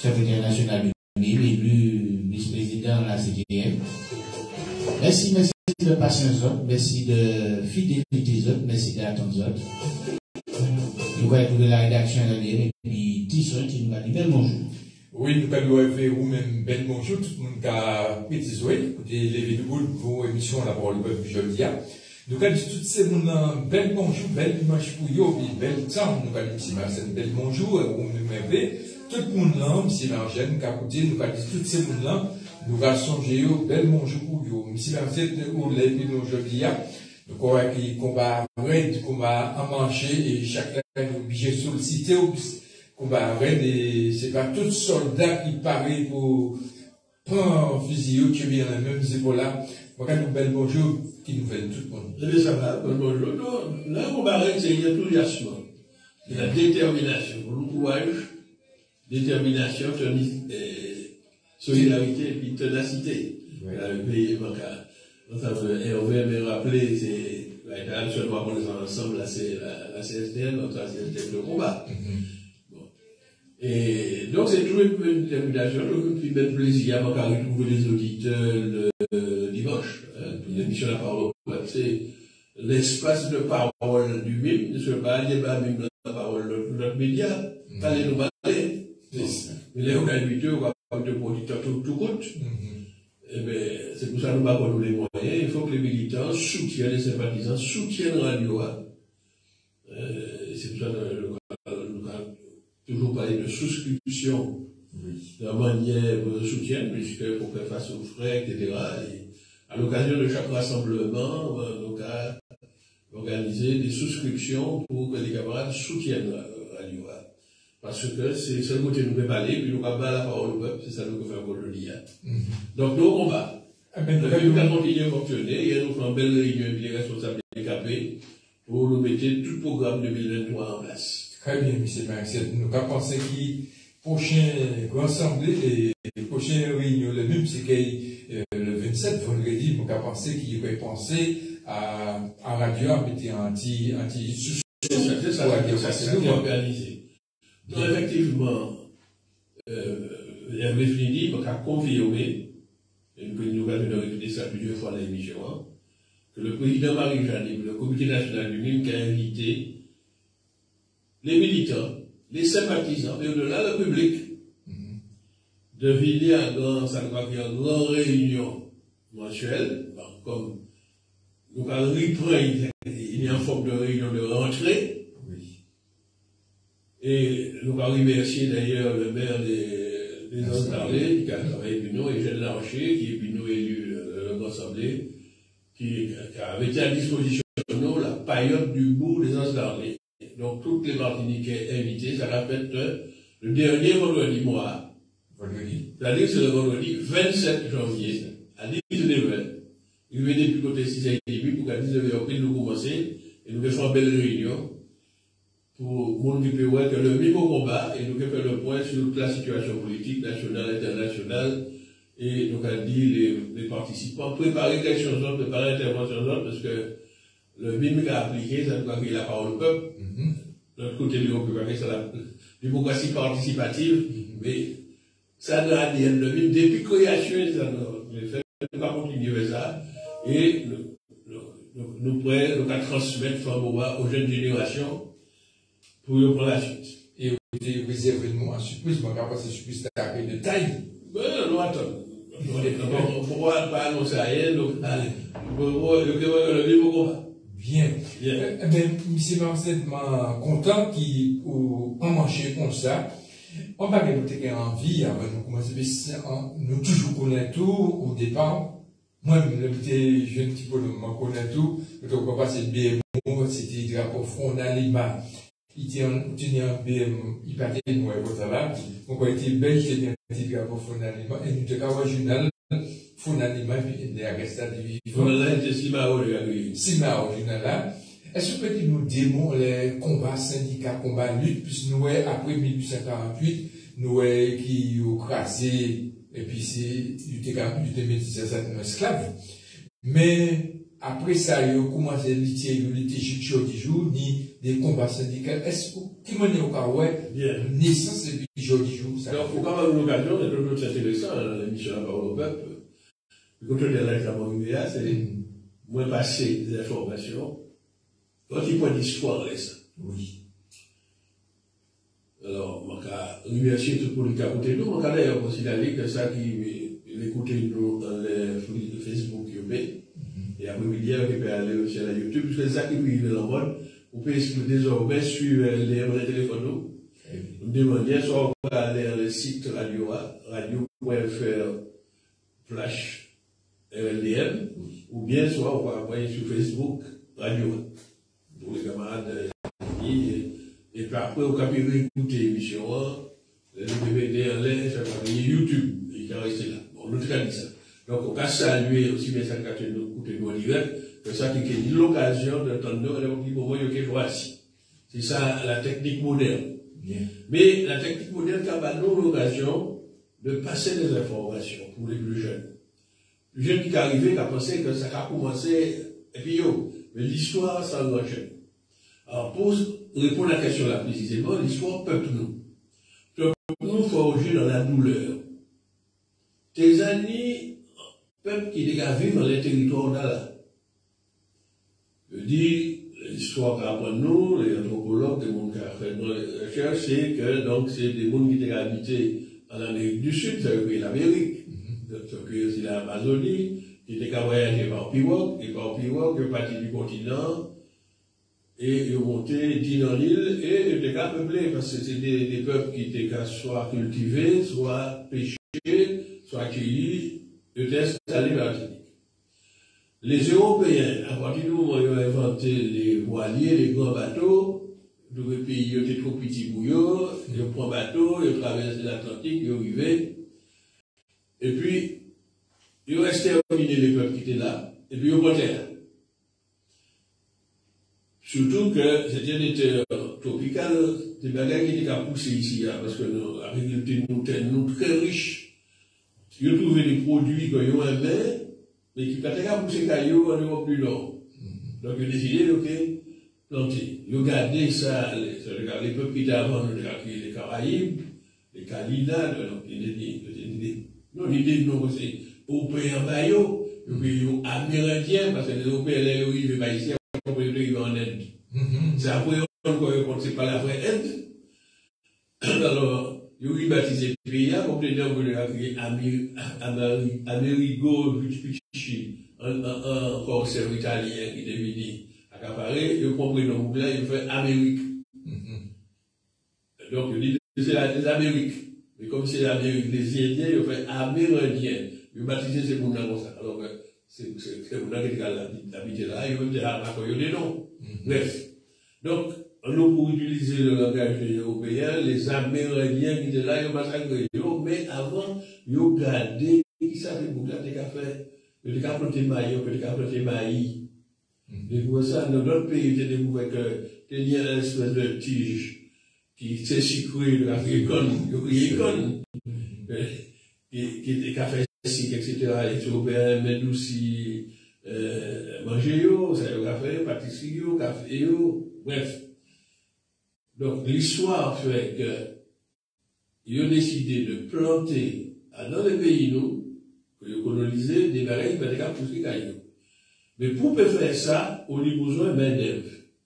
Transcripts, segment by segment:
secrétaire national de élu vice-président de la CTM. Merci de patience, merci de fidélité, merci d'attente. Nous allons trouver la rédaction et puis Tisson qui nous a dit bel bonjour. Oui, nous allons faire vous-même bel bonjour, tout le monde qui a petit souhait, écoutez, lever de boule pour l'émission La Parole du Peuple aujourd'hui. Nous allons dire tout ces gens bel bonjour, bel dimanche pour eux, puis bel temps, nous allons dire c'est bel bonjour, ou nous m'aimez, tout le monde là, M. Marjane, qui a écouté, nous allons dire tout ces gens là, nous allons songer bel bonjour pour eux. M. Marjane, où l'épisode aujourd'hui, nous allons dire combat raid, combat à manger, et chacun est obligé de solliciter, combat raid, et c'est pas tout soldat qui paraît pour prendre un fusil, qui vient dans les mêmes épaules-là. Voilà une belle bonjour qui nous fait tout le monde. Eh ça va, bonjour. Là, combat raid, c'est l'enthousiasme, la détermination, le courage, détermination, solidarité et puis ténacité. Le pays, et on veut me rappeler, c'est la seulement qu'on est ensemble, là, c'est la CSDN, notre CSDN de combat. Bon. Et donc, c'est toujours une détermination, donc, puis même plaisir à retrouver les auditeurs le dimanche, l'émission La Parole, c'est l'espace de parole du MIM, ne serait pas un débat même de la parole de notre média, allez nous parler. Mais là, on a habitué, on va pas de producteurs tout coûte. Eh bien, c'est pour ça que nous avons les moyens. Il faut que les militants soutiennent, les sympathisants soutiennent Radio. C'est pour ça que nous avons toujours parlé de souscription, de la manière de soutien, puisque pour faire face aux frais, etc. Et à l'occasion de chaque rassemblement, nous avons organisé des souscriptions pour que les camarades soutiennent Radio. Parce que c'est le côté nous peut parler, puis nous avons la parole au peuple, c'est ça nous fait aujourd'hui. Donc, nous, on va. Nous allons continuer à fonctionner, et nous faisons une belle réunion avec les responsables des KP pour nous mettre tout le programme 2023 en place. Très bien, M. Marcel. Nous avons pensé que prochain grand assemblée et prochaine réunion, le même, c'est que le 27, vendredi, nous avons pensé qu'il aurait pensé à Radio, à mettre anti-sous. C'est ça, c'est organisé. Donc, effectivement, Hervé Flini a confirmé, et nous allons répéter ça plusieurs fois dans l'émission, que le président Marie-Jeanne, le comité national du MIM, qui a invité les militants, les sympathisants, mais au-delà le public, de venir à une grande réunion mensuelle, comme nous allons reprendre, il y a une forme de réunion de rentrée. Et nous allons remercier d'ailleurs le maire des Anse-Darlé, qui a travaillé avec nous, et Eugène Larcher, qui est puis nous élu de l'Assemblée, qui avait été à disposition de nous la période du bout des Anse-Darlé. Donc, toutes les Martiniquais invités, ça répète le dernier vendredi mois. C'est-à-dire que c'est le vendredi 27 janvier, à 19h. Il venait du côté 6h30 pour qu'à 19h, nous commencer, et nous faisons une belle réunion. Pour monde qui peut voir que le même combat et nous fait le point sur toute la situation politique nationale, internationale, et nous avons dit les participants préparer quelque chose d'autre, préparer l'intervention d'autre, parce que le MIM qui a appliqué, ça doit créer la parole au peuple. De l'autre côté, on peut créer ça la démocratie participative, mais ça doit dire le MIM depuis création, ça ne pas continuer avec ça, et nous pourrons transmettre aux jeunes générations pour le prendre la suite. Et vous avez réservé nous en surprise, mais quand c'est surprise, c'est un peu de taille. Ben, non, attends. Pourquoi pas annoncer à elle, donc, le même combat. Bien. Mais, M. Marcel, content qu'il en marché comme ça. On va écouter envie, avant de commencer, nous toujours connaissons tout au départ. Moi, le jeune petit peu, je connais tout. Le combat, c'est le BMO, c'était le drapeau front Alima. Il tenait un BM, il parlait de moi, donc on était belge, il était un petit drapeau front Alima, et nous avons un journal, front Alima, puis il est resté à vivre. Journal là, c'était Simao, Simao, journal là. Est-ce que peut-être nous démons les combats syndicats, combats lutte, puis nous, après 1848, nous, qui ont crasé, et puis c'est, du métis, c'est un esclave. Mais, après ça, il commence à lutter chaque jour, ni des combats syndicaux. Est-ce que vous au cas où naissance depuis jour du jour? Alors, pour avoir l'occasion, c'est toujours intéressant, l'émission La Parole au Peuple. Le contrôle de l'examen UVA, c'est moins passer des informations. Quand il prend l'histoire, ça. Oui. Alors, l'université tout pour le cas côté nous, on a d'ailleurs considéré que ça qui l'écouter nous dans les flux de Facebook, et après-midi, on peut aller aussi à la YouTube, parce que c'est ça qui est en mode, on peut désormais suivre les téléphones nous. Nous demandions soit on va aller sur le site radio.fr flash RLDM, ou bien soit on va envoyer sur Facebook radio. Pour les camarades, et puis après, on peut écouter l'émission, le DVD en l'air, ça va venir YouTube, il va rester là. Bon, nous avons dit ça. Donc, on va saluer aussi bien ça que nous écouter nous en direct, que ça qui est l'occasion d'entendre nous, et puis pour moi, il y a choisi. C'est ça la technique moderne. Bien. Mais la technique moderne, ça va nous l'occasion de passer des informations pour les plus jeunes. Les jeunes qui arrivaient, qui pensaient que ça a commencé, et puis mais l'histoire, ça enchaîne. Alors, pour répondre à la question là précisément, l'histoire peuple nous. Peuple nous forgé dans la douleur. Tes années, peuple qui vivent dans les territoires là. Je dis, l'histoire qu'apprend nous, les anthropologues, les gens qui ont fait nos recherches, c'est que donc c'est des gens qui étaient habités en Amérique du Sud, ça veut dire l'Amérique, ça veut dire aussi l'Amazonie, qui étaient voyagés par pirogue, et par pirogue, ils sont partis du continent, et ils ont monté dans l'île, et ils étaient peuplés, parce que c'était des peuples qui étaient soit cultivés, soit pêchés, soit accueillis, ils étaient installés dans l'Atlantique. Les Européens, à partir du moment où ils ont inventé les voiliers, les grands bateaux, tous les pays étaient trop petits pour eux, ils ont pris un bateau, ils ont traversé l'Atlantique, ils ont arrivé, et puis, ils ont exterminé les peuples qui étaient là, et puis ils ont porté. Surtout que c'était des terres tropicales, des bagages qui étaient à pousser ici, parce que l'agriculture nous très riche. Ils ont trouvé des produits qu'ils ont aimés, mais qui étaient à pousser cailloux en Europe du Nord. Donc ils ont décidé de planter. Ils ont gardé ça, les peuples qui étaient avant, les Caraïbes, les Calinas, l'idée non, c'est Européens baillot, les Amérindiens, parce que les Européens, ils arrivent pas ici, ils arrivent en Inde. C'est après qu'on c'est pas la vraie Inde. Alors, ils ont baptisé le pays, comme les gens voulaient appeler Amerigo Vespucci, un corsaire italien qui était venu accaparer, ils ont compris le mot là, ils ont fait Amérique. Donc, ils disent c'est les Amériques. Mais comme c'est l'Amérique des Indiens, ils ont fait Amérindiens. Ils ont baptisé ces gens comme ça. Alors, c'est les gens qui habitent là, ils ont dit des noms. Bref. Donc, nous, pour utiliser le langage européen, les Amérindiens qui étaient là, ils ont massacré. Mais avant, ils ont gardé, qui savaient pour garder café. Ils ont planté maïs, ils ont planté maïs. Et pour ça, dans d'autres pays, ils ont découvert qu'il y a une espèce de tige qui s'est sucrée de l'Afrique, qui était café sec, etc. Les Européens, mais aussi manger, ça y café, pâtisserie, café, bref. Donc, l'histoire fait que ils ont décidé de planter dans les pays, nous, que ils ont colonisé des barils, des cas pour cailloux. Mais pour faire ça, on a besoin de main-d'œuvre.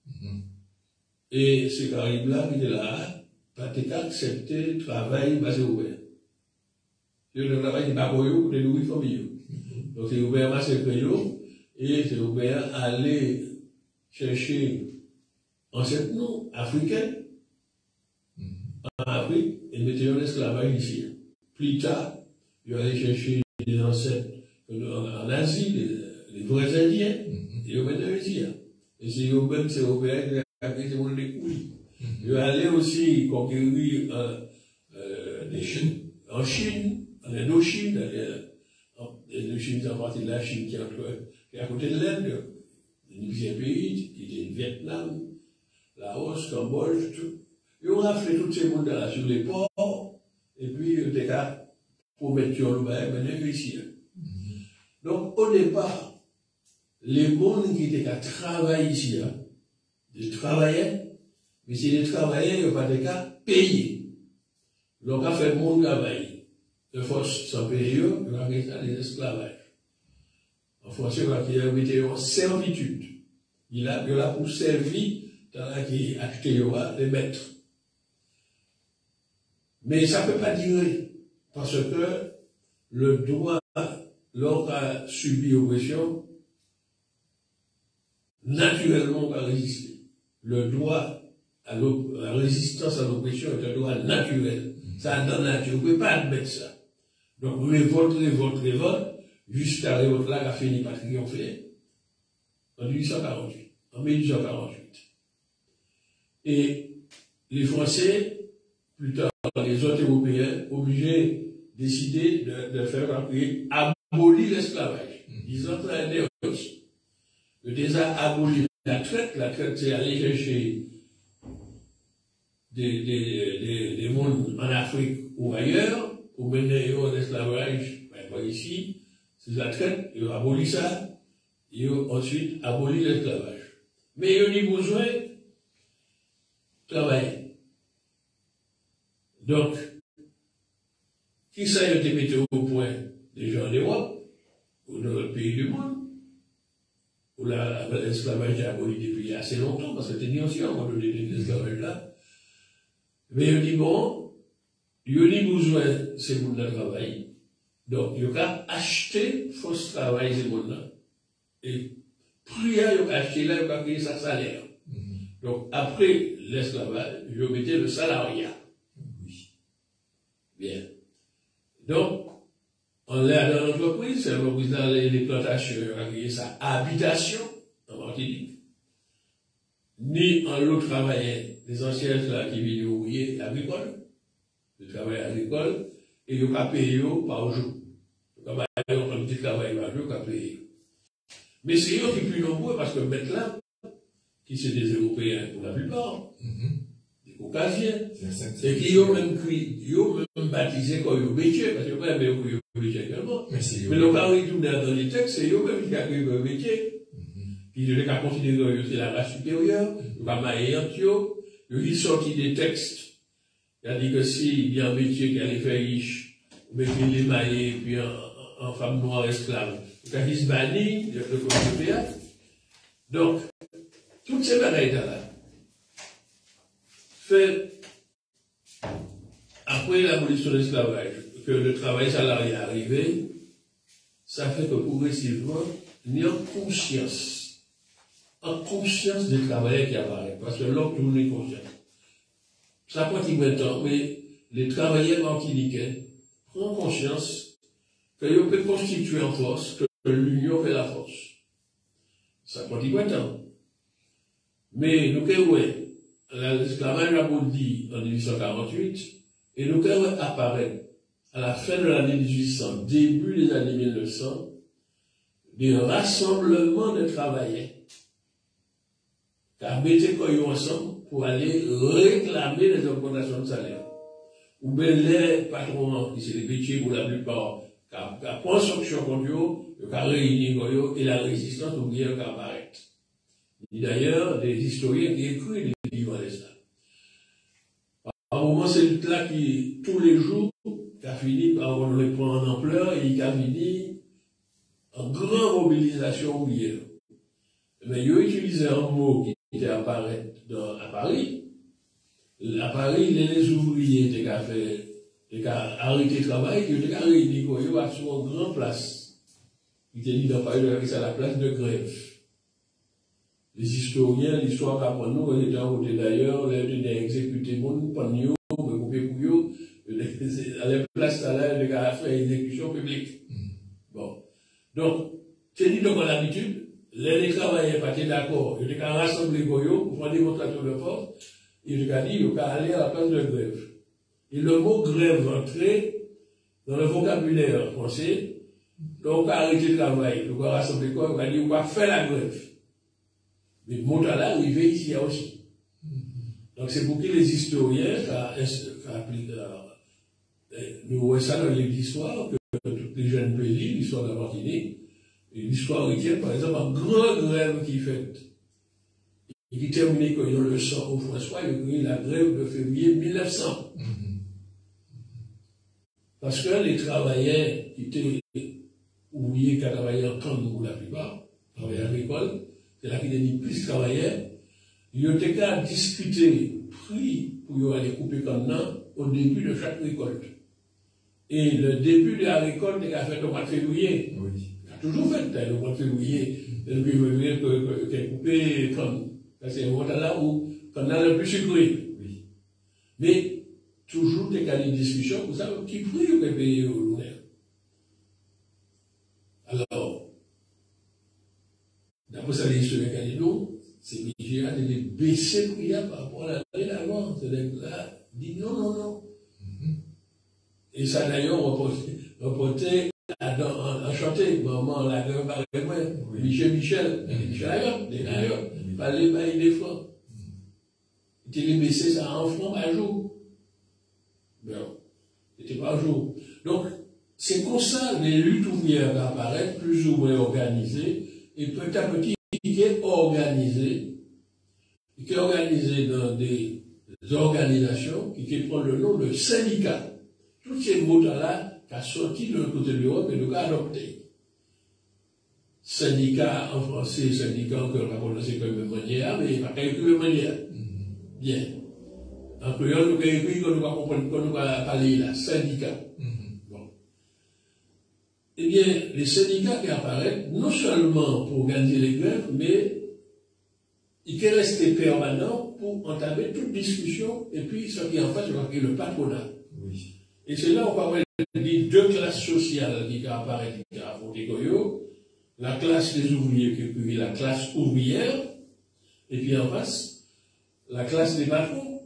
Et ces Caraïbes-là, qui étaient là, pas accepter le travail basé ouvert. C'est le travail de Baboyo pour les nourrir familles. Donc, c'est ouvert massacré, et c'est ouvert aller chercher ancêtres nous, africains, en Afrique, et mettre en esclavage ici. Plus tard, ils allaient chercher des ancêtres en Asie, les vrais Indiens, et ils venaient ici. Et c'est eux-mêmes, c'est Européens qui ont fait des couilles. Ils allaient aussi conquérir en Chine, en Indochine, l'Indochine, c'est en partie de la Chine qui est à côté de l'Inde, les pays, qui étaient le Vietnam, Laos, Cambodge, tout. Ils ont raflé tous ces mondes-là sur les ports, et puis ils étaient là pour mettre sur le bain, maintenant ici. Donc, au départ, les gens qui étaient à travailler ici, là, ils travaillaient, mais si ils travaillaient, ils n'ont pas de cas payés. Donc, à faire mon travail, de force sans payer, on a fait ça, les esclavages. En français, on a été en servitude. Il a pour servir, dans la qui a acheté les maîtres. Mais ça ne peut pas durer, parce que le droit, lorsqu'on a subi oppression, naturellement, on va résister. Le droit à la résistance à l'oppression est un droit naturel. Ça, dans la nature, on ne peut pas admettre ça. Donc, révolte, jusqu'à la révolte là, qui a fini par triompher, en 1848, en 1848. Et les Français, plus tard, les autres Européens, obligés de décider de faire abolir l'esclavage. Ils entraînaient aussi. Le déjà aboli la traite c'est aller chercher des mondes en Afrique ou ailleurs, pour mener en esclavage, pas ici, c'est la traite, ils ont aboli ça, ils ont ensuite aboli l'esclavage. Mais ils ont eu besoin de travailler. Donc, qui ça a été mis au point des gens d'Europe, ou dans le pays du monde, où l'esclavage est aboli depuis assez longtemps, parce que c'était ancien, on va donner l'esclavage là. Mais il dit bon, il y a besoin de ces mondes de travail, donc il y a acheter fausse travail ces mondes là. Et plus il y a acheté là, il y a payer sa salaire. Donc après l'esclavage, je mettais le salariat. Bien. Donc, on l'a dans l'entreprise, c'est l'entreprise dans les plantations, il a créé sa habitation en Martinique. Ni en l'autre travaillait des anciens là qui viennent ouvriers agricoles, le travail agricole, et ils ont payé par jour. Donc, ils ont un petit travail par jour, ils ont payé. Mais c'est eux qui sont plus nombreux parce que maintenant, qui sont des Européens pour la plupart, des Caucasiens, et qui ont même baptisé comme ils métier, parce que pas même ils métier également. Mais le cas où ils tournent dans les textes, c'est eux même qui accueillent le métier. Puis je l'ai qu'à considérer que c'est la race supérieure, pas maïen, ils sortent des textes. Il a dit que s'il y a un métier qui allait faire riche, mais qu'il est maillé, puis en femme noire esclave, quand il se bannit, le communauté. Donc, toutes ces bagailles-là, fait, après l'abolition de l'esclavage, que le travail salarié est arrivé, ça fait que progressivement, il y a en conscience des travailleurs qui apparaissent, parce que l'homme tourne est conscient. Ça prend un peu de temps, mais les travailleurs martiniquais prennent conscience qu'ils peuvent constituer en force, que l'union fait la force. Ça prend un peu de temps. Mais nous, l'esclavage aboli en 1848, et nous, apparaît à la fin de l'année 1800, début des années 1900, des rassemblements de travailleurs qui ont mis ensemble pour aller réclamer les augmentations de salaire. Ou bien les patrons, qui sont les métiers pour la plupart, qui ont pris sanction contre eux, qui ont réuni et la résistance ouvrière qui apparaît. Il y a d'ailleurs des historiens qui écrivent des livres de ça. Par moment, c'est là qui, tous les jours, qui a fini par le prendre en ampleur et qui a fini en grande mobilisation ouvrière. Mais ils ont utilisé un mot qui était apparu à Paris. À Paris, les ouvriers qui ont arrêté le travail, qui ont réuni sur une grande place. Ils étaient dit dans Paris, c'est à la place de grève. Les historiens, l'histoire qu'apprend nous, ils étaient en côté d'ailleurs, ils étaient exécutés, mon pagnon, coupé couillot, à la place à l'air, ils ont fait exécution publique. Bon. Donc, c'est dit donc en habitude, les travailleurs n'étaient pas d'accord, ils étaient rassemblés pour faire une démonstration de force, ils ont dit, ils ont aller à la place de grève. Et le mot grève entrait dans le vocabulaire français, donc on a arrêté le travail, on a rassemblé quoi, on a dit, on va faire la grève. Mais le mot là arrivé ici aussi. Donc c'est pour que les historiens nous voyons ça dans l'histoire, que tous les jeunes pays, l'histoire de la Martinique, l'histoire retient, par exemple, un grand grève qui fait, et qui terminait quand ils ont le sang au François, il y a eu la grève de février 1900. Parce que les travailleurs qui étaient ouvriers, qui travaillaient en camp pour la plupart, travailleurs agricoles, c'est là qu'il y a dit plus de travailleurs, ils ont été qu'à discuter prix pour aller couper comme ça au début de chaque récolte. Et le début de la récolte est fait au mois de février. Oui. Il a toujours fait le mois de février. Depuis février, qu'il a coupé comme. C'est un moment là où on a le plus sucré. Oui. Mais toujours des cas de discussion pour savoir qui prix vous pouvez payer au lunaire. Alors, d'après ça, les historiens qui disent non, c'est Nigeria de baisser le prix par rapport à l'année d'avant. C'est-à-dire là, dit non, non, non. Et ça d'ailleurs reporté en chanté, maman la gueule par les Michel d'ailleurs, par les bails des francs. Il était baissé ça en francs par jour. Non, c'était par jour. Donc, c'est comme ça les luttes ouvrières apparaissent plus ou moins organisées, et petit à petit, qui est organisé dans des organisations qui prennent le nom de syndicats. Tous ces mots-là qui sont sortis de l'autre côté de l'Europe et nous avons adopté. Syndicat en français, syndicat que l'on a prononcé comme une manière, mais pas comme une manière. Bien. En créole, nous avons écrit que nous avons compris, que nous avons parlé là, syndicat. Bon. Eh bien, les syndicats qui apparaissent, non seulement pour organiser les grèves, mais ils peuvent rester permanents pour entamer toute discussion, et puis ce qui en face, c'est le patronat. Oui. Et c'est là où on parle des deux classes sociales qui apparaissent, qui affrontent la classe des ouvriers, qui est la classe ouvrière, et puis en face, la classe des patrons.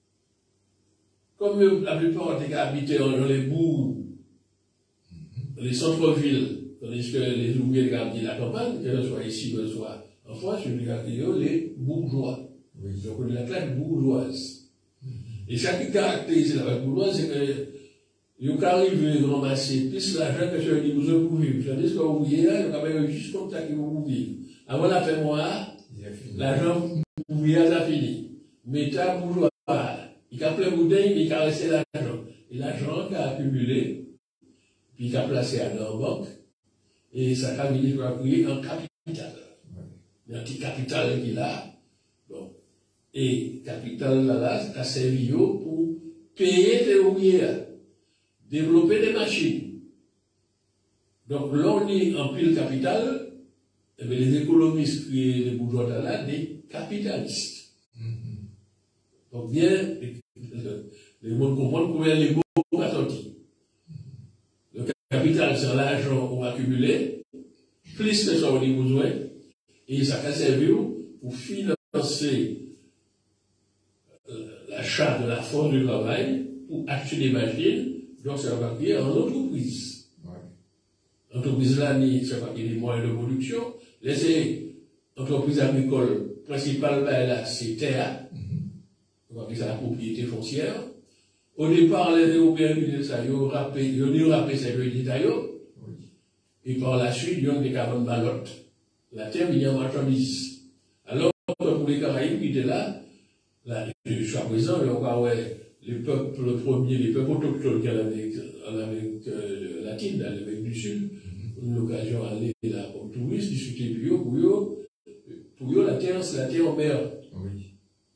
Comme la plupart des gars habitaient dans les bourgs, les centres-villes, tandis que les ouvriers habitent la campagne, que ce soit ici, que ce soit en France, les bourgeois. Oui. Donc la classe bourgeoise. Et ce qui caractérise la classe bourgeoise, c'est que ils arrivent à ramasser plus l'argent que sur les besoins pour vivre. C'est-à-dire que vous voyez là, ils ont juste comme ça qu'ils vont vivre. Avant la fin mois, l'argent pour vivre a fini. Mais t'as bourgeois, il a plein de boudin, il a resté l'argent. Et l'argent qu'il a accumulé, puis il a placé à la banque, et ça a fini pour créer un capital. Un petit capital qu'il a. Bon. Et capital là, ça a servi pour payer les ouvriers. Développer des machines. Donc, là, on est en pile capital, et bien, les économistes et les bourgeois là, des capitalistes. Donc, bien, les gens comprennent combien les mots sont sortis. Le capital, c'est l'argent qu'on va accumuler, plus que ça, on a besoin, et ça a servi pour financer l'achat de la force du travail, pour acheter des machines. Donc, ça va créer en entreprise. Ouais. Entreprise là, ça va créer des moyens de production. Les entreprises agricoles principales, là, c'est terre. On va créer la propriété foncière. Au départ, les Européens, ils ont rappelé ces détails. Et par la suite, ils ont des cabanes balottes. La terre vient en marchandise. Alors, pour les Caraïbes qui étaient là, jusqu'à présent, on va voir les peuples premiers, les peuples autochtones en Amérique latine, en Amérique du Sud, on a eu l'occasion d'aller là comme touriste, discuter pour eux, la terre, c'est la terre en mer. Oui.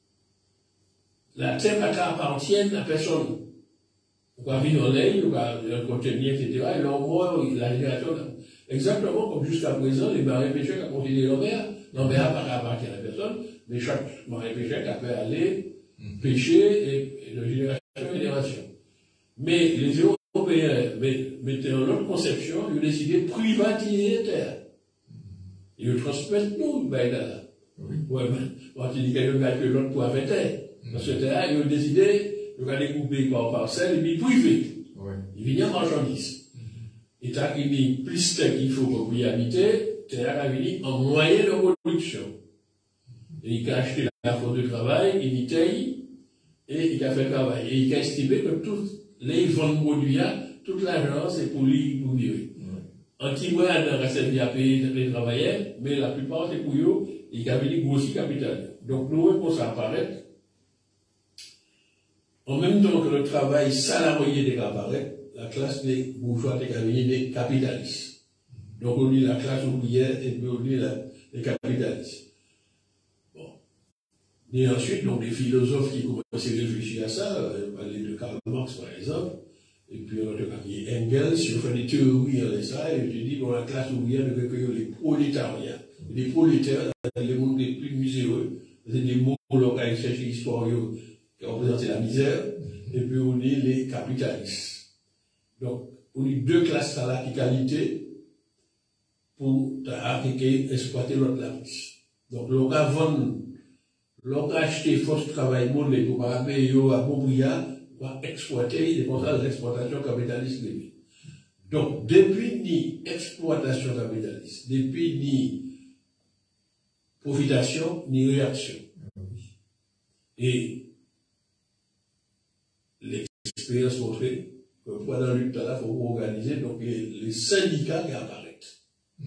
La terre appartient à personne. On va vivre en l'air, on va contenir, etc. Et leur mort, la génération, exactement comme jusqu'à présent, les marins pêcheurs qui ont continué l'envers appartient à personne, mais chaque marin pêcheur peut aller pêcher et de génération en génération. Mais les Européens mettaient en autre conception, ils ont décidé de privatiser les terres. Ils le transmettent nous, ben là. Oui. Ouais, on dit qu'il y a l'autre pour faire terre. Dans ce terre, ils ont décidé de découper par parcelle et puis privé. Ouais. Ils viennent en marchandise. Et t'as mis plus de terre qu'il faut pour y habiter, terre a venu en moyen de production. Et il a acheté la force de travail, il y taille, et il a fait le travail. Et il a estimé que toutes les ventes produits, toute l'argent, c'est pour lui, pour vivre. Ouais. anti-moyen dans la servi à payer les travailleurs, mais la plupart c'est pour eux, ils ont des grossi capital. Donc, nous voyons ça apparaître. En même temps que le travail salarié des apparaît, la classe des bourgeois des capitalistes. Donc, on dit la classe ouvrière et puis on dit les capitalistes. Bon. Et ensuite, donc, des philosophes qui commencent à réfléchir à ça, parler de Karl Marx par exemple, et puis on a qui est Engels, si on fait des théories en ça, et je dis, bon, la classe ouvrière ne veut que les prolétariats. Les prolétaires, les mondes les plus miséreux, c'est des mots qu'on a cherché l'histoire qui représentent la misère, et puis on dit les capitalistes. Donc, on dit deux classes à la qualité pour exploiter l'autre classe. Donc, l'on a vendu, l'on a acheté force de travail monde pour pas payer à bon prix, pour exploiter les contrats d'exploitation capitaliste. Donc, depuis ni exploitation capitaliste, depuis ni profitation, ni réaction. Et l'expérience montrée que pendant la lutte, il faut organiser donc les syndicats qui apparaissent.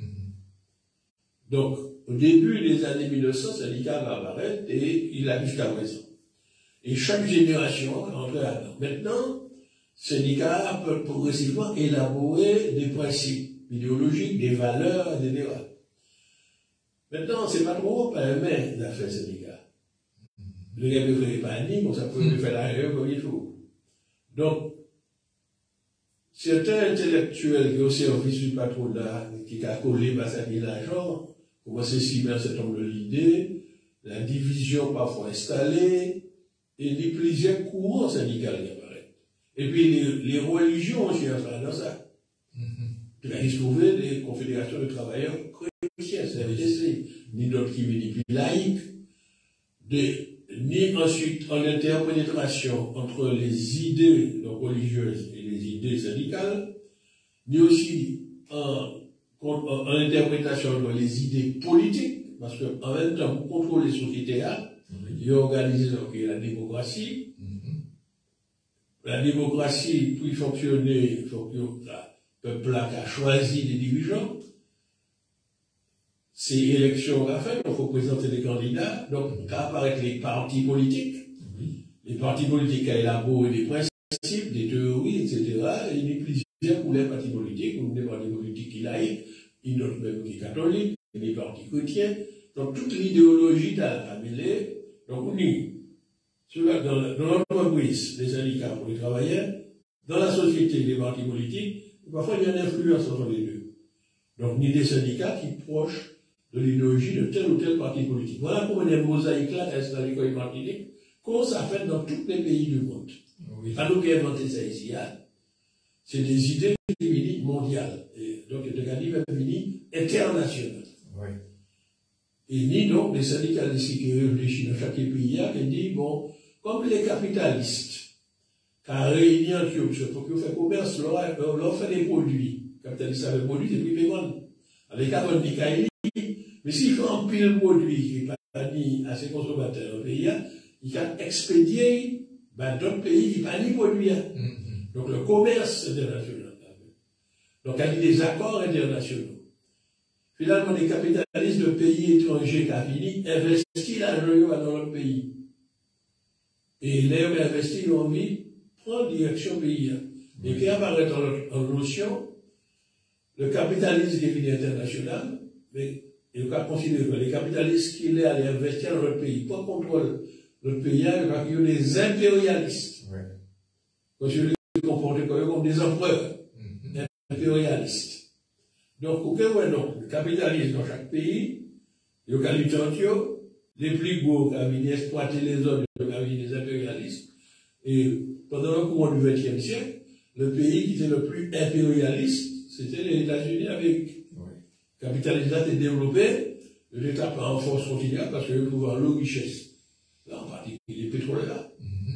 Donc, au début des années 1900, le syndicat va apparaître et il a jusqu'à présent. Et chaque génération rentre là-dedans. Maintenant, le syndicat peut progressivement élaborer des principes idéologiques, des valeurs, etc. Maintenant, c'est pas trop permis d'affaires syndicats. Le gars ne ferait pas ni, bon, ça peut faire l'arrière comme il faut. Donc, certains intellectuels qui ont au service du patronat, qui a collé par sa vie l'argent, commencent à estimer un certain nombre d'idées, la division parfois installée, et les plusieurs courants syndicaux qui apparaissent. Et puis les religions aussi entrent dans ça. Tu vas y trouver des confédérations de travailleurs chrétiens, CFDC, ni d'autres qui veulent dire laïcs, ni ensuite en interpénétration entre les idées donc, religieuses et les idées syndicales, ni aussi en interprétation entre les idées politiques, parce qu'en même temps, pour contrôler les sociétés, il y a organisé donc, la démocratie. La démocratie, pour y fonctionner, il faut que le peuple a choisi des dirigeants. C'est élection qu'on a fait, il faut présenter des candidats, donc apparaître les partis politiques. Les partis politiques ont élaboré des principes, des théories, etc. Et il y a plusieurs pour les partis politiques, ou des partis politiques qui laïcs, il y en a même qui catholiques, des partis chrétiens. Donc toute l'idéologie a mêlé. Donc on dit, dans l'entreprise, les syndicats pour les travailleurs, dans la société, les partis politiques, parfois il y a une influence entre les deux. Donc ni des syndicats qui proches de l'idéologie de tel ou tel parti politique. Voilà comment les mosaïques là installées comme les partis, qu'on ça fait dans tous les pays du monde. Pas nous qui avons inventé ça ici, c'est des idées mondiales. Et donc, il y a des idées internationales. Oui. Et ni donc les syndicalistes qui réfléchissent dans chaque pays, qui disent, bon, comme les capitalistes, car réunion, il faut qu'ils fassent commerce, leur fait des produits. Les capitalistes avaient des produits, c'est plus payant. Avec un mais s'il fait un pile de produits qui n'est pas ni à ses consommateurs dans le pays, il a expédié dans d'autres pays qui n'ont pas ni produits. Donc le commerce international. Donc il y a des accords internationaux. Finalement, les capitalistes de pays étrangers qui ont fini investissent l'argent dans leur pays. Et les gens investissent, ils ont envie de prendre direction pays. Et qui apparaît en notion, le capitalisme qui est fini international, mais il va considérer que les capitalistes qui allaient investir dans leur pays, pas contrôle notre pays, il y a des impérialistes. Parce que les comportent comme des empereurs, impérialistes. Donc, le capitalisme dans chaque pays, il y a les plus gros qui avaient exploité les autres, qui avaient des impérialistes. Et pendant le courant du XXe siècle, le pays qui était le plus impérialiste, c'était les États-Unis avec le capitalisme a été développé, l'État prend en force continuelle parce qu'il trouve leur richesse. Là, en particulier, les pétroliers.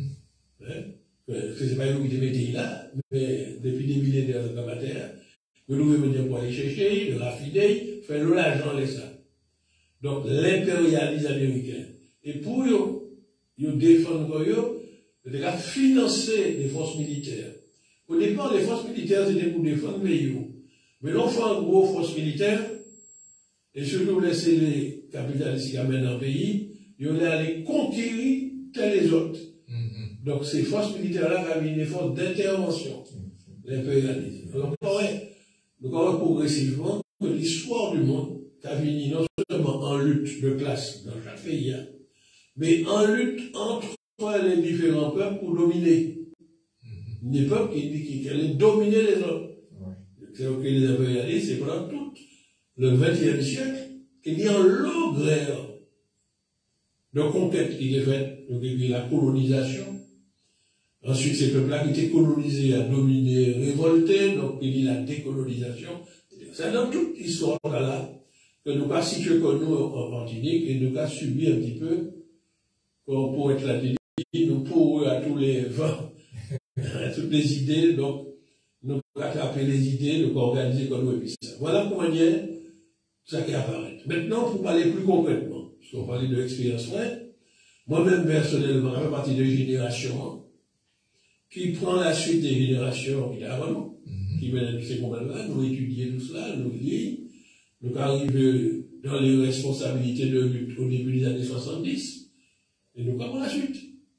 C'est pas eux qui étaient là, mais depuis des millénaires dans la terre, que nous venons pour aller chercher, de raffiner, faire de l'argent et ça. Donc, l'impérialisme américain. Et pour eux défendre eux, ils ont financé les forces militaires. Au départ, les forces militaires, c'était pour défendre les pays. Mais l'on fait un gros force militaire, et surtout laisser les capitalistes qui amènent dans le pays, ils ont aller conquérir tels les autres. Donc ces forces militaires-là avaient une force d'intervention, l'impérialisme. Alors nous voyons progressivement que l'histoire du monde a fini non seulement en lutte de classe dans chaque pays, mais en lutte entre les différents peuples pour dominer. Des peuples qui allaient dominer les autres. C'est ce que les impérialistes, c'est pendant tout le XXe siècle qu'il y a un long guerre de conquête qui est faite, donc il y a la colonisation. Ensuite, ces peuples-là qui étaient colonisés à dominer, révoltés, donc il y a la décolonisation. C'est dans toute l'histoire là que nous avons situé comme nous en Martinique et nous avons subi un petit peu, comme pour être la dit, nous pourrons à tous les vents, à toutes les idées, donc nous attraper les idées, nous organiser comme nous et puis ça. Voilà pour manière ça qui apparaît. Maintenant, pour parler plus concrètement, parce qu'on parlait de l'expérience vraie, moi-même personnellement, je fais partie de génération qui prend la suite des générations qui étaient avant nous, qui mènent ces combats-là, nous étudions tout cela, nous lisons, nous arrivons dans les responsabilités de lutte au début des années 70, et nous commençons la suite.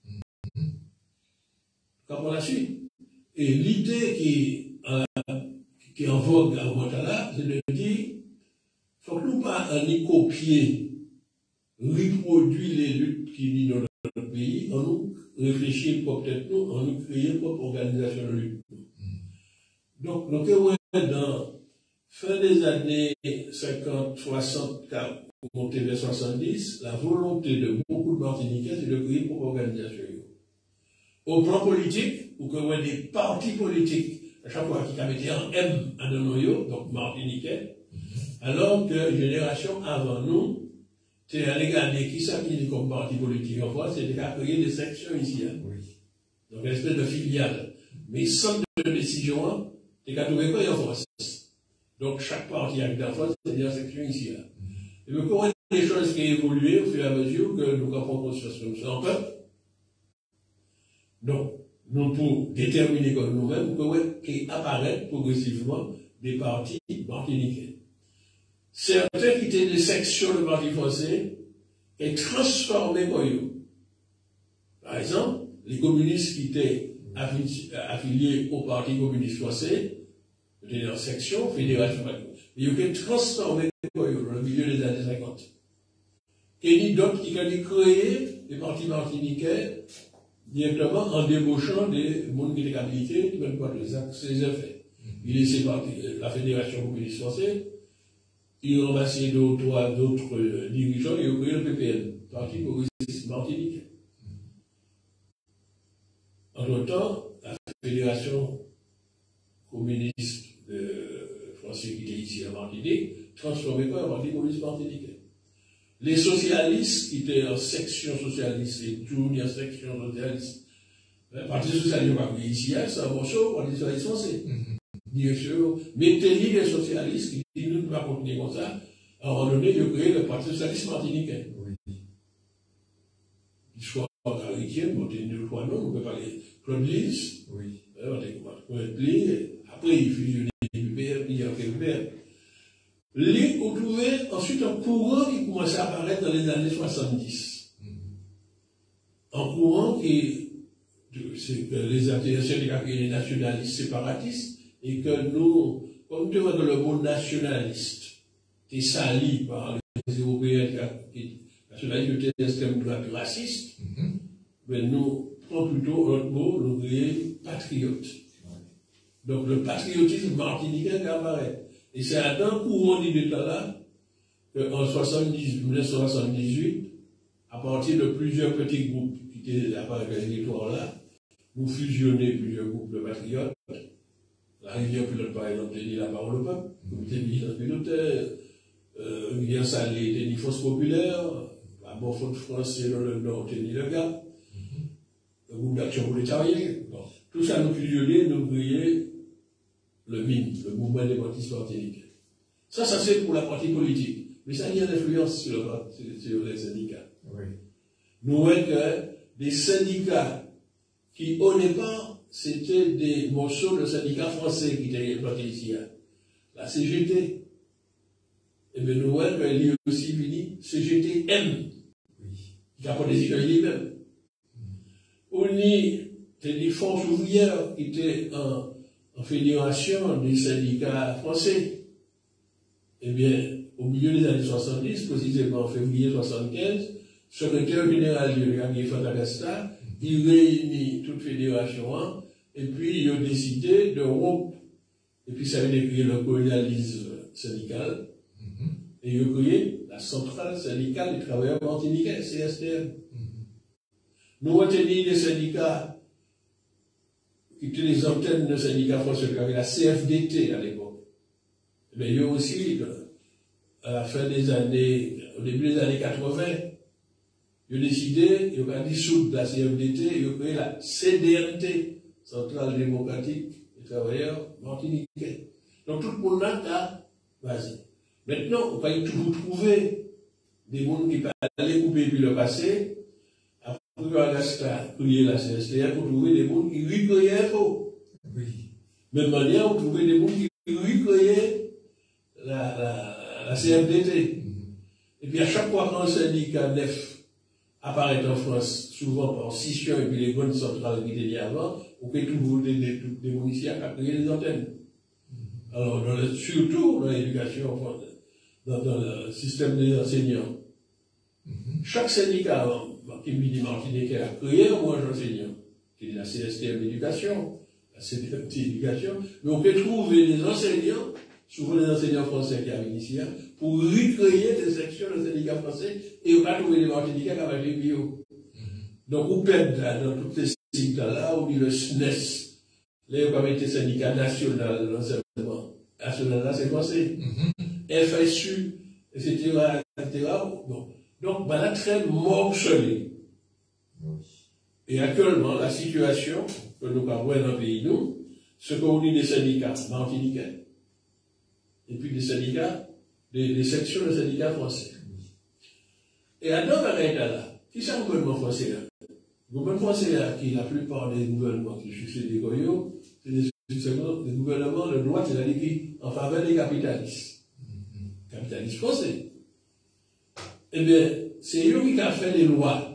Comment la suite. Et l'idée qui est en vogue à Ouattara, c'est de dire, faut que nous pas en copier, reproduire les luttes qui vivent dans notre pays, en nous réfléchir peut-être nous, en nous créer une propre organisation de lutte. Donc, nous avons dans fin des années 50, 60, monter vers 70, la volonté de beaucoup de Martiniquais, c'est de créer une propre organisation. Au plan politique, ou que vous avez des partis politiques, à chaque fois qui avaient un M à Nonoyo, donc Martiniquais, alors que génération avant nous, c'est à regarder qui s'acquit comme parti politique en France, c'est de créer des sections ici. Donc une espèce de filiale. Mais sans de décision, c'est qu'à trouver quoi en France. Donc chaque parti avec en France, c'est des sections ici. Et vous voyez des choses qui évoluent au fur et à mesure que nous comprenons conscience comme ça en peuple. Donc, nous pour déterminer comme nous-mêmes, nous pouvons apparaître progressivement des partis martiniquais. Certains qui étaient des sections de partis français et transformés par eux. Par exemple, les communistes qui étaient affiliés au Parti communiste français, étaient dans section, fédération, ils ont été transformés par eux dans le milieu des années 50. Et il y a d'autres qui ont créé des partis martiniquais directement en débauchant des mondes qui étaient habilités, qui ne veulent pas ces effets. Il laissait la Fédération communiste française, il ramassait d'autres dirigeants et il créé le PPN, Parti progressiste martiniquais. Entre-temps, la Fédération communiste française qui était ici à Martinique, transformait pas en Parti communiste martiniquais. Les socialistes qui étaient en section socialiste et tout en section socialiste, le Parti socialiste pas ici, c'est un morceau, le Parti socialiste français. Bien sûr, mettez-y les socialistes qui ne peuvent pas continuer comme ça, à un moment donné, de créer le Parti socialiste martiniquais. L'histoire carictienne, on a deux trois noms, on peut parler Claude Lys, après il fusionnait l'UPR, il y a l'UPR. On trouvait ensuite un courant qui commençait à apparaître dans les années 70. Un courant c'est que les syndicats les nationalistes séparatistes, et que nous, comme tu vois dans le monde nationaliste, qui est sali par les Européens, nationalistes de l'extrême droite raciste, mais nous prenons plutôt notre mot, nous créons patriotes. Donc le patriotisme martiniquais qui apparaît. Et c'est à un courant d'idées là qu'en 1978, à partir de plusieurs petits groupes qui étaient apparus dans les territoires-là, nous fusionnons plusieurs groupes de patriotes. La rivière pilote, par exemple, tenait la parole au peuple, le comité de vigilance pilotaire, rivière salée tenait force populaire, la Bonfote français dans le nord tenait le GAP, le groupe d'action pour les travailleurs. Bon. Tout ça nous fusionnait, nous créons le MIN, le mouvement indépendantiste martiniquais. Ça c'est pour la partie politique. Mais ça a une influence sur les syndicats. Oui. Nous voyons que des syndicats qui, au départ, c'était des morceaux de syndicats français qui étaient implantés ici. la CGT. Et bien, nous voyons qu'elle est aussi fini CGTM, qui a pas décidé lui-même. On y des forces ouvrières qui étaient en fédération des syndicats français. Eh bien, au milieu des années 70, précisément en février 75, secrétaire général de Gabriel Fantagasta, il réunit toute fédération, et puis il a décidé de rompre. Et puis ça a créé le colonialisme syndical, et il a créé la centrale syndicale des travailleurs martiniquais, CSTM. Nous retenons les syndicats qui étaient les antennes de syndicats français, avec la CFDT à l'époque. Mais il y a aussi, à la fin des années, au début des années 80, il a décidé, il a dissoudre la CFDT, il a créé la CDNT, Centrale démocratique des travailleurs martiniquais. Donc tout le monde a basé. Maintenant, on va toujours trouver des gens qui allaient couper depuis le passé, après Agasta créer la CSTR, pour trouver des gens qui recréaient l'info. Oui. Même manière, on trouvait des gens qui recréaient la CFDT. Et puis à chaque fois qu'un syndicat neuf apparaît en France, souvent par scission et puis les bonnes centrales qui étaient avant, on peut trouver des municiens qui ont créé des antennes. Alors, surtout dans l'éducation, dans le système des enseignants, chaque syndicat qui me dit Martinique a créé un moins d'enseignants, qui est la CSTM d'éducation, la CDMT d'éducation, mais on peut trouver des enseignants, souvent des enseignants français qui arrivent ici, pour recréer des sections de syndicats français et on va trouver des Martiniquais qui avaient des bio. Donc, on perd dans toutes ces syndicats-là, on dit le SNES. Là, on va mettre syndicat national de l'enseignement. National, là, c'est français. FSU, etc., etc. Bon. Donc, la traîne morcelée. Et actuellement, la situation que nous avons dans le pays, nous, ce qu'on dit des syndicats martiniquais, et puis des syndicats, des sections de syndicats français. Et à notre là, qui c'est le gouvernement français là? Le gouvernement français là, qui la plupart des gouvernements qui succèdent des Goyos, c'est des gouvernements de droite, c'est-à-dire qui en faveur des capitalistes. Capitalistes français. Eh bien, c'est eux qui ont fait les lois.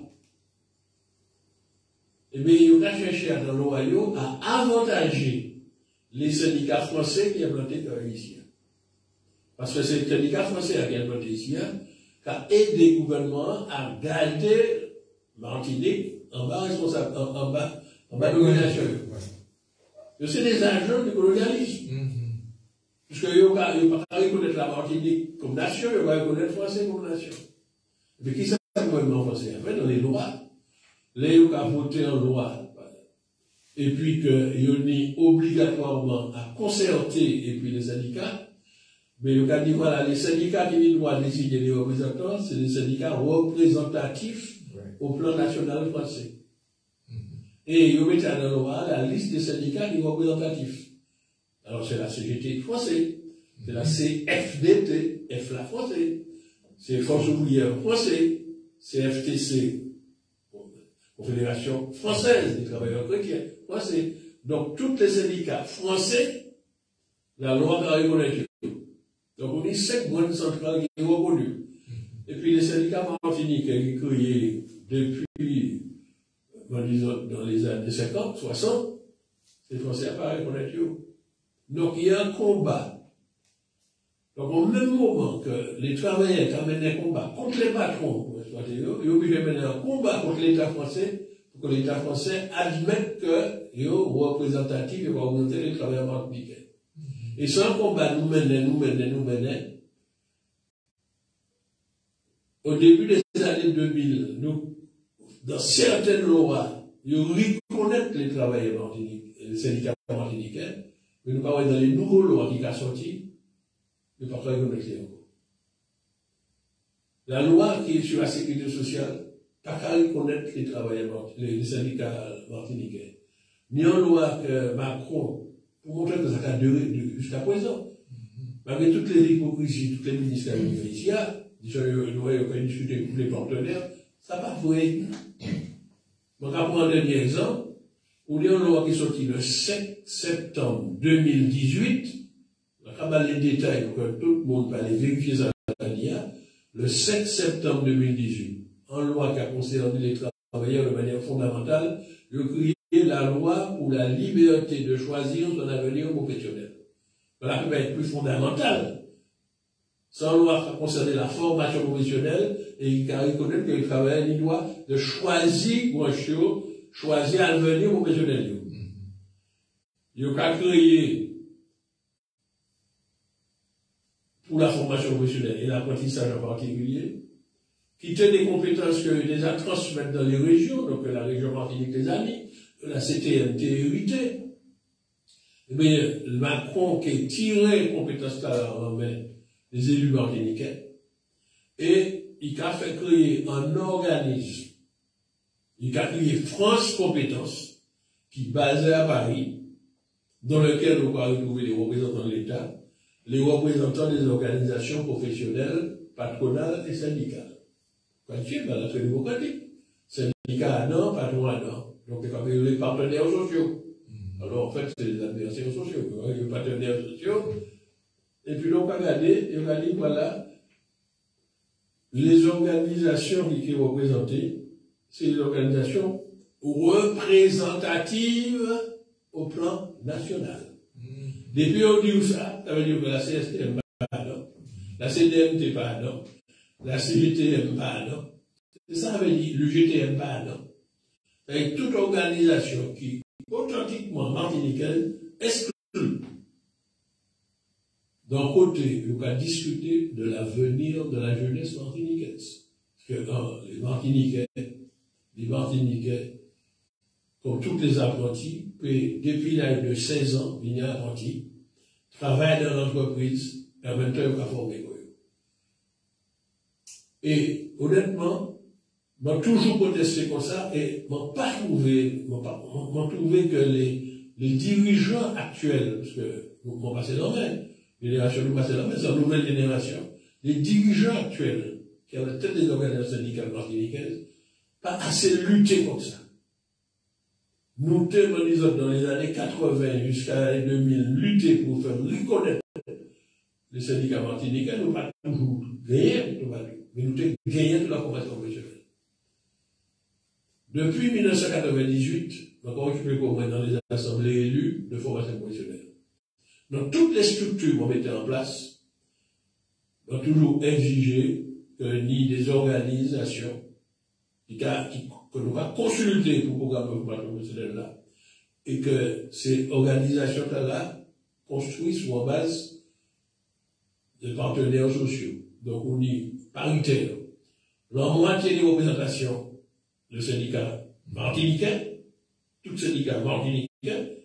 Eh bien, ils ont cherché dans le royaume à avantager les syndicats français qui ont planté ici. Parce que c'est le syndicat français qui a planté ici, qui a aidé le gouvernement à garder Martinique en bas responsable, en bas domination. C'est des agents du colonialisme. Puisque ils ne vont pas reconnaître la Martinique comme nation, ils vont reconnaître le français comme nation. Mais qui ça le gouvernement français? En fait, dans les lois, les gens qui ont voté en loi, et puis qu'ils ont mis obligatoirement à concerter, et puis les syndicats, mais le cas dit, voilà, les syndicats qui ont le droit de désigner les représentants, c'est des syndicats représentatifs au plan national français. Et ils ont mis dans la loi la liste des syndicats qui sont représentatifs. Alors c'est la CGT français, c'est la CFDT, F la français, c'est Force ouvrière français, c'est FTC, Confédération française des travailleurs chrétiens français. Donc tous les syndicats français, la loi a reconnu. Donc on dit 5 grandes centrales qui sont reconnues. Et puis les syndicats martiniquais qui sont créés depuis, dans les années 50, 60, c'est français à pas reconnaître. Donc il y a un combat. Donc au même moment que les travailleurs qui amènent un combat contre les patrons, ils ont obligé de mener un combat contre l'État français pour que l'État français admette qu'ils sont représentatifs et représenter les travailleurs martiniquais. Et c'est un combat nous menait. Au début des années 2000, nous, dans certaines lois, nous reconnaissons les travailleurs martiniquais, les syndicats martiniquais, mais nous parlons dans les nouveaux lois qui sont sortis, nous ne pouvons pas reconnaître les encore. La loi qui est sur la sécurité sociale, pas qu'à reconnaître les travailleurs, les syndicats martiniquais. Ni en loi que Macron, pour montrer que ça a duré jusqu'à présent. Malgré toutes les hypocrisies, toutes les ministères qui sont ici, nous avons discuté avec les partenaires, ça n'a pas vrai. Donc, à prendre un dernier exemple, on a une loi qui est sortie le 7 septembre 2018, On va les détails pour que tout le monde va les vérifier ça. Le 7 septembre 2018, en loi qui a concerné les travailleurs de manière fondamentale, de créer la loi pour la liberté de choisir son avenir professionnel. Voilà qui va être plus fondamental. Sans loi qui a concerné la formation professionnelle, et qui a reconnu que le travailleur il doit de choisir choisir l'avenir professionnel. Il a créé pour la formation professionnelle et l'apprentissage en particulier, qui tient des compétences que les a transmettre dans les régions, donc la région Martinique les a mis, la CTMT hérité. Eh bien, Macron qui a tiré les compétences en main des élus martiniquais, et il a fait créer un organisme, il a créé France Compétences, qui est basé à Paris, dans lequel on va retrouver les représentants de l'État, les représentants des organisations professionnelles, patronales et syndicales. Qualifiés dans la très démocratique. Syndicats à non, patron à non. Donc, les partenaires sociaux. Alors, en fait, c'est les adversaires sociaux. Les partenaires sociaux. Et puis, on va regarder, et on va dire, voilà, les organisations qui sont représentées, c'est les organisations représentatives au plan national. Depuis on dit ça veut dire que la CSTM pas non, la CDMT pas non, la CGTM pas non. Ça veut dire le GTM pas non. C'est toute organisation qui, authentiquement martiniquaise, exclut. D'un côté, on va discuter de l'avenir de la jeunesse martiniquaise. Parce que les Martiniquais, comme tous les apprentis, depuis l'âge de 16 ans, il y a apprenti, travaillent dans l'entreprise, et en même temps, ils vont former. Et honnêtement, m'a toujours protesté comme ça, et m'a trouvé que les dirigeants actuels, parce que nous passé dans la génération nous passé dans c'est une nouvelle génération, les dirigeants actuels, qui ont la tête des organisations syndicales martiniquaises, pas assez lutté comme ça. Nous témoignons dans les années 80 jusqu'à l'année 2000, lutter pour faire reconnaître les syndicats martiniquais, nous pas toujours gagné, mais nous avons gagné toute la formation professionnelle. Depuis 1998, nous avons occupé pour moi dans les assemblées élues de formation professionnelle. Dans toutes les structures qu'on mettait en place, nous avons toujours exigé que ni des organisations que nous va consulter pour le programme de formation professionnelle là, et que ces organisations-là construisent sur base de partenaires sociaux. Donc, on dit paritaire. La moitié des représentations de syndicats martiniquais, tous syndicats martiniquais,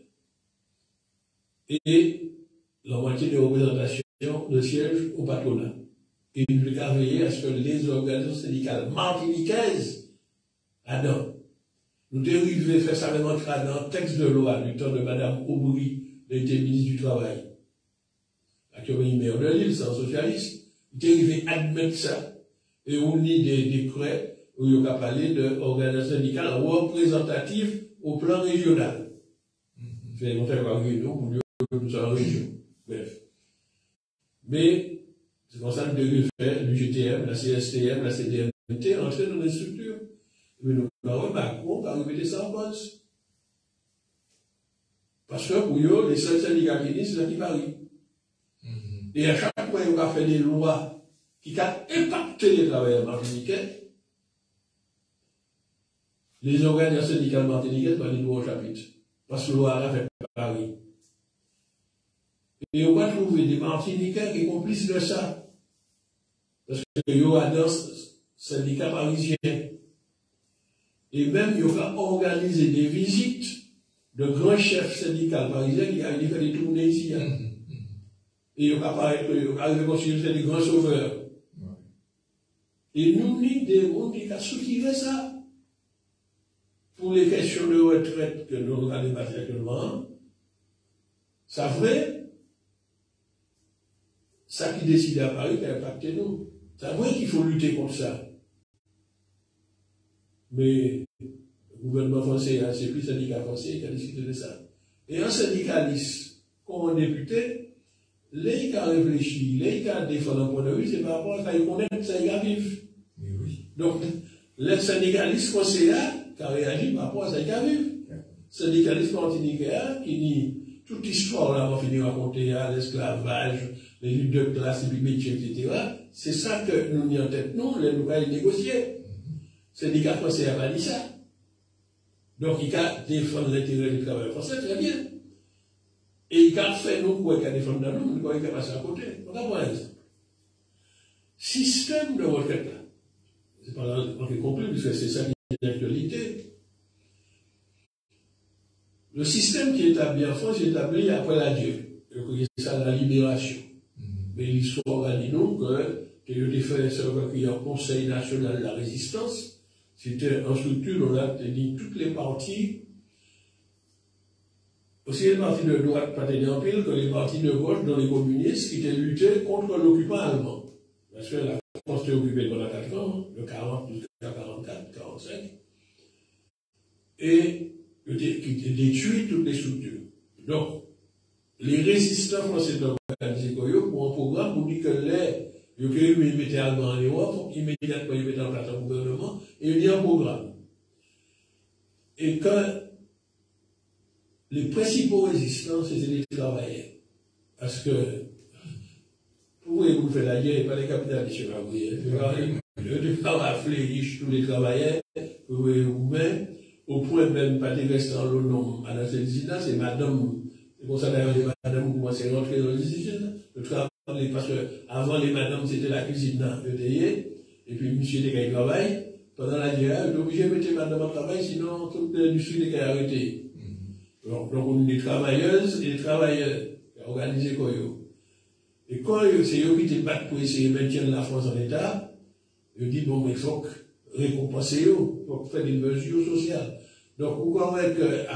et la moitié des représentations de sièges au patronat. Et nous devons veiller à ce que les organisations syndicales martiniquaises, non. Nous devons faire ça même entrer dans un texte de loi du temps de Mme Aubry, était ministre du Travail. Actuellement, maire de l'île, c'est un socialiste. Nous devons admettre ça. Et on lit des décrets où il y a parlé d'organisations syndicales représentatives au plan régional. C'est mon frère réunion pour nous sommes en région. Bref. Mais, c'est comme ça que nous devons faire le GTM, la CSTM, la CDMT, entrer dans les structures. Mais nous avons Macron qui a répété ça en France. Parce que pour eux, les seuls syndicats qui disent, c'est là qui Paris. Et à chaque fois, ils ont fait des lois qui ont impacté les travailleurs martiniquais. Les organisations syndicales martiniquaises vont aller au chapitre. Parce que la loi a fait Paris. Et on va trouver des Martiniquais qui sont complices de ça. Parce qu'il y a dans syndicats parisiens. Et même, il va organiser des visites de grands chefs syndicaux parisiens qui avaient fait des tournées ici. Et il va arriver constituer des grands sauveurs. Et nous, ni des gens qui ont soutiré ça. Pour les questions de retraite que nous allons débattre actuellement, ça vrai, ça qui décide à Paris qui a impacté nous. C'est vrai qu'il faut lutter contre ça. Mais le gouvernement français, c'est plus le syndicat français qui a décidé de ça. Et un syndicaliste, comme un député, les qui réfléchissent, les qui défendent un point de vue, c'est par rapport à ça, ils connaissent que ça y vivre. Oui. Donc, les syndicalistes conseillers qui réagissent par rapport à ça y vivre. Syndicalistes martiniquais qui nie toute l'histoire là, on va finir raconter, l'esclavage, les luttes de classe, les métiers, etc. C'est ça que nous avons en tête, nous, nous allons négocier. Syndicat français n'a pas dit ça. Donc, il a défendu l'intérêt du travail français, très bien. Et il a fait nous quoi qu'il a défendu dans nous, quoi qu'il a passé à côté. On va voir ça. Système de retraite là. C'est pas là qu'on fait compris, puisque c'est ça qui est l'actualité. Le système qui est établi en France est établi après l'adieu. C'est ça la libération. Mais l'histoire a dit nous que le fait un Conseil national de la résistance. C'était en structure, on a dit toutes les parties, aussi les partis de droite pas tenu en pile que les partis de gauche, dont les communistes, qui étaient luttés contre l'occupant allemand. Parce que la France était occupée pendant 4 ans, de 40 jusqu'à 44, 45. Et qui détruit toutes les structures. Donc, les résistants français de l'organisation pour un programme pour dire que ils mettaient allemand en Europe, immédiatement ils mettaient en place un gouvernement, et il y a un programme. Et quand les principaux résistants, c'était les travailleurs. Parce que, pour vous faire la guerre, pas les capitalistes, je ne vais pas rafler tous les travailleurs, vous-même, au point même, pas de rester en nom à la Céline, c'est madame, c'est pour ça d'ailleurs les madames commencent à rentrer dans les usines, le travail, parce que avant les madames c'était la cuisine dans ETI, et puis monsieur des gars qui travaillent, pendant la guerre, il est obligé de mettre madame en travail, sinon toute l'industrie des gars arrêtés. Donc on est des travailleuses et des travailleurs, organisés quoi. Et quand c'est eux qui te battent pour essayer de maintenir la France en état, ils disent bon, mais il faut récompenser eux, il faut faire des mesures sociales. Donc, vous comprenez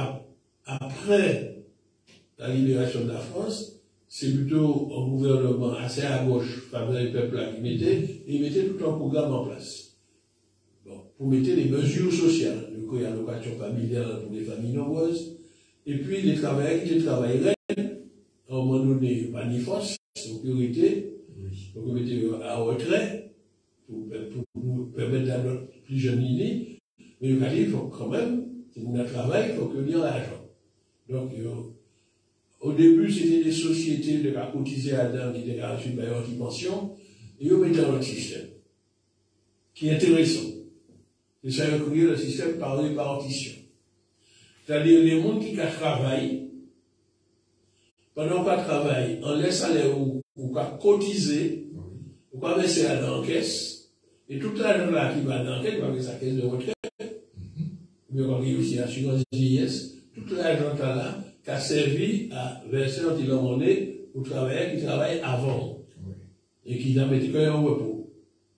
qu'après la libération de la France, c'est plutôt un gouvernement assez à gauche, favorable le peuple qui mettait, et il mettait tout un programme en place. Bon, pour mettre des mesures sociales, du coup, il y a l'allocation familiale pour les familles nombreuses, et puis les travailleurs qui travailleraient, à un moment donné, pas ni force, en priorité, donc on mettait à retrait, pour permettre à notre plus jeune lignée, mais il faut quand même, si on a travail, il faut que lire l'argent. Donc, au début, c'était des sociétés de la cotiser à l'un qui étaient reçues par anti-pension, et ils mettaient dans le système, qui est intéressant. C'est ça qu'on appelle le système par répartition. C'est-à-dire, les gens qui travaillent, pendant qu'on travaille, on laisse aller ou cotiser, ou pas verser dans la caisse, et tout l'argent là qui va dans la caisse, il va verser sa caisse de retraite. Mais on va aussi assurance vieillesse, tout l'argent là qui a servi à verser un petit monnaie aux travailleurs qui travaillent avant et qui n'ont mis qu'un repos.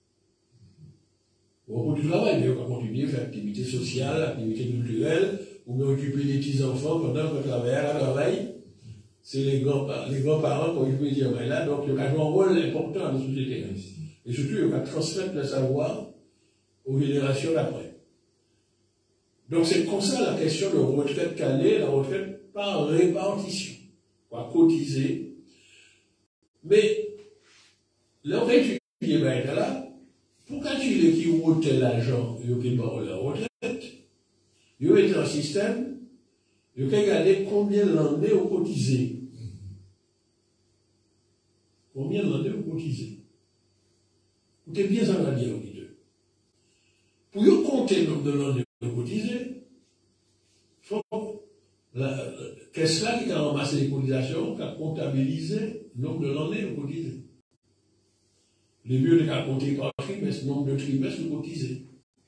Au repos du travail, mais on va continuer à faire activité sociale, activité culturelle, ou bien occuper les petits-enfants pendant que le travailleur travaille. C'est les grands-parents qui ont occupé ces là, donc il y a un rôle important dans la société. Et surtout, il va transmettre le savoir aux générations d'après. Donc c'est comme ça la question de retraite calée, la retraite par répartition, par cotiser. Mais là, on va étudier là, pour calculer qui vote l'argent, il y a la retraite, il y a un système, il y a regarder combien l'année ont cotisé. Combien l'année ont cotisé. Vous êtes bien ça va dire, pour y compter le nombre de l'année cotisé, il faut qu'est-ce là qui a ramassé les cotisations, qui a comptabilisé le nombre de l'année cotisé. Les mieux de compter par trimestre, le nombre de trimestres cotisés.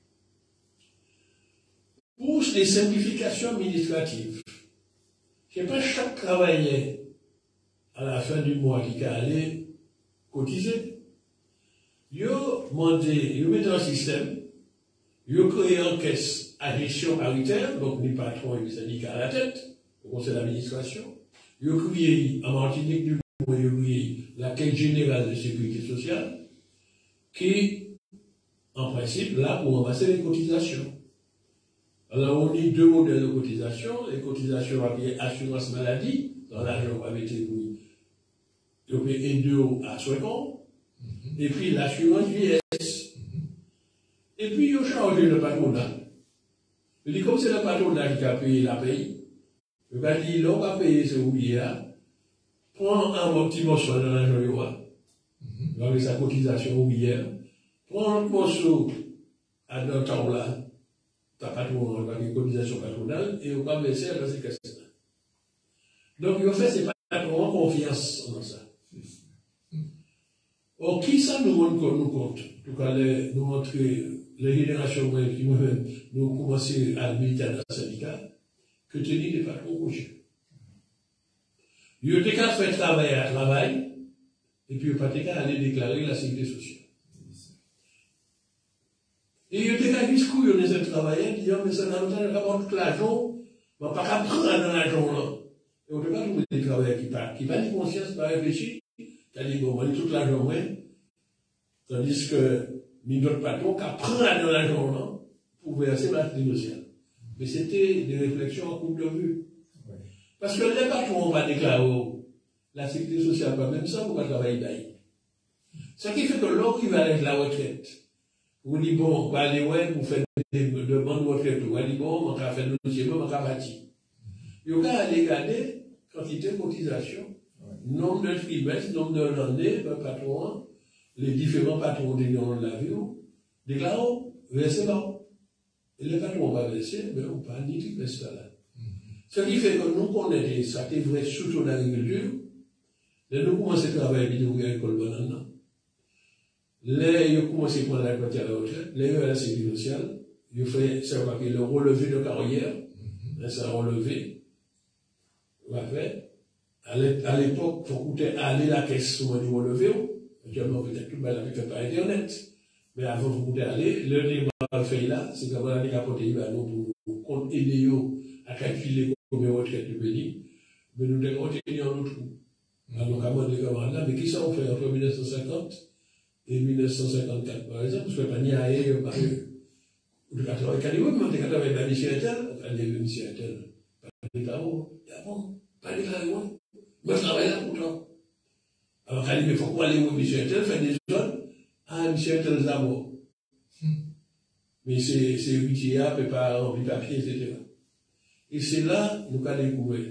Pour les simplifications administratives, ce n'est pas chaque travailleur à la fin du mois qui a allé cotiser. Ils mettent un système. Ils ont créé une caisse à gestion paritaire, donc les patrons et les syndicats à la tête, le conseil d'administration. Ils ont créé, en Martinique du Nord, ils ont créé la caisse générale de sécurité sociale, qui, en principe, là pour ramasser les cotisations. Alors, on a deux modèles de cotisation. Les cotisations appelées assurance maladie, dans l'argent on va mettre ils paient 2 à 5 ans, et puis l'assurance vieillesse. Et puis, ils changé le patronat. Il dit, comme c'est le patronat qui a payé la paye, il va dire, l'on va payer ce ouvrier, prends un petit morceau dans l'argent, avec sa cotisation ouvrière, prends un morceau à dans temps là, ta patron, avec une cotisation patronale, et on va verser dans ces caisses. Donc, il fait ces patrons confiance dans ça. Or, qui ça nous rend compte? En tout cas, nous montrer les générations qui nous commencé à militer dans le syndicat, que tenir des patrons couchés. Ils ont qu'à faire travail à travail, et puis ils n'ont pas qu'à aller déclarer la sécurité sociale. Et ils ont qu'à discours, ils ont des travailleurs qui disent, mais ça n'a pas rapport tout l'argent, on ne va pas prendre dans l'argent là. Et on ne peut pas trouver des travailleurs qui pas de conscience, pas réfléchir, qui a dit, bon, on va tout l'argent, ouais. Tandis que, notre patron, qui prend dans l'argent là, pour verser la sécurité sociale. Mais c'était des réflexions à court de vue. Ouais. Parce que les patrons vont déclarer la sécurité sociale, pas même ça, pour pas travailler d'ailleurs. Ce qui fait que l'homme qui va avec la retraite, vous dit bon, on va aller ouais, pour faire des demandes de retraite, on va dire bon, on va faire le dossier, on va bâtir. Il va aller regarder quantité de cotisation, nombre de trimestres, nombre d'années, le patron, les différents patrons de la vie, déclarent, versez là. Et les patrons vont verser, mais on ne parle ni de ça là. Ce qui fait que nous connaissons ça, c'est vrai, surtout dans l'agriculture, nous commençons à travailler avec l'école banane. Les ils commencent à prendre la retraite à la retraite, les à la sécurité sociale, ils font ça va le relevé de carrière, ça relevé, on va faire. À l'époque, il faut coûter aller la caisse sur le relevé, actuellement peut-être tout le monde a fait par internet. Mais avant de vous aller, le débat fait là, c'est qu'on a capoté pour compte aider à calculer combien de retraite du pays, mais nous devons tenir en autre coup. Alors, comment des camarades là, mais qui ça on fait entre 1950 et 1954, par exemple, parce que pas ni à eux, par eux. Ou de 80, quand ils vont, quand avec la mission interne, quand les missions internes, pas de travaux, il y a bon, pas de travaux, moi je travaille là pourtant. Alors, quand il faut qu'on aller aux missions internes, faire des zones, à mission interne d'abord. Mais c'est utile, peut pas remplir papier, etc. Et c'est là, nous avons découvert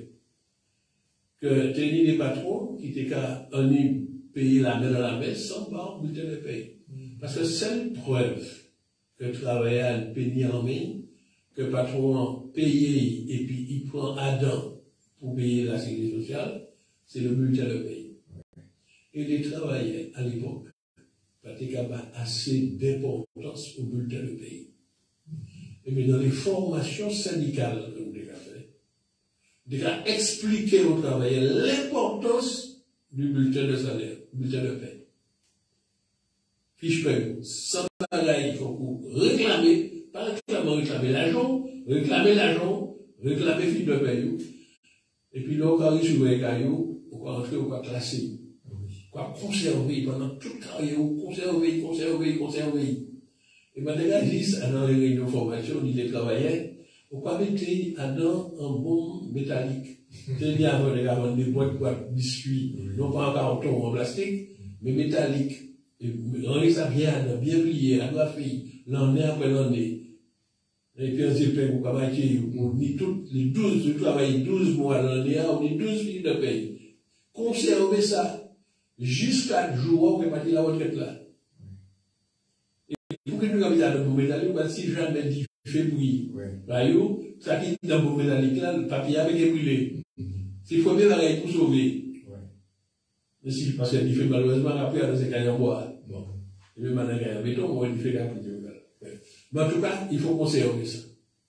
que tenir des patrons qui étaient qu'à payer la main dans la messe sans pas bulletin de paye. Parce que seule preuve que travailler à payer en main, que le patron paye et puis il prend Adam pour payer la sécurité sociale, c'est le bulletin de paye. Et les travailleurs à l'époque, pas assez d'importance au bulletin de paye. Et bien dans les formations syndicales que nous avons fait, nous avons expliqué aux travailleurs l'importance du bulletin de salaire, bulletin de paie. Fiche paie, sans bagaille, il faut réclamer, pas réclamer l'argent, réclamer fiche de paie. Et puis là, on va sur les cailloux, on va rentrer, on va classer. On va conserver pendant toute la carrière, conserver. Et maintenant, dans les réunions de formation, on dit les travailleurs, on va mettre dedans un bon métallique. C'est-à-dire avant des boîtes biscuits, non pas en carton ou en plastique, mais métallique. Et on ça bien plié, agrafé, l'année après l'année. Et puis on s'est fait pour travailler, on dit toutes les 12, je travaille 12 mois l'année, on dit 12 fiches de paye. Conserver ça jusqu'à jour où on va dire la retraite là. Et pour que nous avions dans le bon métallique, si jamais dit février, ça qui est dans le bon métallique là, le papier avec brûlé. S'il faut bien arrêter pour sauver. Mais si, parce qu'il fait malheureusement après, dans ces cailles en bois. Et même dans les cailles en béton, on va lui faire appliquer. Mais en tout cas, il faut conserver ça.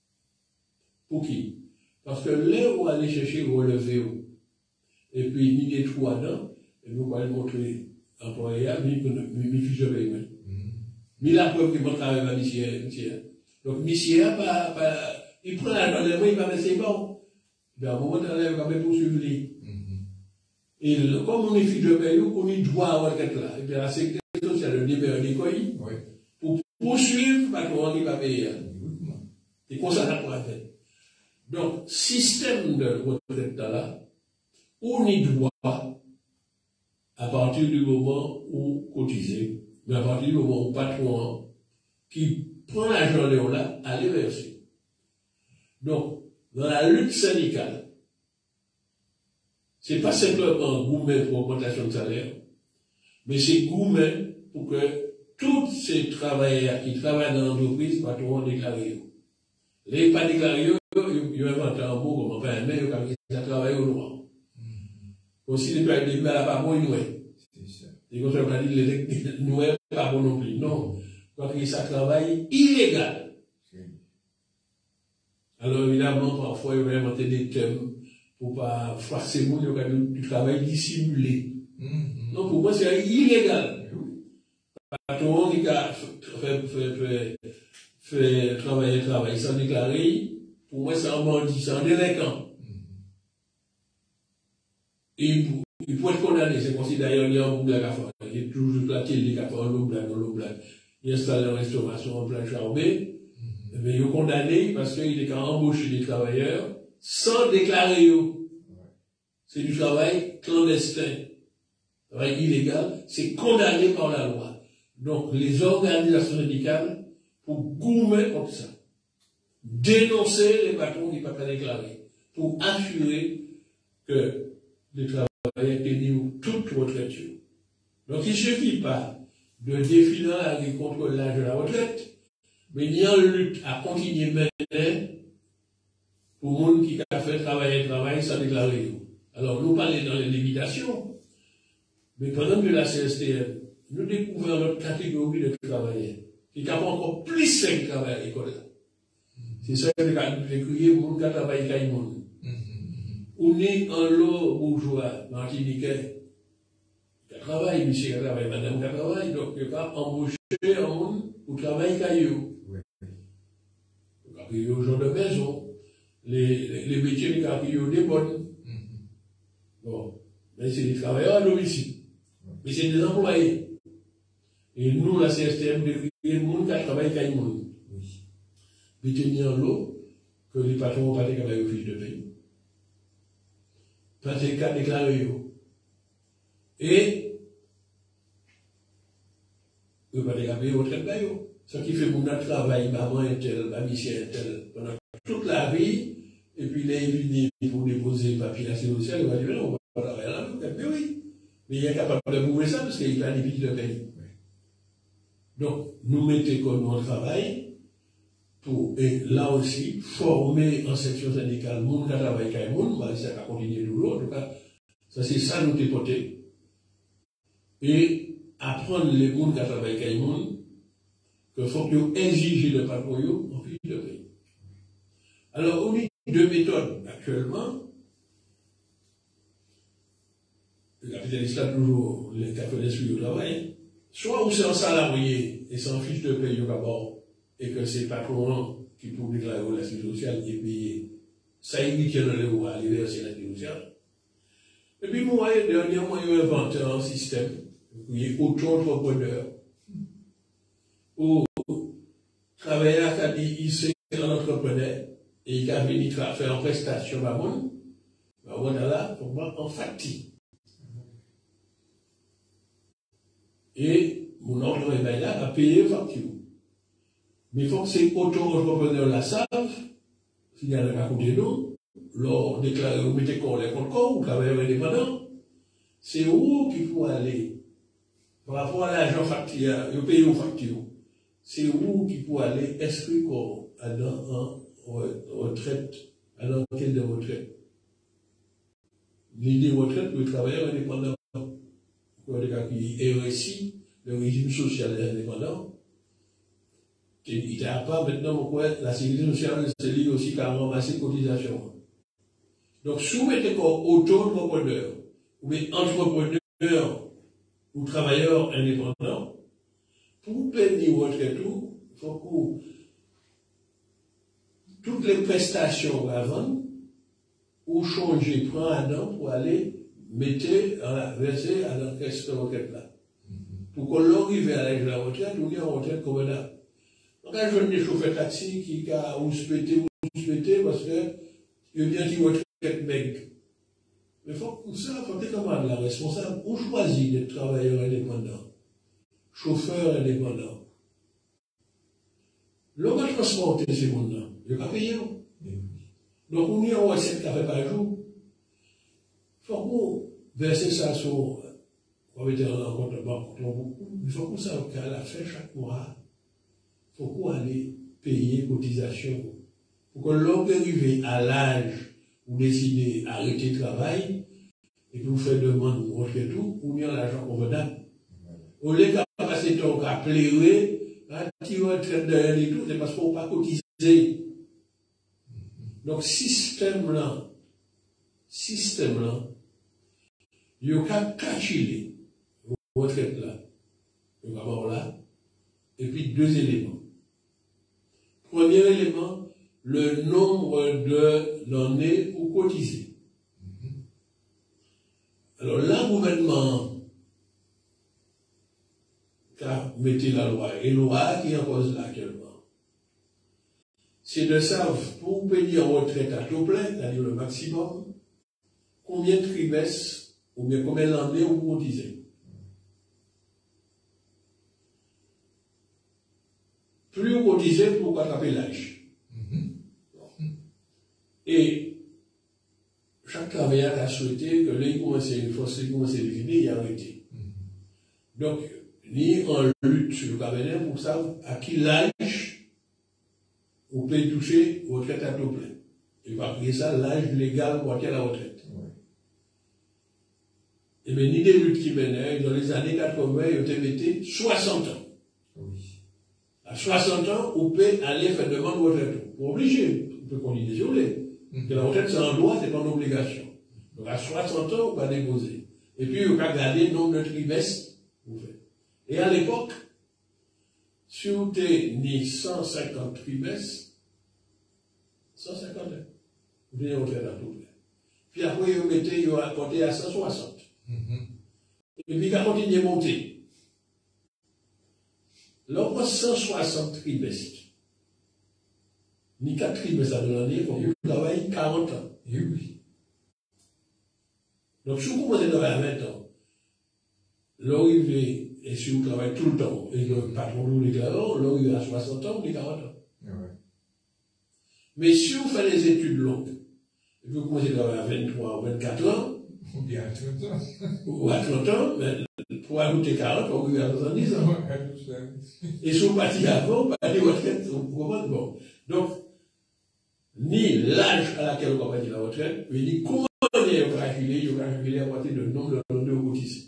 Pour qui? Parce que là où aller chercher relever, et puis ni des trous dedans, et nous allons montrer employé, mi fiche de paiement. Mais la preuve qu'il montre avec la monsieur. Donc, monsieur, il prend l'argent de moi, il va mettre ses bons. Mais à un moment donné, il va me poursuivre lui. Et comme on est fiche de paye, on y doit avoir quelque là. Et puis la sécurité sociale, le début des coïs, pour poursuivre, parce qu'on n'y va pas payer. Et qu'on s'en a pas fait. Donc, système de retraite là, on y doit à partir du moment où cotiser, mais à partir du moment où patron qui prend l'argent là, à les verser. Donc, dans la lutte syndicale, c'est pas simplement gourmet pour augmentation de salaire, mais c'est gourmet pour que tous ces travailleurs qui travaillent dans l'entreprise, patron déclaré. Les pas déclarés, ils ont inventé un mot comme enfin, mais ils ont travaillé au noir. Aussi, les pas de pas bon, ils et quand on a dit les noirs, pas bon non plus. Non. Quand ils travail illégal. Alors, évidemment, parfois, ils vont inventer des thèmes pour pas forcer les gens du travail dissimulé. Non, pour moi, c'est illégal. Tout le monde qui a fait travail sans déclarer, pour moi, c'est un bandit, c'est un délinquant. Et il faut être condamné, c'est considéré d'ailleurs, il y a un bout de la café. Il y a toujours la télé, café, l'eau blague. Il installe en restauration en plein charbé. Mais il est condamné parce qu'il est embauché des travailleurs sans déclarer. C'est du travail clandestin. Travail illégal, c'est condamné par la loi. Donc, les organisations syndicales, pour goumer comme ça, dénoncer les patrons qui ne sont pas déclarés, pour assurer que les travailleurs tenus toute retraite. Donc, il ne suffit pas de définir la lutte contre l'âge de la retraite, mais il y a une lutte à continuer maintenant pour les gens qui ont fait travail sans déclarer. Alors, nous parlons dans les limitations, mais pendant que la CSTM, nous découvrons notre catégorie de travailleurs qui ont encore plus de travail à l'école. C'est ça que nous avons découvert pour nous travailler avec nous. On est un lot bourgeois, martiniquais, qui travaille, monsieur qui travaille, madame qui travaille, donc il va embaucher un monde pour travailler avec eux. Il y a des gens de maison, les métiers qui ont des bonnes. Bon, mais c'est des travailleurs à domicile. Mais c'est des employés. Et nous, la CSTM, les gens qui travaillent avec nous. Mais tenir l'eau, que les patrons n'ont pas déclaré aux fiches de paye. Pas de cas déclarés. Et, ils n'ont pas déclaré au traitement. Ce qui fait mon travail, maman est tel, ma mission est telle, pendant toute la vie, et puis les venus pour déposer le papier à la sociale, il va dire, non, on va pas travailler là, mais oui. Mais il est capable de prouver ça parce qu'il a des fiches de paye. Donc, nous mettons comme on travaille pour, et là aussi, former en section syndicale, moun qui travaille avec moun, ça va continuer toujours. En tout cas, ça c'est ça nous dépoter. Et apprendre les moun qui travaillent avec moun, que faut que exiger le patron en fiche de paye. Alors, on a deux méthodes actuellement. Le capitaliste a toujours les capitalistes au travail. Soit où c'est un salarié et sans fiche de paye d'abord, et que c'est patron qui publie la relation sociale et paye, ça évite qu'il y ait à aller verser la sociale. Et puis, moi, dernièrement, il a inventé un système où il y a auto-entrepreneur, où travailleur qui a dit, il sait un entrepreneur, et il a venu faire une prestation à moi, là, pour moi, en facture. Et mon ordre est là à payer facture. Mais il faut que ces auto-entrepreneurs la savent, s'il y a un cas côté nous, leur déclarer, vous mettez qu'on les compte ou travailleur indépendant, c'est où qu'il faut aller. Par rapport à l'argent facture, vous payez aux factures. C'est où qu'il faut aller inscrire dans retraite, à l'enquête de retraite. L'idée de retraite pour les travailleurs indépendants. RSI, le régime social indépendant, il n'y a pas maintenant la sécurité sociale, c'est lié aussi qu'à ramasser les cotisations. Donc, si vous mettez comme auto-entrepreneur, ou bien entrepreneur, ou travailleur indépendant, pour payer votre tout, il faut que toutes les prestations avant, ou changer, prendre un an pour aller verser à la caisse de retraite là. Pour qu'on arrive à l'âge de la retraite, on est en retraite comme là. Donc, un jeune chauffeur taxi qui a ou se pété, parce que il y a une retraite maigre. Mais pour ça, il faut que comme la responsable, on choisit d'être travailleur indépendant, chauffeur indépendant. L'on va transporter ces mondes-là, il n'y a pas payé. Donc, on y a un recette café par jour. Il faut qu'on verse ça sur, on va mettre en compte beaucoup. Il faut qu'on sache qu'à la fin chaque mois, il faut qu'on aille payer cotisation. Pour que l'on arrive à l'âge où décider d'arrêter le travail, et que vous faites demande, vous rejetez tout, ou bien l'argent convenable. Au lieu de passer ton temps à pleurer, à tirer retraite de rien du tout, c'est parce qu'on ne peut pas cotiser. Donc, système là, il y a qu'à cacher retraite là, le d'abord là, et puis deux éléments. Premier élément, le nombre d'années où cotiser. Alors là, le gouvernement qui a mis la loi, et la loi qui est en cause là actuellement, c'est de savoir, pour payer en retraite à taux plein, c'est-à-dire le maximum, combien de trimestres, ou bien combien d'années vous cotisez. Plus vous cotisez, plus vous attrapez l'âge. Et chaque travailleur a souhaité que les conseils, une fois que les conseils définés, il a arrêté. Donc, ni en lutte sur le cabinet pour savoir à qui l'âge vous pouvez toucher retraite à taux plein. Et pas appeler ça l'âge légal pour acquérir la retraite. Et bien, ni des luttes qui menaient, dans les années 80, ils ont été 60 ans. À 60 ans, vous pouvez aller faire demande de retraite. Pour obliger, vous pouvez qu'on dit désolé. Que la retraite, c'est un droit, c'est pas une obligation. Donc, à 60 ans, vous pouvez déposer. Et puis, vous pouvez garder le nombre de trimestres vous faites. Et à l'époque, si vous avez ni 150 trimestres, 150 ans, vous avez retraite à tout près. Puis après, vous mettez, vous apportez à 160. Et puis, quand on continue à monter, là, on a 160 trimestres. Ni 4 trimestres de l'année, on travaille 40 ans. Oui. Donc, si vous commencez à travailler à 20 ans, l'arrivée, et si vous travaillez tout le temps, et le patron nous déclare, l'arrivée à 60 ans, on est 40 ans. Mais si vous faites des études longues, et puis vous commencez à travailler à 23 ou 24 ans, ou bien à 30 ans, ou à 30 ans, mais pour ajouter 40, on arrive à 70 ans. Et si vous partez avant, vous partez retraite, vous comprenez? Bon. Donc, ni l'âge à laquelle on va partir la retraite, mais ni comment on est calculé à partir de nombre de cotisés.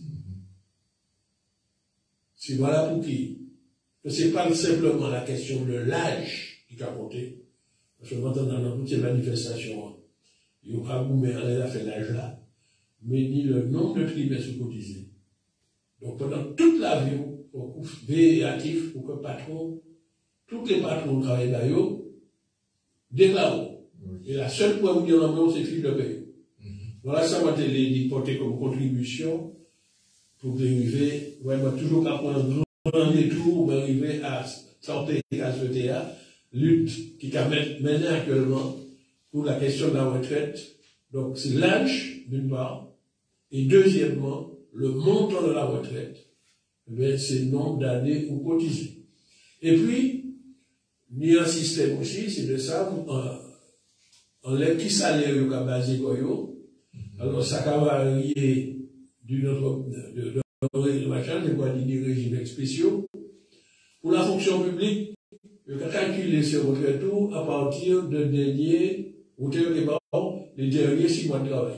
C'est voilà pour qui. Ce n'est pas simplement la question de l'âge qui a compté. Parce que maintenant, dans toutes ces manifestations, il n'y a pas beaucoup à fait l'âge là, mais ni le nombre de trimestres cotisés. Donc pendant toute la vie, on veille actif pour que tous les patrons travaillent d'ailleurs, déclarent. Et la seule point où il y en a, c'est fiche de paye. Voilà, ça va être porté comme contribution pour arriver, vraiment toujours qu'à prendre un grand détour, pour arriver à sortir à ce théâtre, lutte qui a mené actuellement pour la question de la retraite. Donc c'est l'âge, d'une part, et deuxièmement, le montant de la retraite, c'est le nombre d'années où cotiser. Et puis, il y a un système aussi, c'est de ça, on lève qui salaire au cas basé goyo. Alors, ça va varier d'une autre, de machin, c'est quoi, des régimes spéciaux. Pour la fonction publique, il faut calculer ce retraite à partir de dernier, ou les derniers 6 mois de travail.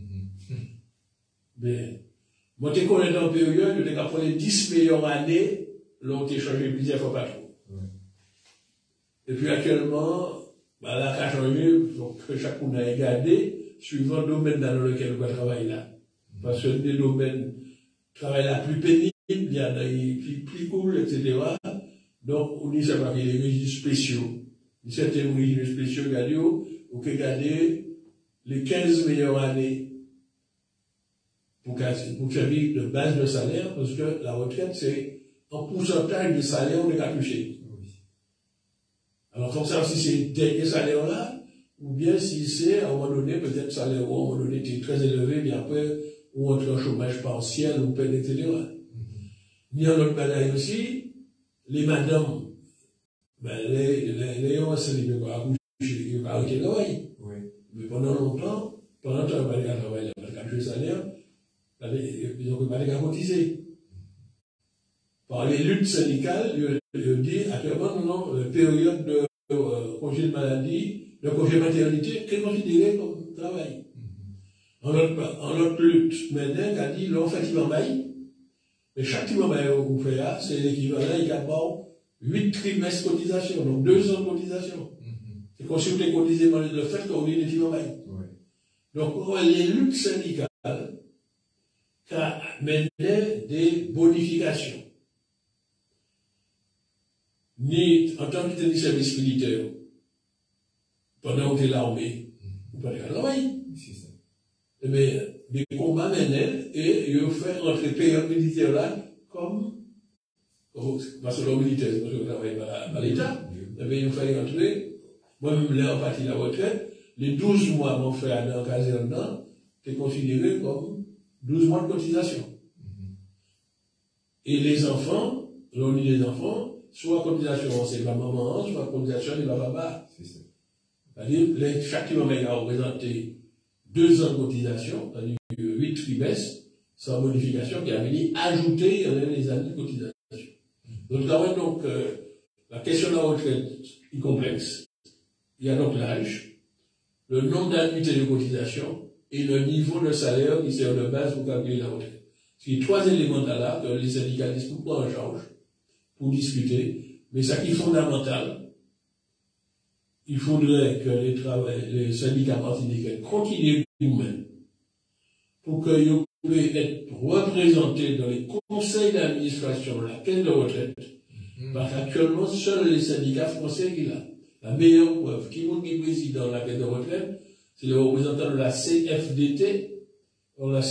Mais, moi, je connais dans la période, je t'ai les 10 meilleures années, l'ont été changé plusieurs fois pas trop. Et puis, actuellement, bah, là, ça a changé, donc, chacun a regardé, suivant le domaine dans lequel on travaille là. Parce que des domaines, travail là plus pénible, il y a des plus cool, etc. Donc, on dit ça va qu'il y a des régimes spéciaux. Certains régimes spéciaux, regardez, vous pouvez regarder les 15 meilleures années pour servir de base de salaire, parce que la retraite, c'est un pourcentage de salaire qu'on a touché. Alors, pour ça, si c'est le dernier salaire là, ou bien si c'est, à un moment donné, peut-être salaire ou à un moment donné était très élevé, mais après, ou entre un chômage partiel, ou peine, etc. Ni en autre bataille aussi, les madames, ben, les hommes, c'est les gens qui ont arrêté le travail. Mais pendant longtemps, pendant que tu as travaillé, tu as le salaire, ils n'ont pas cotisé. Par les luttes syndicales, je dis actuellement, non, la période de congé de maladie, de congé maternité, est considérée comme travail. En notre lutte, maintenant, a dit, l'on fait bail, mais chaque bail qu'on fait là, c'est l'équivalent, il y a 8 trimestres de cotisation, donc 2 ans de cotisation. C'est comme si vous avez cotisé le fait qu'on vient de bail. Donc, les luttes syndicales, ça mène des bonifications. Ni en tant que service militaire, pendant que l'armée, vous pouvez travailler. Mais des combats menés et ils fait entre les payeurs militaires là comme parce que l'homme militaire, parce que vous travaillez par l'État, mais ils fait entrer, moi-même là en partie de la retraite, les 12 mois mon frère dans le caserne, c'est considéré comme 12 mois de cotisation. Et les enfants, l'on dit les enfants, soit cotisation c'est la maman, soit cotisation c'est la papa. C'est-à-dire, chaque maman a représenté 2 ans de cotisation, c'est-à-dire 8 trimestres, sans modification, qui a venu ajouter les années de cotisation. Donc, là, donc, la question de la retraite est complexe. Il y a donc l'âge, le nombre d'annuités de cotisation et le niveau de salaire qui sert de base pour calculer la retraite. C'est 3 éléments là que les syndicalistes nous prennent en charge pour discuter, mais ce qui est fondamental, il faudrait que les syndicats martiniquais continuent nous-mêmes pour qu'ils puissent être représentés dans les conseils d'administration de la caisse de retraite, parce qu'actuellement, seuls les syndicats français qui l'ont. La meilleure preuve, qui est président de la caisse de retraite, c'est le représentant de la CFDT, la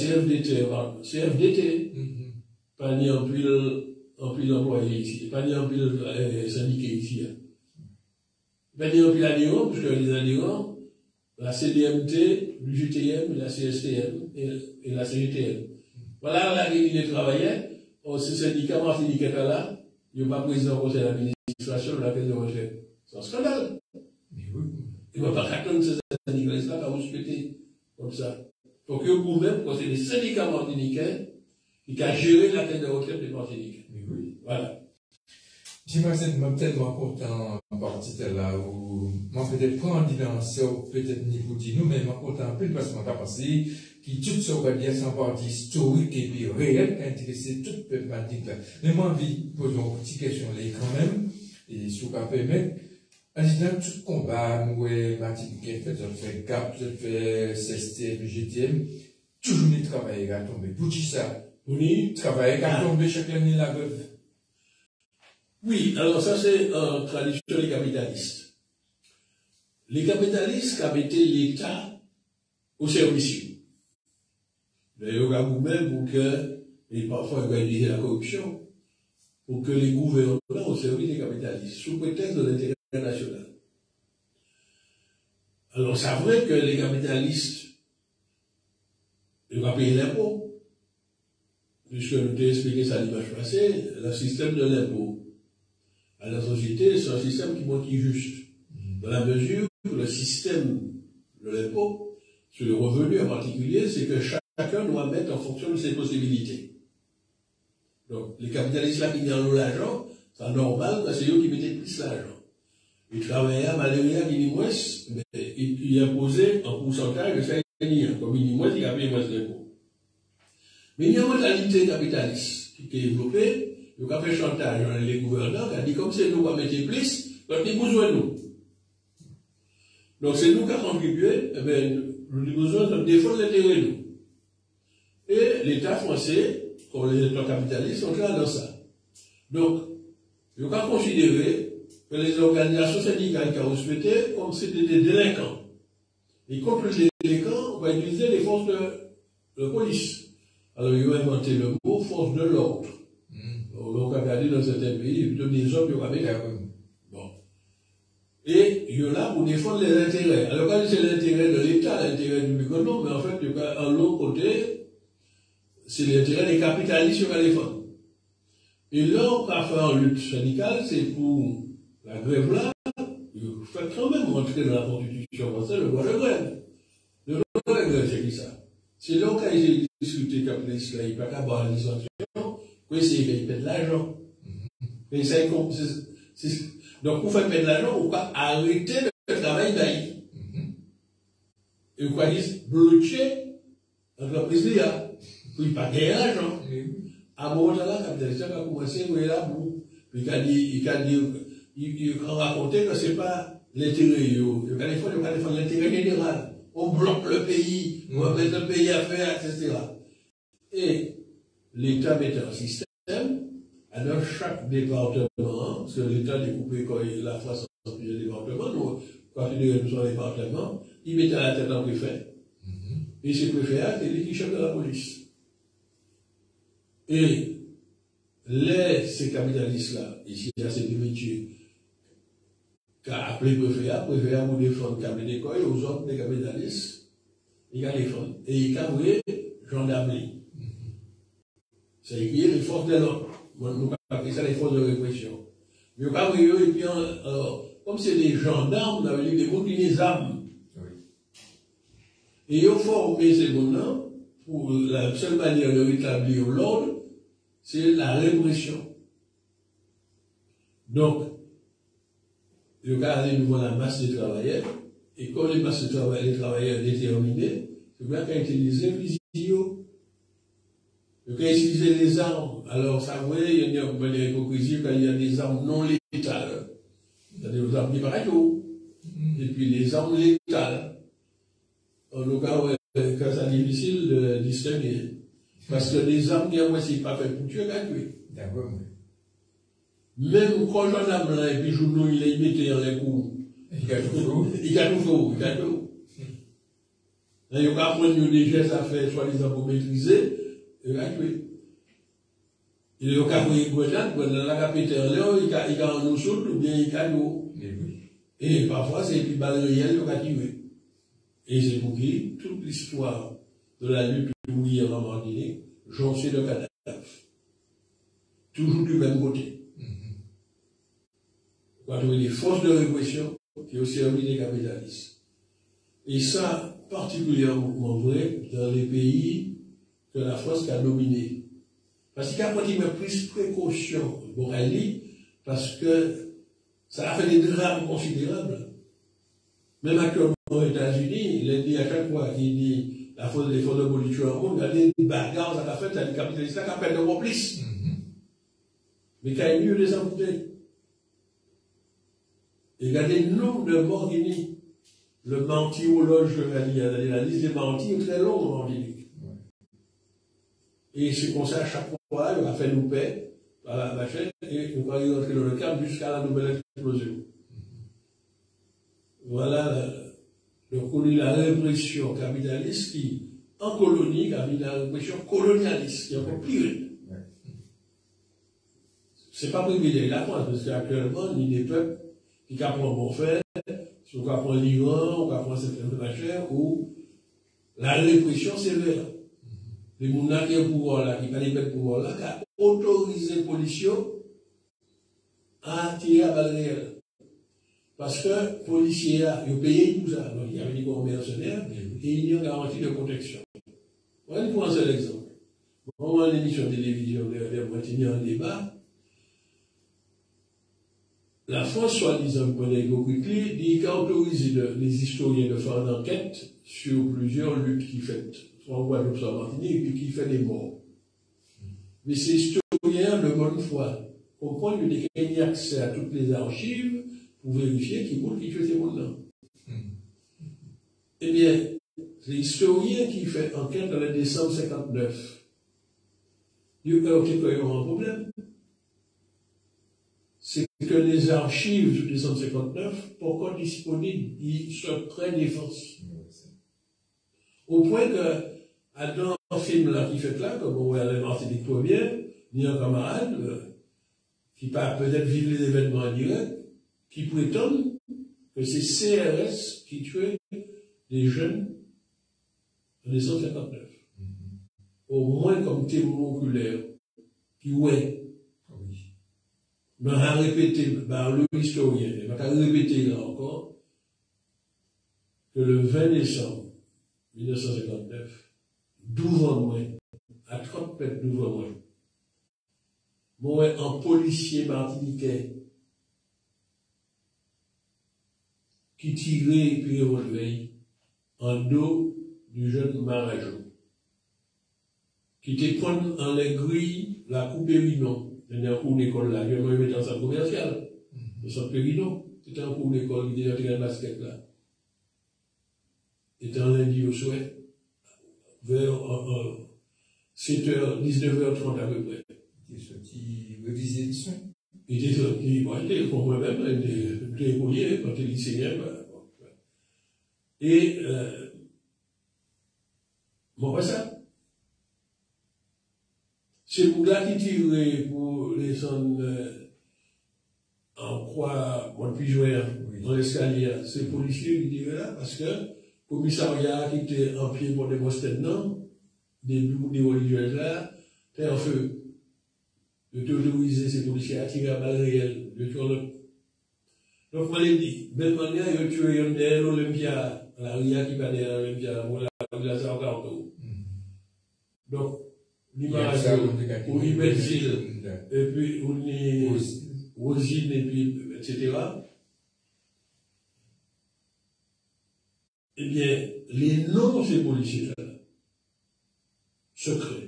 CFDT, pas ni en pile employé ici, pas ni en pile syndiqué ici. Pas ni en pile adhérents, parce que les adhérents, la CDMT, l'UGTM, la CSTM et la CGTM. Voilà la ligne des travailleurs, ces syndicats martiniquais là, il n'y a pas président au conseil d'administration de la caisse de retraite. C'est un scandale. Il ne va pas attendre ces syndicats-là à vous souhaiter comme ça. Il faut que vous-même, quand c'est les syndicats martiniquais, qui ont géré la caisse de retraite des Martiniquais. Voilà. J'imagine, moi, peut-être, moi, content en partie là, où, moi, peut-être, prendre l'identité, peut-être, ni pour dire nous, mais moi, content un peu, parce que moi, passé, qui, tout ça, va dire, c'est en partie historique et puis réel, qui a intéressé toute peuple martinique là. Mais moi, envie de poser une petite question là, quand même, et si vous pouvez permettre, en disant, tout combat, nous, Martinique, fait GAP, fait CSTM, GTM, toujours les travailleurs à tomber. Pour qui ça? Oui. Travailler à tomber chaque année la veuve. Oui, alors ça c'est une tradition des capitalistes. Les capitalistes qui mettaient l'État au service. D'ailleurs, vous-même, pour que, et parfois organiser la corruption, pour que les gouvernements au service des capitalistes, sous prétexte de l'intérêt national. Alors, c'est vrai que les capitalistes, ils vont payer l'impôt. Puisque nous t'ai expliqué ça dimanche passé, le système de l'impôt à la société, c'est un système qui est juste. Dans la mesure où le système de l'impôt, sur le revenu en particulier, c'est que chacun doit mettre en fonction de ses possibilités. Donc, les capitalistes là qui gagnent l'argent, c'est normal, c'est eux qui mettent plus l'argent. Les travailleurs, malheureusement, qui disent moins, mais ils imposaient un pourcentage de ça, comme ils disent moins, ils payent moins d'impôts. Mais il y a une mentalité capitaliste qui est développée. Il a fait chantage dans les gouvernants, il a dit comme c'est nous qui avons mis plus, donc il a besoin de nous. Donc c'est nous qui avons contribué, eh bien, nous avons besoin de défendre l'intérêt de nous. Et l'État français, comme les États capitalistes, sont là dans ça. Donc, il a considéré que les organisations syndicales qui ont souhaité comme c'était des délinquants. Et contre les délinquants, on va utiliser les forces de police. Alors, ils ont inventé le mot force de l'ordre. On a regardé dans certains pays, plutôt des hommes qui ont avec. Bon. Et il y a là pour défendre les intérêts. Alors, quand c'est l'intérêt de l'État, l'intérêt du gouvernement, mais en fait, en l'autre côté, c'est l'intérêt des capitalistes qui va défendre. Et là, on va faire une lutte syndicale, c'est pour la grève là, il faut quand même rentrer dans la Constitution française le droit de grève. Le droit de grève, c'est qui ça? C'est là quand ils ont discuté capitaliste là, il n'y a pas qu'à avoir la dissension, pour essayer de payer de l'argent. Et ça, donc, pour faire payer de l'argent, on va arrêter le travail d'ailleurs. Et on va dire, bloquer l'entreprise là, pour ne pas gagner l'argent. À un moment là, le capitaliste a commencé à jouer là bout. Puis il a raconté que ce n'est pas l'intérêt. Il va défendre l'intérêt général. On bloque le pays, on va mettre le pays à faire, etc. Et l'État met un système, alors chaque département, parce que l'État découpé quand la France en plusieurs départements, nous, quand nous sommes départements, il met à la tête un préfet. Et ce préfet, c'est lui qui chef de la police. Et ces capitalistes-là, ici, il y a ces deux métiers, qui a appelé préfet pour défendre le cabinet d'école aux autres des capitalistes, il a défendu. Et il a envoyé gendarmerie. C'est écrit les forces de l'ordre. Nous avons appelé ça les forces de répression. Mais il a envoyé, et puis, comme c'est des gendarmes, on a dit des gens qui ont des armes. Et ils ont formé ces gens-là pour la seule manière de rétablir l'ordre, c'est la répression. Donc, il y a de nouveau la masse de travailleurs, et quand les masses de travailleurs déterminées, c'est bien qu'à utiliser les idiots. Il y a utiliser les armes. Alors, ça, vous voyez, il y a une hypocrisie quand il y a des armes non létales. Il y a des armes qui paraissent haut. Et puis les armes létales. En tout cas, quand c'est difficile de distinguer. Parce que les armes qui sont pas faites pour tuer, qu'à tuer. D'accord, oui. Même quand j'en ai blanc et puis journaux, il est mis dans les coups. Il a tout chaud. Il a tout chaud, il a tout. Il y a qu'à prendre des gestes à faire, soi-disant pour maîtriser, il a tué. Il y a qu'à prendre une grenade, la capite en l'air, il a un eau ou bien il a l'eau. Et parfois, c'est une balle réelle qui a tué. Et c'est pour qui toute l'histoire de la lutte ouvrière en Martinique, j'en sais le cadavre. Toujours du même côté. On va trouver des forces de répression qui ont servi des capitalistes. Et ça, particulièrement vrai dans les pays que la France a dominés. Parce qu'il y a plus de précaution, parce que ça a fait des drames considérables. Même actuellement aux États-Unis, il a dit à chaque fois qu'il dit la force des forces de politique en monde, il y a des bagarres, ça a fait, ça a des capitalistes qui ont fait de complices. Mais qu'il y a eu des embouteilles. Et regardez le nombre de morts guinéens. Le martyrologe, la liste des martyrs est très longue en Martinique. Et c'est comme ça, à chaque fois, il a fait nous paix par la machette et on va y rentrer dans le cadre jusqu'à la nouvelle explosion. Voilà, donc on a la répression capitaliste qui, en colonie, a mis la répression colonialiste, qui est encore pire. C'est pas privilégié la France, parce qu'actuellement, il y a des peuples qui apprennent bon faire, on apprend l'Iran, on apprend certaines machines, où la répression sévère. Les gens qui ont le pouvoir là, qui n'ont pas le pouvoir là, qui a autorisé les policiers à tirer à balles réelles. Parce que les policiers, ils ont payé tout ça. Donc, il y avait des mercenaires et il y a une garantie de protection. On va prendre un seul exemple. On a une émission de télévision, on va tenir un débat. La France, soi-disant, pour les quickly, dit qu'a autorisé les historiens de faire une enquête sur plusieurs luttes qui faites, soit en Guadeloupe, soit en Martinique, et qui fait des morts. Mais ces historiens de bonne foi comprennent qu'il y a accès à toutes les archives pour vérifier qui montre qui tue ces mondes-là. Eh bien, c'est l'historien qui fait enquête dans le décembre 59. Il y a un problème. C'est que les archives du décembre 59, pourquoi disponibles, ils sont très défenses. Au point que, dans un film là qui fait là, comme on voit les Martinique trop bien, il y a un camarade qui peut peut-être vivre les événements en direct, qui prétend que c'est CRS qui tuait des jeunes en 1959. Au moins comme témoin oculaire, qui ouais. Oui. Mais à répéter, par le historien, il va répéter là encore, que le 20 décembre 1959, 12 ans moins, à 30 mètres 12 ans moins, moi, un policier martiniquais qui tirait et puis revolver en dos du jeune Marajo, qui était prendre en les grilles la coupe Périnon. Il y a un cours d'école là, il y a un en centre commercial, le centre Périnon. C'était un cours d'école, il était dans le basket là. Il était en lundi au souhait, vers 7h, 19h30 à peu près. Il était sorti réviser les soins. Il était sorti, bon, il était pour moi-même, il était écolier, quand il était lycéen. Et, bon, pas ça. C'est vous là qui tirez pour les zones en croix, bon, puis jouer dans l'escalier. C'est le policier qui tiraient là, parce que le commissariat qui était en pied pour démontrer non, des religieuses là, était en feu. De autoriser ces policiers à tirer à balles réelles, de tuer l'autre. Donc, moi, je dis, belle manière, il a tué un de l'Olympia, la RIA qui va derrière l'Olympia, pour la Sarkarto. Donc, l'image, pour Iberville, et puis, on est Rosine, et puis, etc. Eh bien, les noms de ces policiers-là, secrets.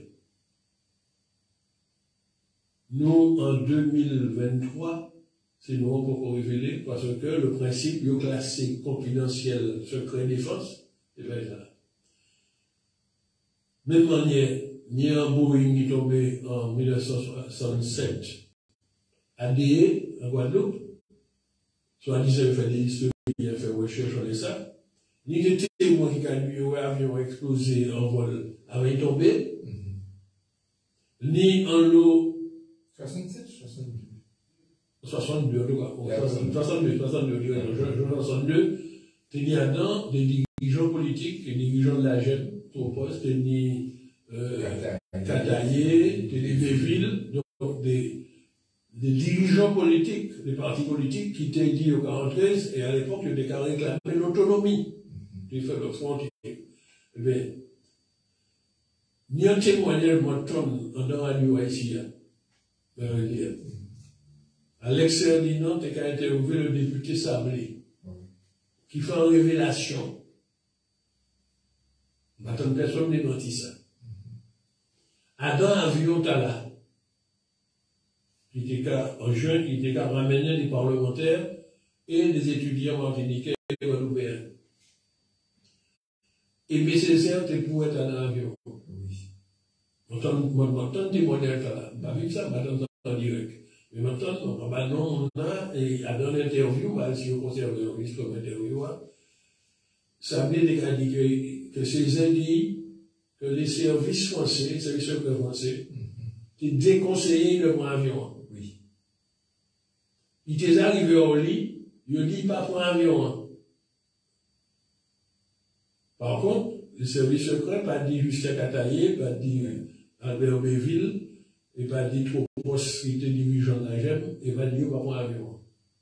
Nous, en 2023, c'est nous encore révélé parce que le principe est classé confidentiel, secret défense, et bien là. Même manière, il y a un Boeing qui est tombé en 1967 à DE, en Guadeloupe, soit disant qu'il fait des historiens, il a fait recherche sur ça. Ni des témoins qui ont vu un avion explosé en vol avait tombé, ni en l'eau. 67, 62. 62, en tout cas. 62. Il y a dedans des dirigeants politiques, des dirigeants de la GEM, pour poste, des Cataillé, des villes, donc des dirigeants politiques, des partis politiques qui étaient dit au 43, et à l'époque, ils étaient réclamé l'autonomie des frontières. Eh bien, ni un témoignage, moi, Tom, dans la radio ici, Alex Ferdinand qui a interviewé le député Sablé, qui fait une révélation. Maintenant, personne n'a menti ça. Adam Avion Tala, qui était un jeune qui était ramené des parlementaires et des étudiants martiniquais et guadeloupéens. Et M. Césaire était pour être un avion. Maintenant, témoignage là, pas vu ça, maintenant en direct. Mais maintenant, non, on a, et dans l'interview, si on conserve le risque comme interview, ça veut dire que Césaire dit que les services français, les services secrets français, ils déconseillent le prendre avion. Oui. Il est arrivé au lit, il dit pas prendre avion. Par contre, les services secrets, pas dit Justin Cataillé, pas dit Albert Béville, et pas dit trop proche qui était dirigeant de la GEM, et pas dit pas prendre avion.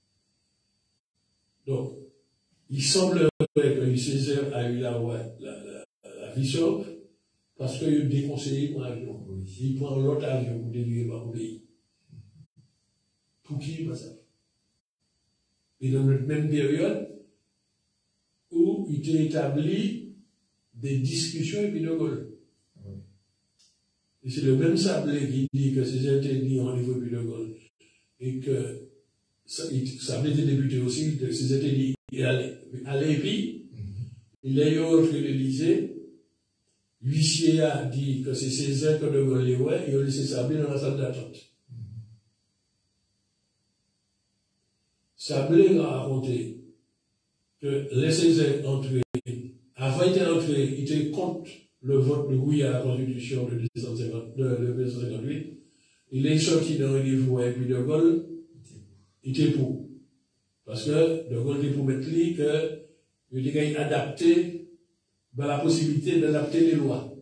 Donc, il semblerait que Césaire a eu la vie sauve, parce qu'il a déconseillé pour l'avion. Il prend l'autre avion pour délivrer par le pays. Pour qui pas ça? Et dans notre même période, où il était établi des discussions avec De Gaulle. Et c'est le même Sablé qui dit que ces interdits au niveau de De Gaulle. Et que Sablé était député aussi, que ces interdits à l'EPI, il a eu autre que l'Élysée. L'huissier a dit que c'est Césaire que De Gaulle est, ouais, et il a laissé Sablé dans la salle d'attente. Sablé a raconté que les Césaire entrés, avant il était entré, il était contre le vote de oui à la Constitution de 1958. Il est sorti dans le livre et puis De Gaulle, il était pour. Parce que, de Gaulle pour mettre que, il était adapté, la possibilité d'adapter les lois.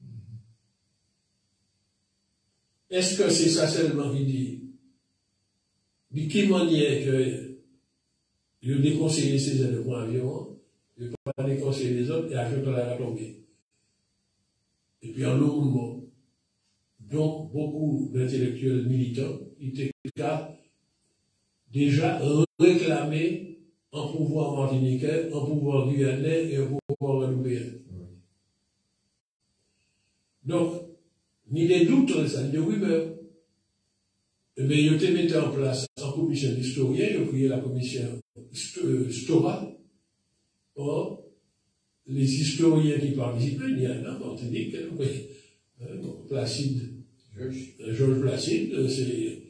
Est-ce que c'est ça seulement qui dit? De qui manière que, il déconseille ces aides pour avion, il ne peut pas déconseiller les autres et avion la tomber. Et puis, en l'autre mot, donc, beaucoup d'intellectuels militants, ils étaient déjà réclamés un pouvoir martiniquais, un pouvoir guyanais et un pouvoir guadeloupéen. Donc, ni des doutes, ni des rumeurs. Mais ils ont mis en place en commission d'historiens, ils ont créé la commission Stora. Or, les historiens qui participaient, il y en a en Martinique, Placide, Georges Placide, c'est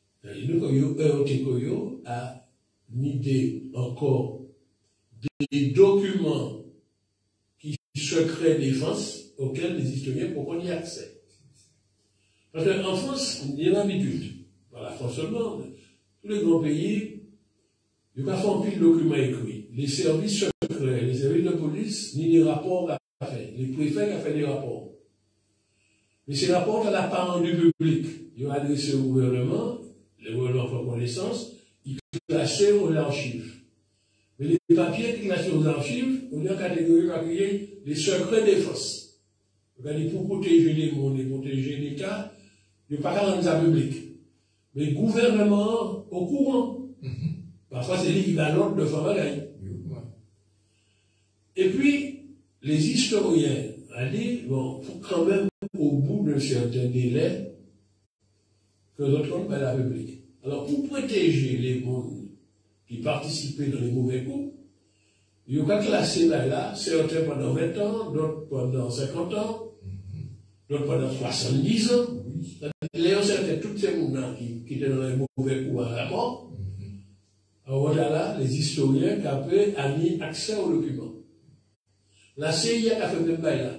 nous a mis encore des documents qui secret défense auxquels les historiens pourront y accès. Parce qu'en France, il y a l'habitude, pas la France seulement, tous les grands pays, il n'y a pas fait un pile de documents écrits. Les services secrets, les services de police, ni des rapports à faire. Les préfets ont fait des rapports. Mais ces rapports, on n'a pas rendu public. Ils ont adressé au gouvernement, le gouvernement fait connaissance, ils classaient aux archives. Mais les papiers qui classent aux archives, on est en catégorie appuyée les secrets défense. C'est-à-dire pour protéger les mondes et protéger l'État, il n'y a pas qu'à rendre ça public. Mais le gouvernement au courant. Parfois, c'est l'équivalent de Famagaï. Et puis, les historiens ont dit, bon, il faut quand même, au bout d'un certain délai, que notre compte va la public. Alors, pour protéger les mondes qui participaient dans les mauvais coups, il y a classé là, certains pendant 20 ans, d'autres pendant 50 ans, d'autres pendant 70 ans. Les gens, c'était tous ces mondes qui étaient dans les mauvais coups à la mort. Alors voilà, les historiens qui ont mis accès aux documents. La CIA a fait même bail là.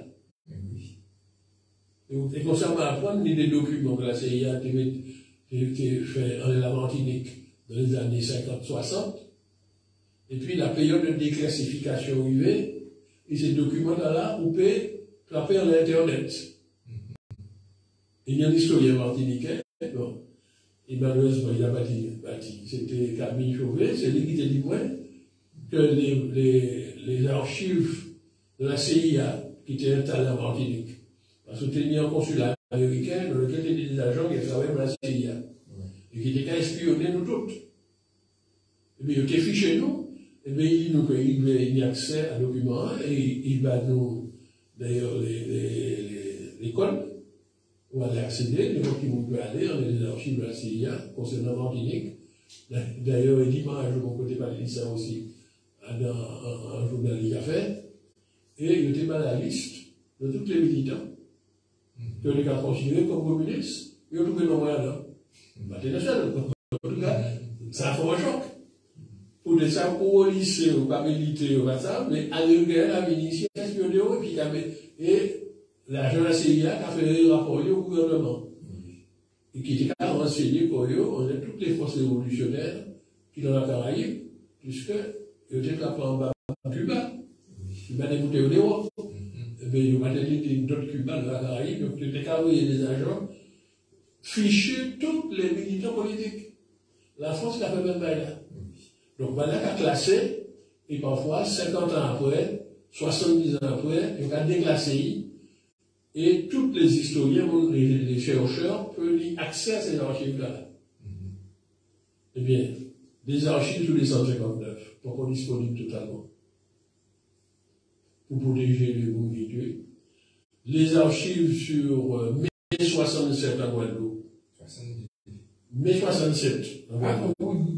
Et comme ça, on va apprendre des documents que la CIA a fait en la Martinique dans les années 50-60. Et puis la période de déclassification arrivée, et ces documents-là, on peut frapper à l'Internet. Il y a un historien martiniquais, bon, et malheureusement, il a bâti. C'était Camille Chauvet, c'est lui qui a dit que les archives de la CIA qui étaient installées en Martinique, parce que c'était mis en consulat américain dans lequel il y a des agents qui travaillaient pour la CIA, et qui étaient qu'à espionner nous toutes. Et bien, il était fiché nous, et bien, il y a accès à documents, et il va nous, d'ailleurs, les codes, où aller accéder, les gens qui vont aller dans les archives de la CIA concernant Martinique. D'ailleurs, il dit, moi, je mon côté pas dit ça aussi dans un journal qu'il a fait, et il était mal à la liste de tous les militants que les cas considérés comme communistes, et on trouve le moyen là. En tout cas, ça a fait un choc. Pour des ça, pour au lycée, ou pas militer, ou pas ça, mais à l'égard, la ministre, espionné, et l'agent de la CIA a fait un rapport au gouvernement. Et qui était renseigné pour eux, on a toutes les forces révolutionnaires qui sont dans la Caraïbe, puisque ils étaient là en bas de Cuba. Cuba n'est pas au dehors. Mais ils ont été d'autres Cubains dans la Caraïbe, donc ils étaient envoyés des agents, ficher tous les militants politiques. La France a fait même là. Donc, Badak a classé, et parfois, 50 ans après, 70 ans après, il a déclassé, et tous les historiens, les chercheurs, peuvent y accès à ces archives-là. Eh bien, des archives tous les 159, pourquoi disponibles totalement, pour protéger les mondes qui tuent. Les archives sur mai 67 à Guadeloupe. Mai 67 à Guadeloupe.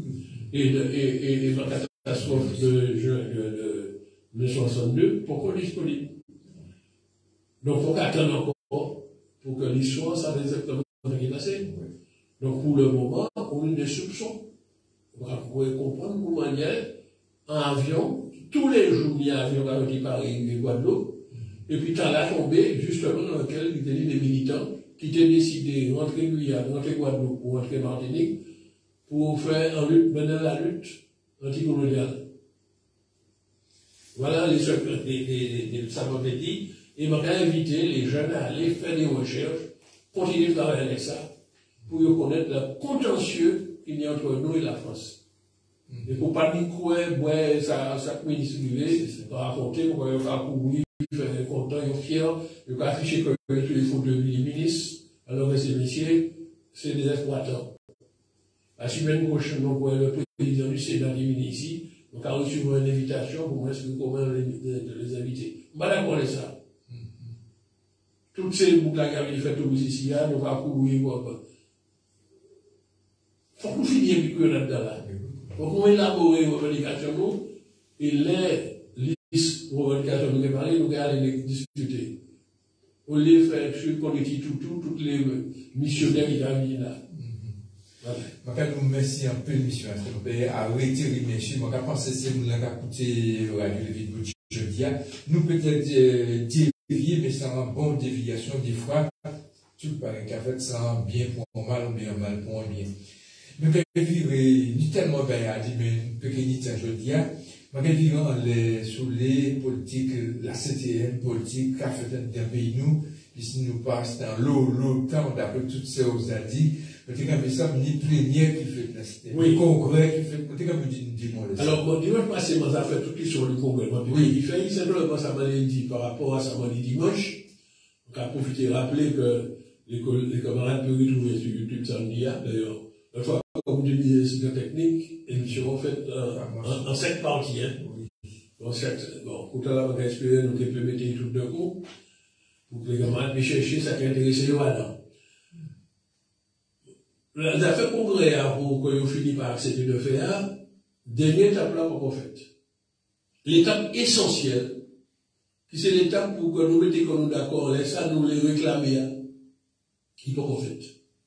Et la catastrophe de mai 62, pourquoi disponible? Donc, il faut attendre encore pour que l'histoire sache exactement ce qui est passé. Donc, pour le moment, on a des soupçons. Vous pouvez comprendre comment il y a un avion, tous les jours, il y a un avion qui Paris et Guadeloupe, et puis dans la tombée, justement, dans lequel il y a des militants qui étaient décidés de rentrer Guyane, rentrer Guadeloupe ou rentrer Martinique pour faire en lutte, mener la lutte anticolonial. Voilà les ça m'avait dit, et m'a invité les jeunes à aller faire des recherches, continuer de travailler avec ça, pour connaître le contentieux qu'il y a entre nous et la France. Et pour pas nous croire, ça ministre privé, raconter, pour qu'on va courir, faire content, ils sont fiers, ils vont afficher que tous les photos des ministres, alors que ces messieurs, c'est des exploitants. La semaine prochaine, le président du Sénat est venu ici, donc a reçu une invitation pour m'expliquer comment les inviter. Je ne suis pas d'accord avec ça. Toutes ces boucles-là qui ont fait tout ici, nous va courir. Il faut qu'on finisse avec eux là-dedans. Il faut qu'on élabore les revendications et les listes revendications nous préparer, nous allons les discuter. On les fait qu'on dit toutes les missionnaires qui viennent là. Je vous remercie un peu, monsieur. Je vais arrêter de remercier. Je pense que c'est nous qui avons écouté Radio Lévis de jeudi. Nous peut-être dévier, mais c'est une bonne déviation des fois. Tout le pareil qu'en fait, c'est un bien pour un mal ou bien un mal pour un bien. Nous pouvons vivre tellement bien, mais nous pouvons vivre jeudi. Nous pouvons vivre sur les politiques, la CTN politique, qu'a fait dans le pays nous, ici nous passe dans l'eau, temps d'après toutes ces choses à dire. Peut-être que ça, ni plénière qui fait la cité. Oui. Congrès qui fait. Peut-être que vous dis-moi ça. Alors, bon, dimanche passé, moi, ça fait tout qui sur le congrès. Oui. Il fait simplement, ça m'a dit par rapport à ça m'a dit dimanche. Donc, à profiter de rappeler que les camarades peuvent retrouver sur YouTube samedi. D'ailleurs, une fois, comme je disais, c'est une technique, émission en fait en 7 parties. Hein. Oui. En 7. Bon, pour tout à l'heure, on va espérer nous peut mettre tout d'un coup. Pour que les camarades puissent chercher ça qui intéresse les là. Les affaires congrès, pour que vous finissez par accepter de faire, dernière étape là, qu'on fait. L'étape essentielle, qui c'est l'étape pour que nous mettions d'accord, et ça, nous les réclamer, qui qu'on fait.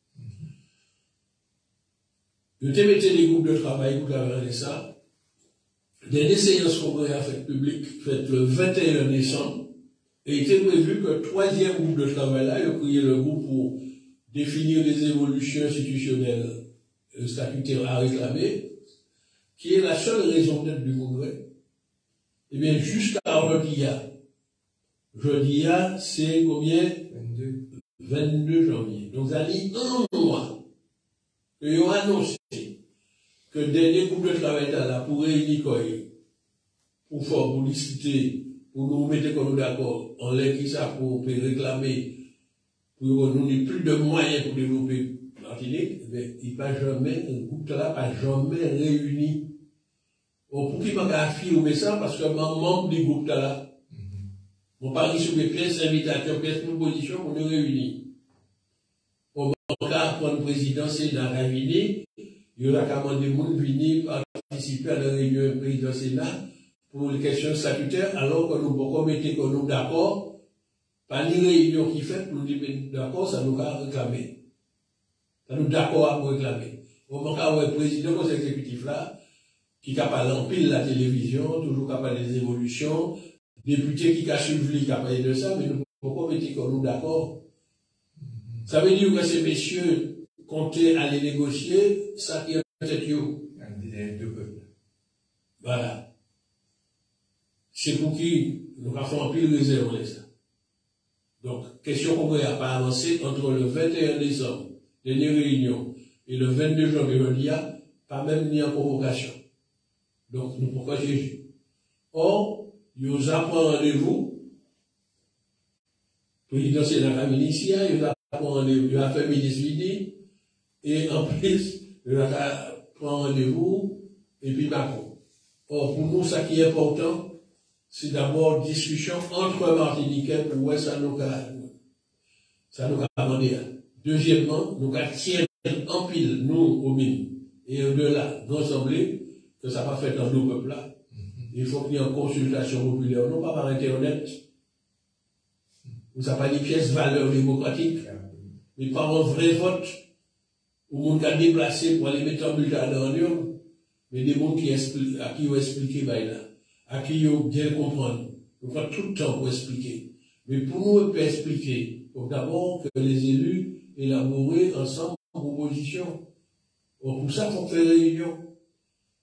Nous te mettez des groupes de travail pour travailler ça. Dernière séance congrès a fait public, faite le 21 décembre, et il était prévu que le troisième groupe de travail là, il a créé le groupe pour définir les évolutions institutionnelles statutaires à réclamer, qui est la seule raison d'être du Congrès. Eh bien, jusqu'à aujourd'hui, c'est combien? 22 janvier. Donc, ça dit un mois qu'ils ont annoncé que le dernier groupe de travail là pour réunir, pour faire, pour discuter, pour nous mettre comme d'accord, on l'a qui ça pour réclamer, pour nous n'ayons plus de moyens pour développer Martinique, mais il pas jamais, un groupe là pas jamais réuni. Bon, pour qui m'a affirmé ça, parce que mon membre du groupe là, on parle sur les pièces invitations, pièces propositions pour nous réunir. On va prendre le président, c'est dans la réunion, il y aura qu'à demander de monde venir participer à la réunion président Sénat pour les questions statutaires, alors que nous pouvons mettre que nous d'accord, pas ni réunion qui fait, nous disons d'accord, ça nous a réclamé. Ça nous d'accord à réclamer. Au moment où le président du conseil exécutif là, qui a parlé en pile la télévision, toujours capable des évolutions, député qui a suivi, qui a parlé de ça, mais nous ne pouvons pas mettre que nous d'accord. Ça veut dire que ces messieurs comptaient aller négocier, ça qui est peut-être you. Voilà. C'est pour qui nous avons en pile réserve de ça. Donc, question qu'on n'a pas avancé entre le 21 décembre, dernière réunion, et le 22 janvier, il n'y a pas même ni en convocation. Donc, nous pourquoi Jésus. Or, il nous a pris rendez-vous, le président c'est la famille ici, il nous a pris rendez-vous, il a fait ministre, et en plus, il a pris rendez-vous, et puis Macron. Or, pour nous, ça qui est important, c'est d'abord discussion entre Martiniquais pour où ça nous a demandé. Deuxièmement, nous avons tiré en pile, nous, au mine, et au-delà, d'ensemble, que ça va faire dans nos peuples là. Il faut qu'il y ait une consultation populaire, non pas par Internet. Vous n'avez pas des pièces valeurs démocratiques, mais par un vrai vote, où on a déplacé pour aller mettre en bulletin dans l'urne, mais des gens à qui ont expliqué, à qui ont bien comprendre. On va tout le temps pour expliquer. Mais pour nous, on peut expliquer. Donc d'abord, que les élus élaborent ensemble une proposition. Pour ça, on fait réunion. Donc,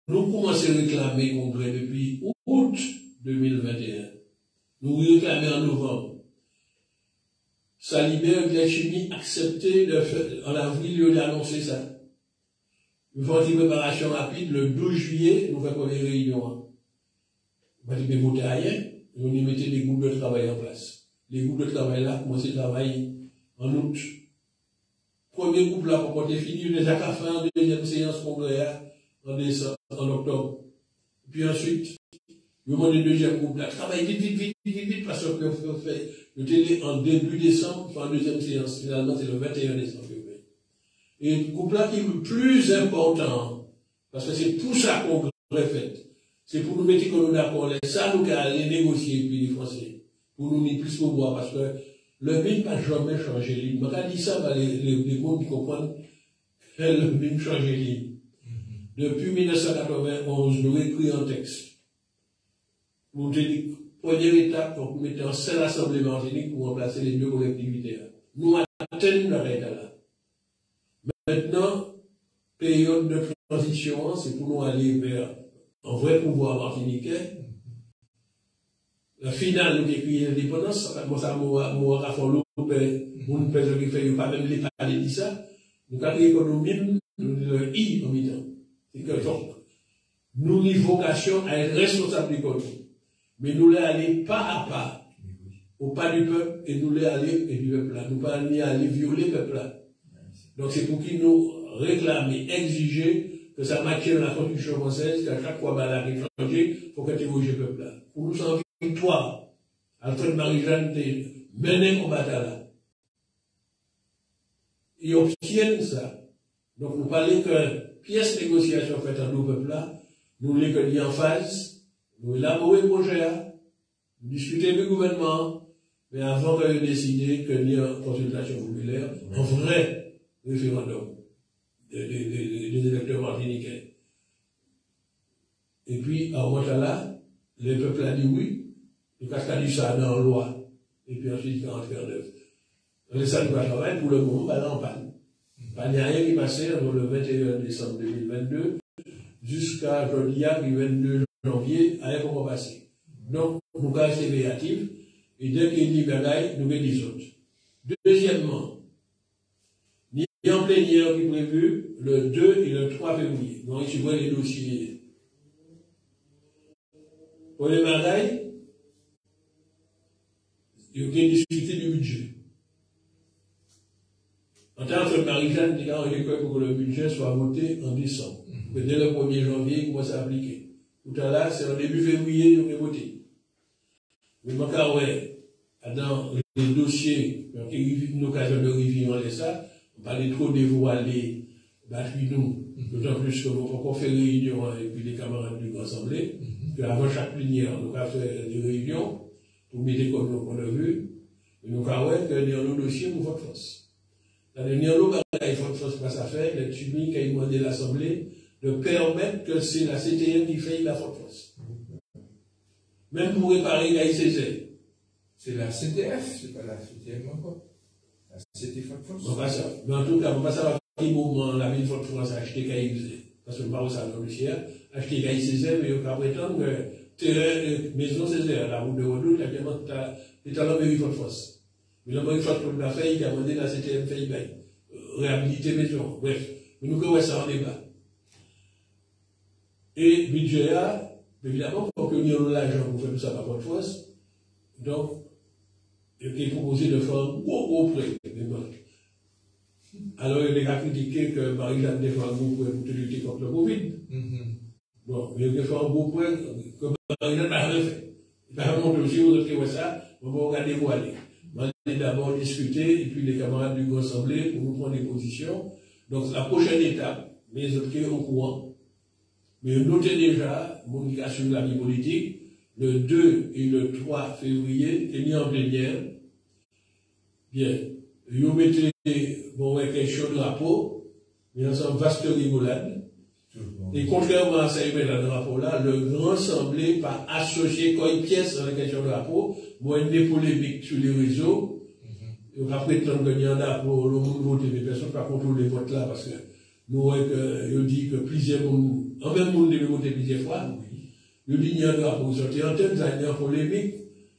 nous commençons à réclamer congrès depuis août 2021. Nous réclamons en novembre. Salibert Gletchimi accepté de faire, en avril, il a annoncé ça. Nous faisons une préparation rapide, le 12 juillet, nous faisons une réunion. Nous faisons voter ailleurs, nous mettons des groupes de travail en place. Les groupes de travail là, commencent à travailler en août. Premier groupe là, pour porter fini, déjà qu'à faire deuxième séance congrès en décembre, en octobre. Puis ensuite, nous avons le deuxième groupe là, travaille vite, parce que nous fait le télé en début décembre, pour en deuxième séance. Finalement, c'est le 21 décembre. Et le groupe là qui est le plus important, parce que c'est pour ça qu'on aurait fait. C'est pour nous mettre qu'on d'accord. Ça, nous allons négocier, puis les Français. Pour nous ni plus pour boire, parce que le BIM n'a jamais changé ligne. Je vais dire ça, les gens qui comprennent que le BIM change ligne. Depuis 1991, nous écrit un texte. Nous disons, première étape, pour mettre en seul assemblée Martinique pour remplacer les deux collectivités. Nous atteignons l'arrêt là. Maintenant, période de transition, c'est pour nous aller vers un vrai pouvoir martiniquais. La finale, nous écrivons l'indépendance, ça m'a fait l'eau, qui fait pas même les parler de ça. Nous avons l'économie, le I en mi-temps. C'est que donc, nous avons une vocation à être responsables d'économie. Mais nous l'allons aller pas à pas, au pas du peuple, et nous l'allons aller et du peuple là. Nous pas aller violer le peuple là. Donc c'est pour qu'il nous réclame et exiger que ça maintienne la Constitution française, qu'à chaque fois, la règle changée, il faut qu'interroger le peuple là. Pour nous sentir victoire, Alfred Marie-Jeanne mené combat là. Ils obtiennent ça. Donc nous parlons que pièce de négociation faite à nos peuples là, nous voulons que nous en phase, nous élaborer le projet, nous discuter avec le gouvernement, mais avant que nous décidions que nous ayons une consultation populaire, un vrai référendum des électeurs martiniquais. Et puis, à Ouattara, le peuple a dit oui, le casque a dit ça dans la loi, et puis ensuite il a entré en œuvre. Le salut va travailler pour le moment, pas en panne. Il n'y a rien qui passait entre le 21 décembre 2022 jusqu'à aujourd'hui, le 22 janvier, rien qui va passer. Donc, nous avons été créatifs, et dès qu'il y a des bagailles, nous avons des autres. Deuxièmement, il y a un plénière qui est prévu le 2 et le 3 février. Donc, ici, vous voyez les dossiers. Pour les bagailles, il y a discuté du budget. En tant que Marie-Jeanne, il y a pour que le budget soit voté en décembre. Dès le 1er janvier, il commence à appliquer. Tout à l'heure, c'est en début février, il y a voté. Mais dans les dossiers, il y a une occasion de revenir ça. On ne va pas trop dévoiler, nous, d'autant plus que nous avons fait des réunions avec les camarades du Grand Assemblée, qu'avant chaque plénière, nous avons fait des réunions pour mettre comme nous avons vu, et nous avons fait que nos dossiers pour votre force. La dernière fois, votre force passe à faire, le TUMI qui a demandé l'Assemblée de permettre que c'est la CTM qui fait la force. Même pour réparer la ICZ. C'est la CTF, c'est pas la CTM encore. C'était Fort-France. Mais en tout cas, on va savoir à quel moment la ville de Fort-France a acheté KICZ. Parce que je parle ça dans le ciel. Acheté KICZ, mais on va prétendre que terrain, maison Césaire, la route de Redoute, est à la mairie Fort-France. Mais la mairie Fort-France l'a fait, il a demandé la CTM fait bail. Réhabiliter maison. Bref. Mais nous connaissons ça en débat. Et budget là, évidemment, pour que nous ayons l'argent pour faire tout ça par Fort-France. Donc, il est proposé de faire un gros prêt des banques. Alors, il a critiqué que Marie-Jeanne défend un gros prêt pour lutter contre le Covid. Bon, il a fait un gros prêt que Marie-Jeanne n'a rien fait. Il n'a pas montré aussi aux autres qui voient ça, on va regarder où aller. On va d'abord discuter, et puis les camarades du Grand Assemblée pour nous prendre des positions. Donc, la prochaine étape, les autres qui sont au courant. Mais notez déjà, mon qui assure la vie politique, le 2 et le 3 février, il y a en plénière. Bien, vous mettez, bon, question de drapeau, mais dans une vaste rigolade. Et contrairement à ça, il met dans le drapeau-là, le Grand Assemblée pas associé comme pièce dans la question de drapeau, moi, une polémique sur les réseaux. Et on va prétendre qu'il y en a pour le monde voter, mais personne ne va contrôler les votes là, parce que nous, je dis que plusieurs monde, en même monde, devait monter plusieurs fois. Je dis, il y a un drapeau sorti en tête, ça y a une polémique.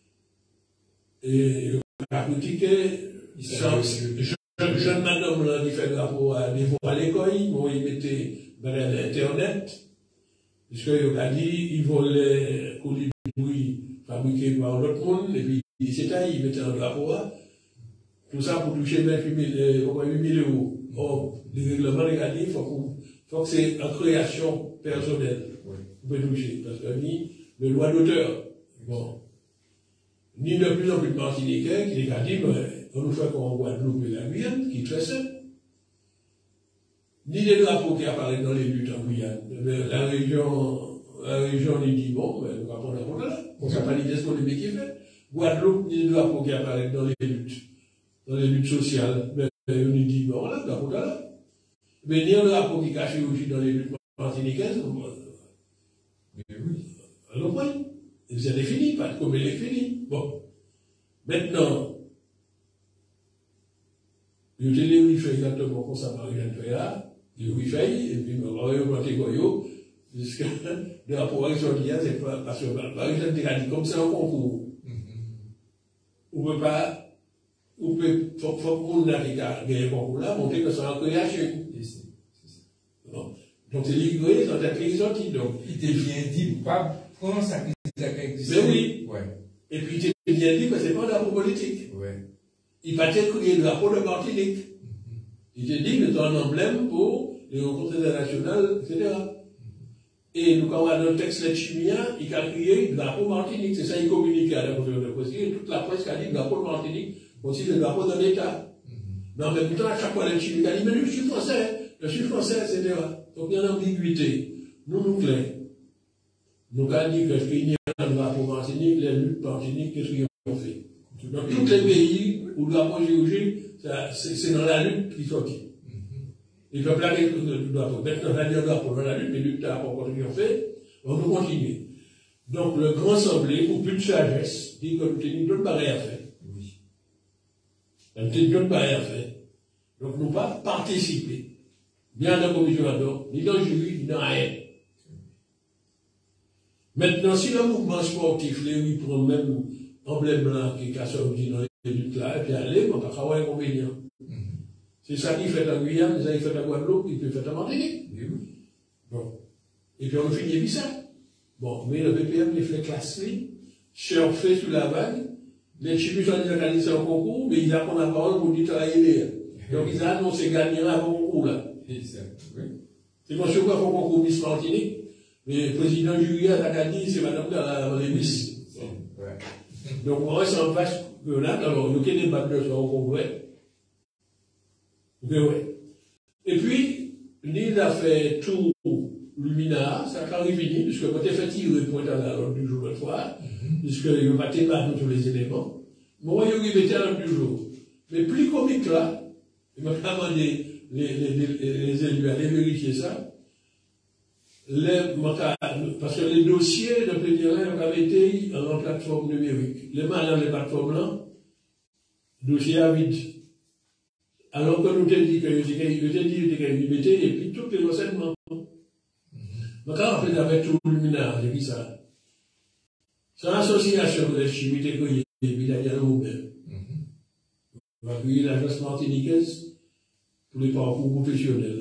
Et, la critiqué, jeune madame, là, qui fait le drapeau à l'école, bon, il mettait dans l'internet, puisque il a dit, il volait colibri fabriqué par l'autre monde, et puis, c'est ça, il mettait un drapeau là. Tout ça pour toucher 8 000 euros. Or, les règlements légaux, il faut que c'est en création personnelle. Vous pouvez toucher. Parce que ni le droit d'auteur, bon, ni de plus en plus de Martiniquais qui les a dit, on nous fait qu'on Guadeloupe et la Guyane, qui est très simple. Ni les drapeaux qui apparaissent dans les luttes en Guyane. La région lui dit, bon, nous va prendre la compte là. On ne sait pas l'idée ce qu'on est qui fait. Guadeloupe, ni les drapeaux qui apparaissent dans les luttes sociales. Mais on lui dit, bon, là, drapeau là. Mais ni un drapeau qui cache aussi dans les luttes martiniquaises. Mais oui. Alors, oui. C'est fini, pas de comme il est fini. Bon. Maintenant, je te dis, oui, fait exactement comme ça, Marie-Jeanne là. Je dis, fait, et puis, on va augmenter Goyo, puisque le rapport avec Jordia, c'est pas, parce que Marie-Jeanne a dit, comme c'est un concours, on peut pas, faut que monde n'a pas gagné un concours là, montrer que c'est en création. Bon. Donc, c'est l'ignoré, c'est un pays sorti, donc. Il te vient dit, pas prendre sa crise mais oui. Ouais. Et puis, il te vient dit que c'est pas un drapeau politique. Ouais. Il va être créé le drapeau de Martinique. Il te dit que c'est un emblème pour les rencontres internationales, etc. Et nous, quand on a dans le texte de Chimia, il a créé le drapeau Martinique. C'est ça, il communique à la conférence de presse. Et toute la presse a dit le drapeau de Martinique, aussi le drapeau d'un État. Mais en même temps, à chaque fois, le Chimia a dit, mais je suis français, etc. Donc, il y a une ambiguïté. Nous clairs. Nous, avons dit que qu'il y a un drapeau Martinique, les luttes Martinique, qu'est-ce qu'ils ont fait? Dans tous les pays où le drapeau géologique, c'est dans la lutte qu'ils sortent. Ils peuvent plaquer le drapeau. Maintenant, on a dit un drapeau dans la lutte, les luttes par rapport à ce qu'ils ont fait, on va continuer. Donc, le grand assemblée, pour plus de sagesse, dit que nous avons d'autres barrières à faire. Oui. Nous avons d'autres barrières à faire. Donc, nous pas participer. Ni dans la commission d'ordre, ni dans le jury, ni dans rien. Maintenant, si le mouvement sportif, lui, prend même emblème blanc qui est sorti dans les luttes là, et puis aller, on va pas avoir un inconvénient. C'est ça qui fait en Guyane, ça qui fait en Guadeloupe, qui peut faire en Martinique. Bon. Et puis on finit avec ça. Bon, mais le BPM, les fait classer, surfer sous la vague, les chibus ont organisé un concours, mais ils apprennent la parole pour dire travailler. Donc ils ont annoncé gagnant avant le concours là. C'est mon choix pour le concours Miss Martinique. Mais le président jury a dit, c'est madame dans les Miss. Donc, on reste en vache que là, alors, il y a des batteurs au congrès. Ouais. Et puis, l'île a fait tout Lumina, ça a fini, puisque quand il fait tirer pour être à l'ordre du jour de fois, puisque il va battre pas tous les éléments. Moi, il était à l'ordre du jour. Mais plus comique là, il m'a demandé les élus à aller vérifier ça. Parce que les dossiers de plénière avaient été en plateforme numérique. Les malins des plateformes là, dossier à vide. Alors que nous t'ai dit que je mettais, et puis toutes les renseignements. Mais quand on fait avec tout le luminaire, j'ai vu ça. C'est une association de chimie qui est puis Daniel Robert. On va accueillir l'agence martiniquaise pour les parcours professionnels.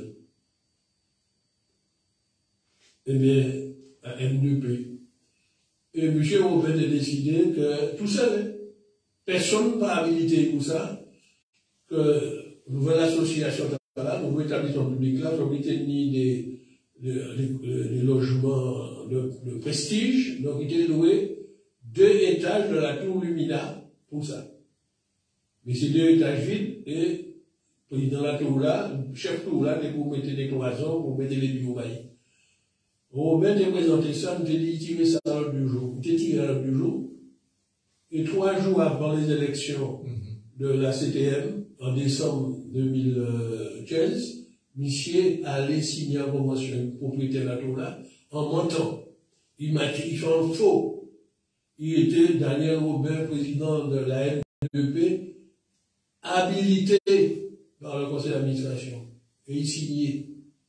Eh bien, à M2P. Et M. Robert a décidé que tout seul, personne n'a habilité pour ça, que nouvelle association, nouveau établissement public là, faut tenir des logements de prestige, donc il était loué 2 étages de la tour Lumina pour ça. Mais c'est 2 étages vides et dans la tour là, chef tour là, pour mettre des cloisons, pour mettre les bureaux. Robert a présenté ça, nous a dit tirer ça à l'ordre du jour. Nous avons tiré à l'ordre du jour. Et 3 jours avant les élections de la CTM, en décembre 2015, Michier allait signer une convention propriétaire de la tour là, en mentant. Il fait un faux. Il était Daniel Robert, président de la NEP, habilité par le conseil d'administration. Et il signait.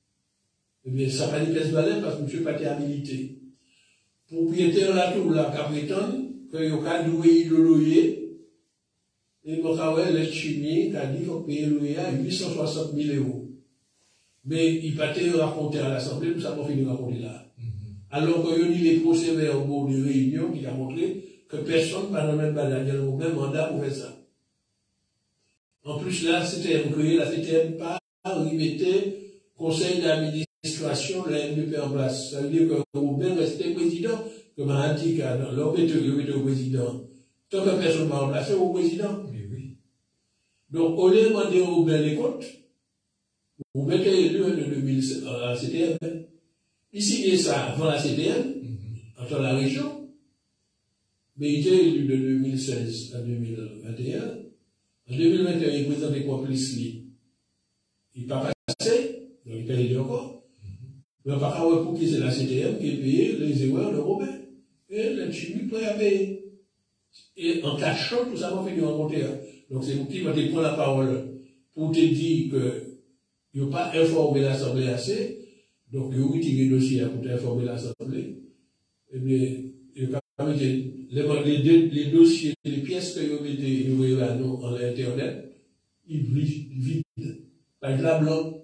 Mais ça n'a pas de pièce valeur parce que monsieur n'a pas été habilité. Propriétaire là tout là, qui prétend que il y a loué le loyer. Et mon travail, le chimie, qui a dit qu'il faut payer le loyer à 860 000 €. Mais il n'a pas été raconté à l'Assemblée, tout ça pour finir raconter là. Alors qu'il y a eu les procès-verbaux de réunion qui a montré que personne n'a le même mandat pour faire ça. En plus, là, CTM créé, la CTM pas remettait conseil d'administration de la MDP en place. Ça veut dire que Robin restait président, comme a dit dans l'homme était au président. Tant que personne n'a remplacé au président. Oui. Donc, au lieu de demander au Robin les comptes, vous mettez élu de 2007 à la CTM. Il signait ça avant la CTM, entre la région, mais il était élu de 2016 à 2021. En 2021, il présentait quoi plus lui. Il n'est pas passé, donc il est élu encore. Mais par contre, pour qui c'est la CTM qui est payé les erreurs de Robin. Et le chimie prêt à payer. Et en cachant, tout ça m'a fait du rencontrer. Donc c'est vous qui va te prendre la parole pour te dire que il n'y a pas informé l'Assemblée assez. Donc, il y a retiré le dossier pour informer l'Assemblée. Eh bien, il y a les dossiers, les pièces que vous mettez à nous en Internet, ils vident. Avec la blanc.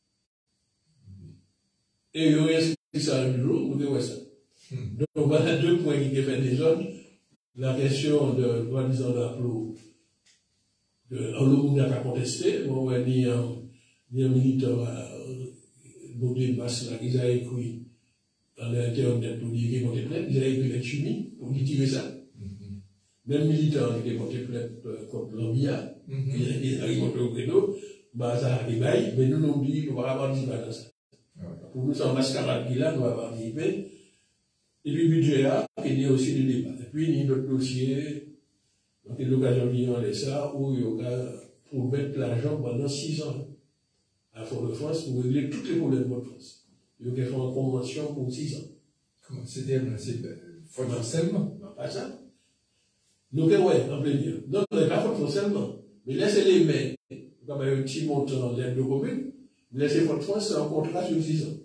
Et il y a inscrit ça un jour, vous voyez ça. Donc, voilà deux points qui fait des zones. La question de, disons, d'emploi, en l'eau, n'a pas contesté. On va dire, ni un militant, donc des masses là, ils ont écrit dans l'internet pour dire qu'ils vont être plainte, ils ont écrit la chimie pour tirer ça. Même militants qui vont être plainte contre l'Ambia, ils arrivent au créneau, bah ça arrive, mais nous nous dit qu'on va participer à ça. Pour nous, c'est un mascarade qui là, nous va participer. Et puis, le budget là, il y a aussi le débat. Et puis, il y a d'autres dossiers, donc il y a l'occasion de dire ça, où il y aura pour mettre l'argent pendant 6 ans. À Fort-de-France pour régler tous les problèmes de Fort-de-France. Il y a fait une convention pour 6 ans. Comment c'était Fort-de-France seulement? Non, pas ça. Donc, ouais, en plein milieu. Non, pas Fort-de-France seulement. Mais laissez les mains, comme un petit montant d'aide de commune, laissez Fort-de-France, c'est un contrat sur 6 ans.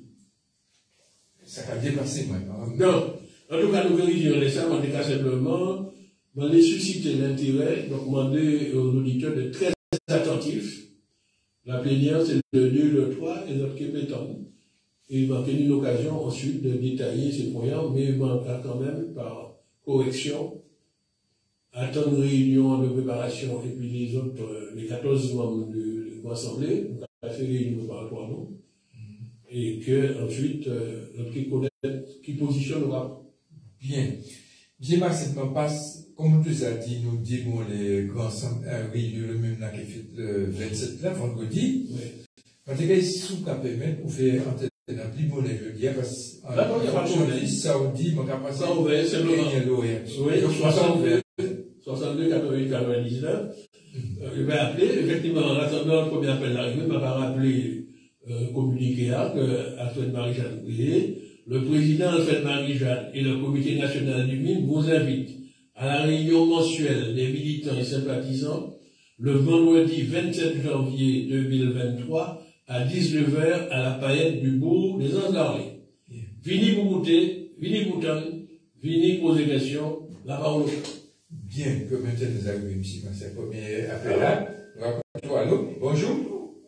Ça a dépassé, moi. Non. En tout cas, nous vérifions les ça, on dit simplement, on les susciter l'intérêt, donc demander aux auditeurs d'être très attentifs. La plénière, c'est le 2, le 3, et notre compétent. Et il m'a tenu l'occasion ensuite de détailler ces points, mais il manquera quand même, par correction, attendre une réunion de préparation, et puis les autres, les 14 membres de l'Assemblée, donc on a fait réunion par rapport à nous, et que ensuite, notre qui positionne le rapport. Bien. Bien, Marcel, passe, comme tu as dit, nous disons les grands réunions, le même là qui fait le 27 là, vendredi. Oui. En tout cas, ici, sous la permettre pour faire un plus bon jeudi, parce que, d'accord, il n'y a pas de problème. Saoudi, mon capacité. Ça ouvert, c'est le Oui, 62, 88, 99. Je vais appeler, effectivement, en attendant le premier appel d'arrivée, je vais rappeler, communiqué là, que Alfred Marie-Jeanne Bouillet, le président Alfred Marie-Jeanne et le comité national du MIN vous invitent à la réunion mensuelle des militants et sympathisants le vendredi 27 janvier 2023 à 19 h à la paillette du bourg des Anglais. Vini pour goûter, vini pour tendre, vini poser des questions, la parole. Bien, que maintenant nous arrivons ici, c'est le premier appel là. Allô, bonjour.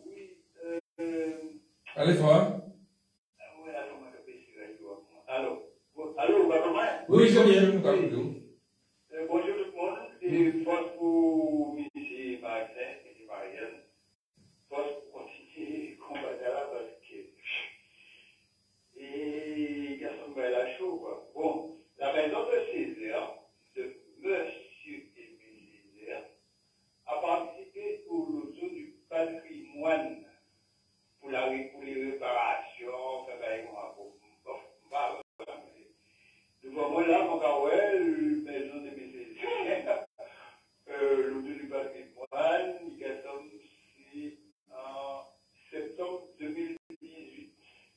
Allez, voir. Oui, c'est bien. Bonjour tout le monde. C'est force pour M. Martin et Marianne. Force pour continuer à combattre là parce que. Et il y a son bel chaud, quoi. Bon, la maison de Césaire, de Monsieur Émile Césaire, a participé au loto du patrimoine pour les réparations, moi là, mon carouel, maison de mes l'auto du patrimoine, il a sorti en septembre 2018.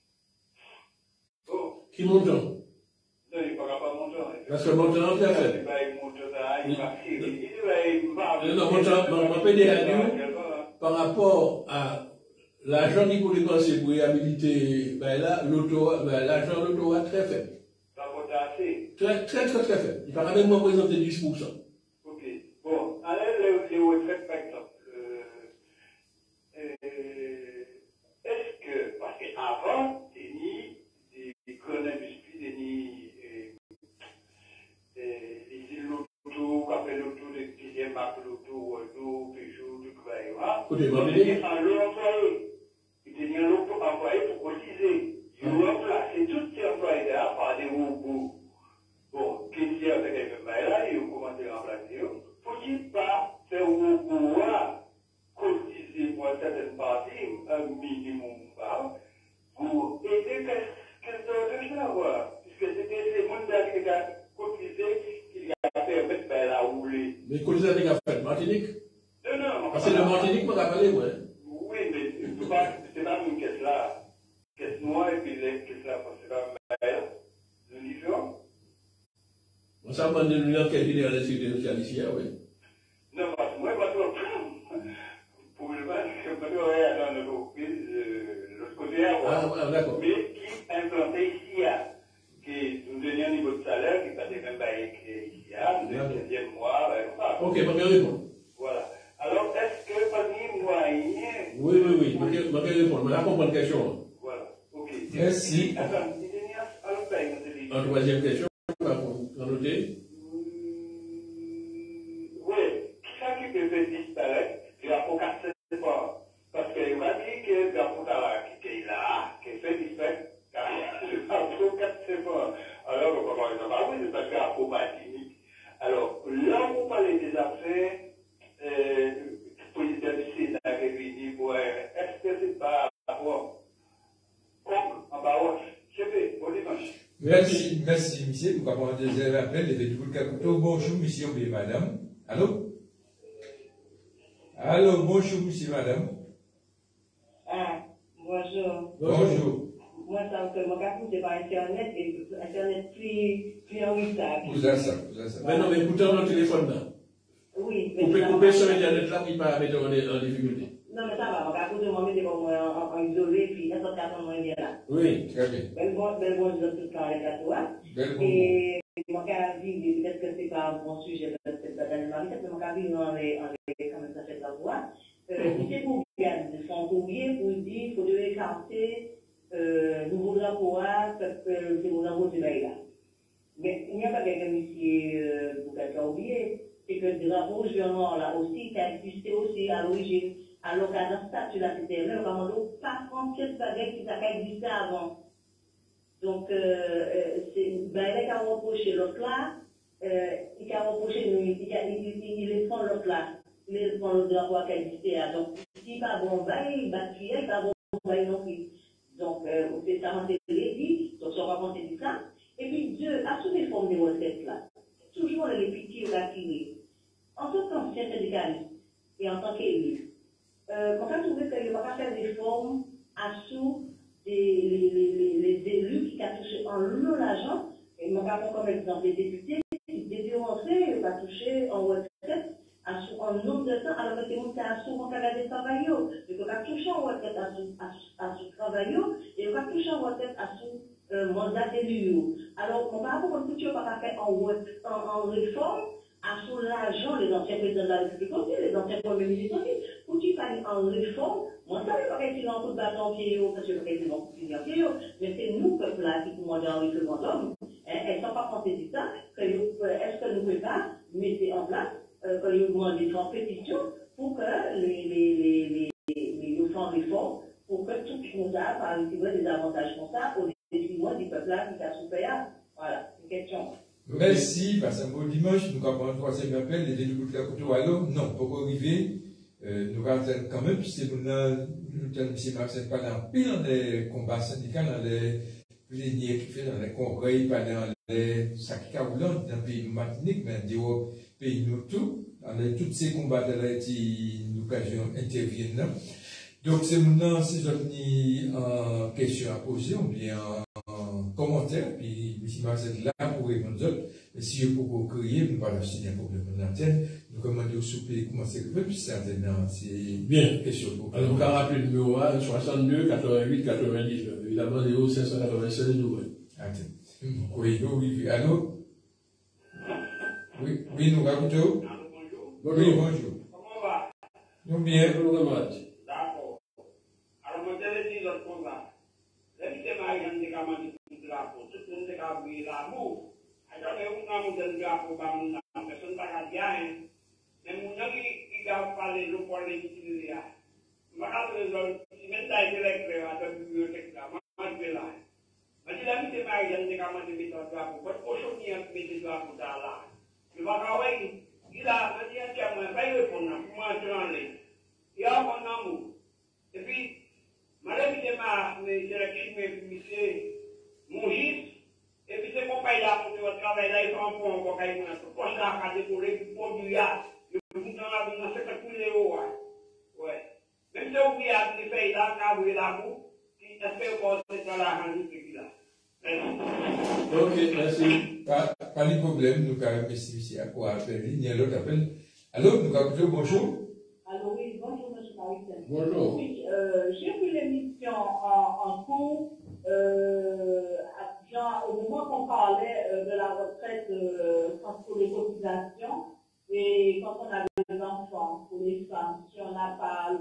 Oh. Qui monte? Non, il ne parlera pas montant. Parce que montant, il a fait. Il va y monter ça, il va tirer. Il va y non, montant, on peut dire à nous, par rapport à l'argent qui pourrait penser pour réhabiliter, ben là, l'argent de l'auto est très faible. Ça va assez. Très faible. Il va même représenter 10%. Ok. Bon, allez, les retraites, par exemple. Est-ce que, parce qu'avant, des grandes industries, des l'auto, café l'auto, des deuxième marque l'auto, Renault, Peugeot, tout ça, Côté Martinique. un lot employé. Il tenait un lot employé pour cotiser. Il remplace tous ces employés-là par des robots. Bon, qu'est-ce qu'il y a avec les là, ils ont commencé à remplacer. Faut-il pas faire robot cotiser pour une certaine partie, un minimum pour aider quelle sorte de choses, puisque c'était ces gens qui ont cotisé qui a permis de la rouler. Mais cotiser avec la fête Martinique? Non. Parce que le Martinique, on va parler, ouais. Oui, mais c'est pas une caisse là. Caisse noire et puis les caisses là, c'est pas l'uniforme. On s'en demande de nous quelle idée à la sécurité sociale ici, oui. Non, parce que moi, pour le match, je peux aller dans l'entreprise, l'autre côté, d'accord. mais qui implanté ici, qui nous donnait un niveau de salaire qui passait même pas ici, le deuxième mois, ok, je vais répondre. Voilà. Alors, est-ce que parmi moyen. Oui, je vais répondre. Je vais comprendre la question. Voilà, ok. Merci. Attends, il y a En troisième question, on va noter. Oui, qui peut faire disparaître le rapport 4 pas. Parce qu'il m'a dit que le rapport qui est là, qui fait disparaître le rapport 4 pas. Alors, comment ils ont pas, oui, c'est parce que le rapport Martinique. Alors, là, on parle des affaires, le président du Sénat est venu pour est-ce que c'est pas rapport comme en Baroche? Je sais pas, bon dimanche. Merci, monsieur. Nous avons un deuxième appel. Bonjour, monsieur et madame. Allô? Allô, bonjour, monsieur, madame. Ah, bonjour. Bonjour. Moi, ça me fait mon cas, c'est par Internet, et Internet plus en retard. Vous avez ça. Mais non, mais écoutez, dans le téléphone là. Oui, mais. Vous pouvez couper sur Internet là, il va mettre en difficulté. Non, mais ça va, mon cas, je m'en mets en isolé, puis est-ce que moins bien là. Oui. Très bien. Belle bonne, je tout quand les toi. Et mon cas, dit, peut-être que c'est pas un bon sujet, peut-être que c'est pas dans la vie, mais mon cas, dit, on est quand même ça fait la voix. C'est pour bien, ils sont oubliés pour dire, il faut devoir écarter, nouveau drapeau, c'est mon drapeau du bail là. Mais il n'y a pas quelqu'un ici, pour quelqu'un oublié, c'est que le drapeau noir là aussi, qui a existé aussi à l'origine, alors qu'à la statue là, c'était là, on ne peut pas prendre cette baguette qui a existé avant. Donc, c'est bail qui a reproché l'autre là, il a reproché nous, il prend l'autre là. Il prend le drapeau qui a existé avant. Donc, s'il va bon bail, il va tuer, il va bon bail non plus. Donc, c'est ça, on dit, donc on va penser de ça. Et puis, Dieu, à toutes les formes de recettes là, toujours les petits ou la tirée. En tant qu'ancien syndicaliste et en tant qu'élu, on a trouvé qu'il ne va pas faire des formes à sous les élus qui ont touché en lot l'argent. Et on va prendre comme exemple les députés qui rentrés, ils vont toucher en retraite en nombre de temps, alors que c'est mon cas souvent qu'à des travailleurs. Il va toucher en retraite à sous travailleurs et il va toucher en retraite à sous mandat d'élu. Alors, on va avoir une culture pas faire en réforme à sous l'argent, les anciens présidents de la République aussi, les anciens premiers ministres aussi. Pour qu'ils fassent en réforme, moi, ça ne veut pas qu'ils ont un coup de bâton pied, parce que ils ont pied, mais c'est nous, peuple là, qui demandons un référendum. Elles ne sont pas pensées de ça. Est-ce que nous ne pouvons pas mettre en place, que nous demandons des pétition pour que les fonds réforme, pour que tout nous a, par exemple, des avantages comme ça, au détriment du peuple là qui a souffert. Voilà, une question. Merci, parce que dimanche, nous avons un troisième appel, les élus de la Côte alors, non, pour arriver, nous avons quand même, puisque nous avons, M. Marcel, pas dans les combats syndicaux, dans les plénières qui fait dans les congrès, pas dans les sacs caoulants, dans le pays de Martinique, mais dans le pays de nous tout, dans tous ces combats de l'occasion interviennent. Donc, c'est maintenant, si vous avez une question à poser, ou bien un commentaire, puis M. Marcel là pour répondre. Mais si je peux créer, nous pas signer un problème de l'antenne, nous commandons au souper, comment c'est que puis c'est antenne, c'est bien. Question pour Alors, on a rappelé le numéro 62 88 99. Évidemment, 0596 12. Attends. Oui, oui, allô? Oui, oui, nous racontons. Bonjour. Oui, bonjour. Comment va? Nous bien. Bonjour, camarade. D'accord. Alors, moi, je vais dire comme ça. L'invité-moi, il y a un gamin de drapeau. Tout le monde a vu l'amour. Alors, on a un drapeau, personne n'a pas bien. Mais mon ami, il a parlé de l'opportunité. Je me rappelle, si même ça a été électrique à la bibliothèque, je vais là. Mais si l'invité-moi, il y a un gamin de drapeau. Parce qu'aujourd'hui, il y a un drapeau là. Je vais voir. Il a dit à moi, pas répondre, moi je l'enlève. Il y a mon amour. Et puis, madame, mes c'est mon gis. Et puis, c'est mon père là, pour le travail là, il prend pour un cocaïne. Pour ça, quand il est pour du ya, il faut que dans cette coulée haut. Ouais. Même si vous voulez appeler pays là, quand vous êtes l'amour, qui espère que c'est dans la rendu qui là. Ok, merci. Pas de problème, nous avons ici à quoi appeler. Il y a l'autre appel. Allô, nous avons bonjour. Alors oui, bonjour, M. Martin. Bonjour. Oui, j'ai vu l'émission en cours, au moment qu'on parlait de la retraite pour les cotisations et quand on avait des enfants, pour les femmes, si on n'a pas,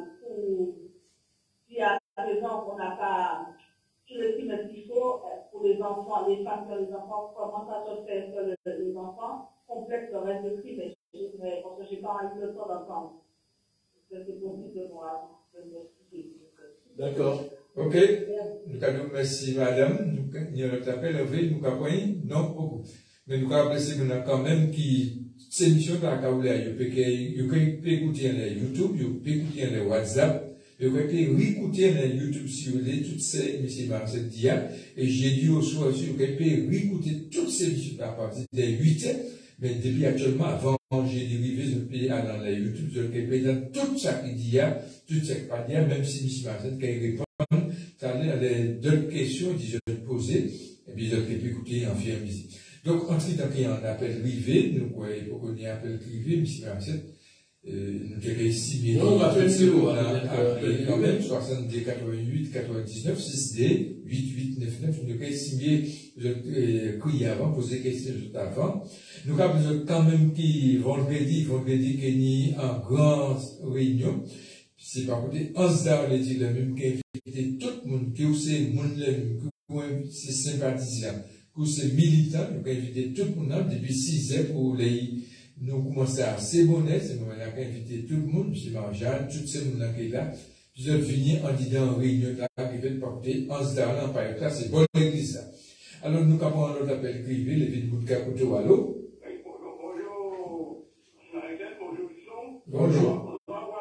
si à présent on n'a pas tout le trimestre qu'il faut pour les enfants, les femmes qui ont les enfants, comment ça se fait sur les enfants, complète le reste de trimestre, mais parce que je n'ai pas eu le temps d'entendre. C'est possible de moi de m'expliquer. D'accord. Ok. Nous avons merci madame. Nous avons appelé nous avons non beaucoup. Mais nous avons appelé quand même qui ces émissions dans la Kaoula, vous pouvez écouter les YouTube, vous pouvez écouter les WhatsApp. Je vais réécouter dans YouTube si vous voulez toutes ces émissions Marcel Dia. Et j'ai dit au soir aussi, vous pouvez réécouter toutes ces émissions à partir des 8h. Mais depuis actuellement, avant, j'ai dérivé, je peux aller dans les YouTube, je peux dans tout chaque dia, tout chaque pas dia, même si M. Marcel, quand il répond, ça a d'autres questions, il dit, je vais poser, et puis je peux écouter en faire ici. Donc, ensuite, tant qu'il y a un appel privé, nous, il faut qu'on ait un appel privé, M. Marcel, nous avons estimé, on va faire quand même 70 88 99 6D 8899. Nous avons estimé, je crié avant, posé des questions juste avant. Nous avons quand même qui vendredi qu'il y a une grande réunion. C'est par contre, on se donne les dire même qu'inviter tout le monde, que c'est monde, c'est sympathisant, que c'est militant, nous avons invité tout le monde depuis 6 heures pour les. Nous commençons à s'ébonner, c'est nous avons invité tout le monde, M. Marjane, tout ce monde qui est là. Puis nous venir en disant en réunion là, qui fait porter en se donnant par là, c'est bonne église là. Alors nous avons un autre appel privé, les vidéos de Kakuto, allô? Bonjour, bonjour, Lisson. Bonjour.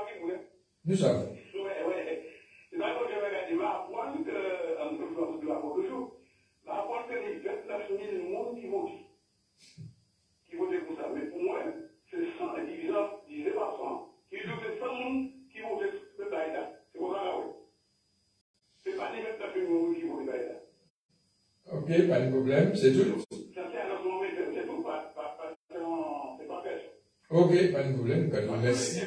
Nous savons. C'est pas que je vais apprendre que, de la toujours, apprendre que les peuples nationaux, le monde qui vote. Qui vote pour ça. Mais pour moi, c'est 100 divisé par 100. Qui joue que 100 personnes qui votent le Baïda. C'est pour ça, oui. C'est pas les peuples nationaux qui votent le Baïda. Ok, pas de problème, c'est tout. Ça c'est un autre c'est tout, c'est pas fait. Ok, pas de problème, merci.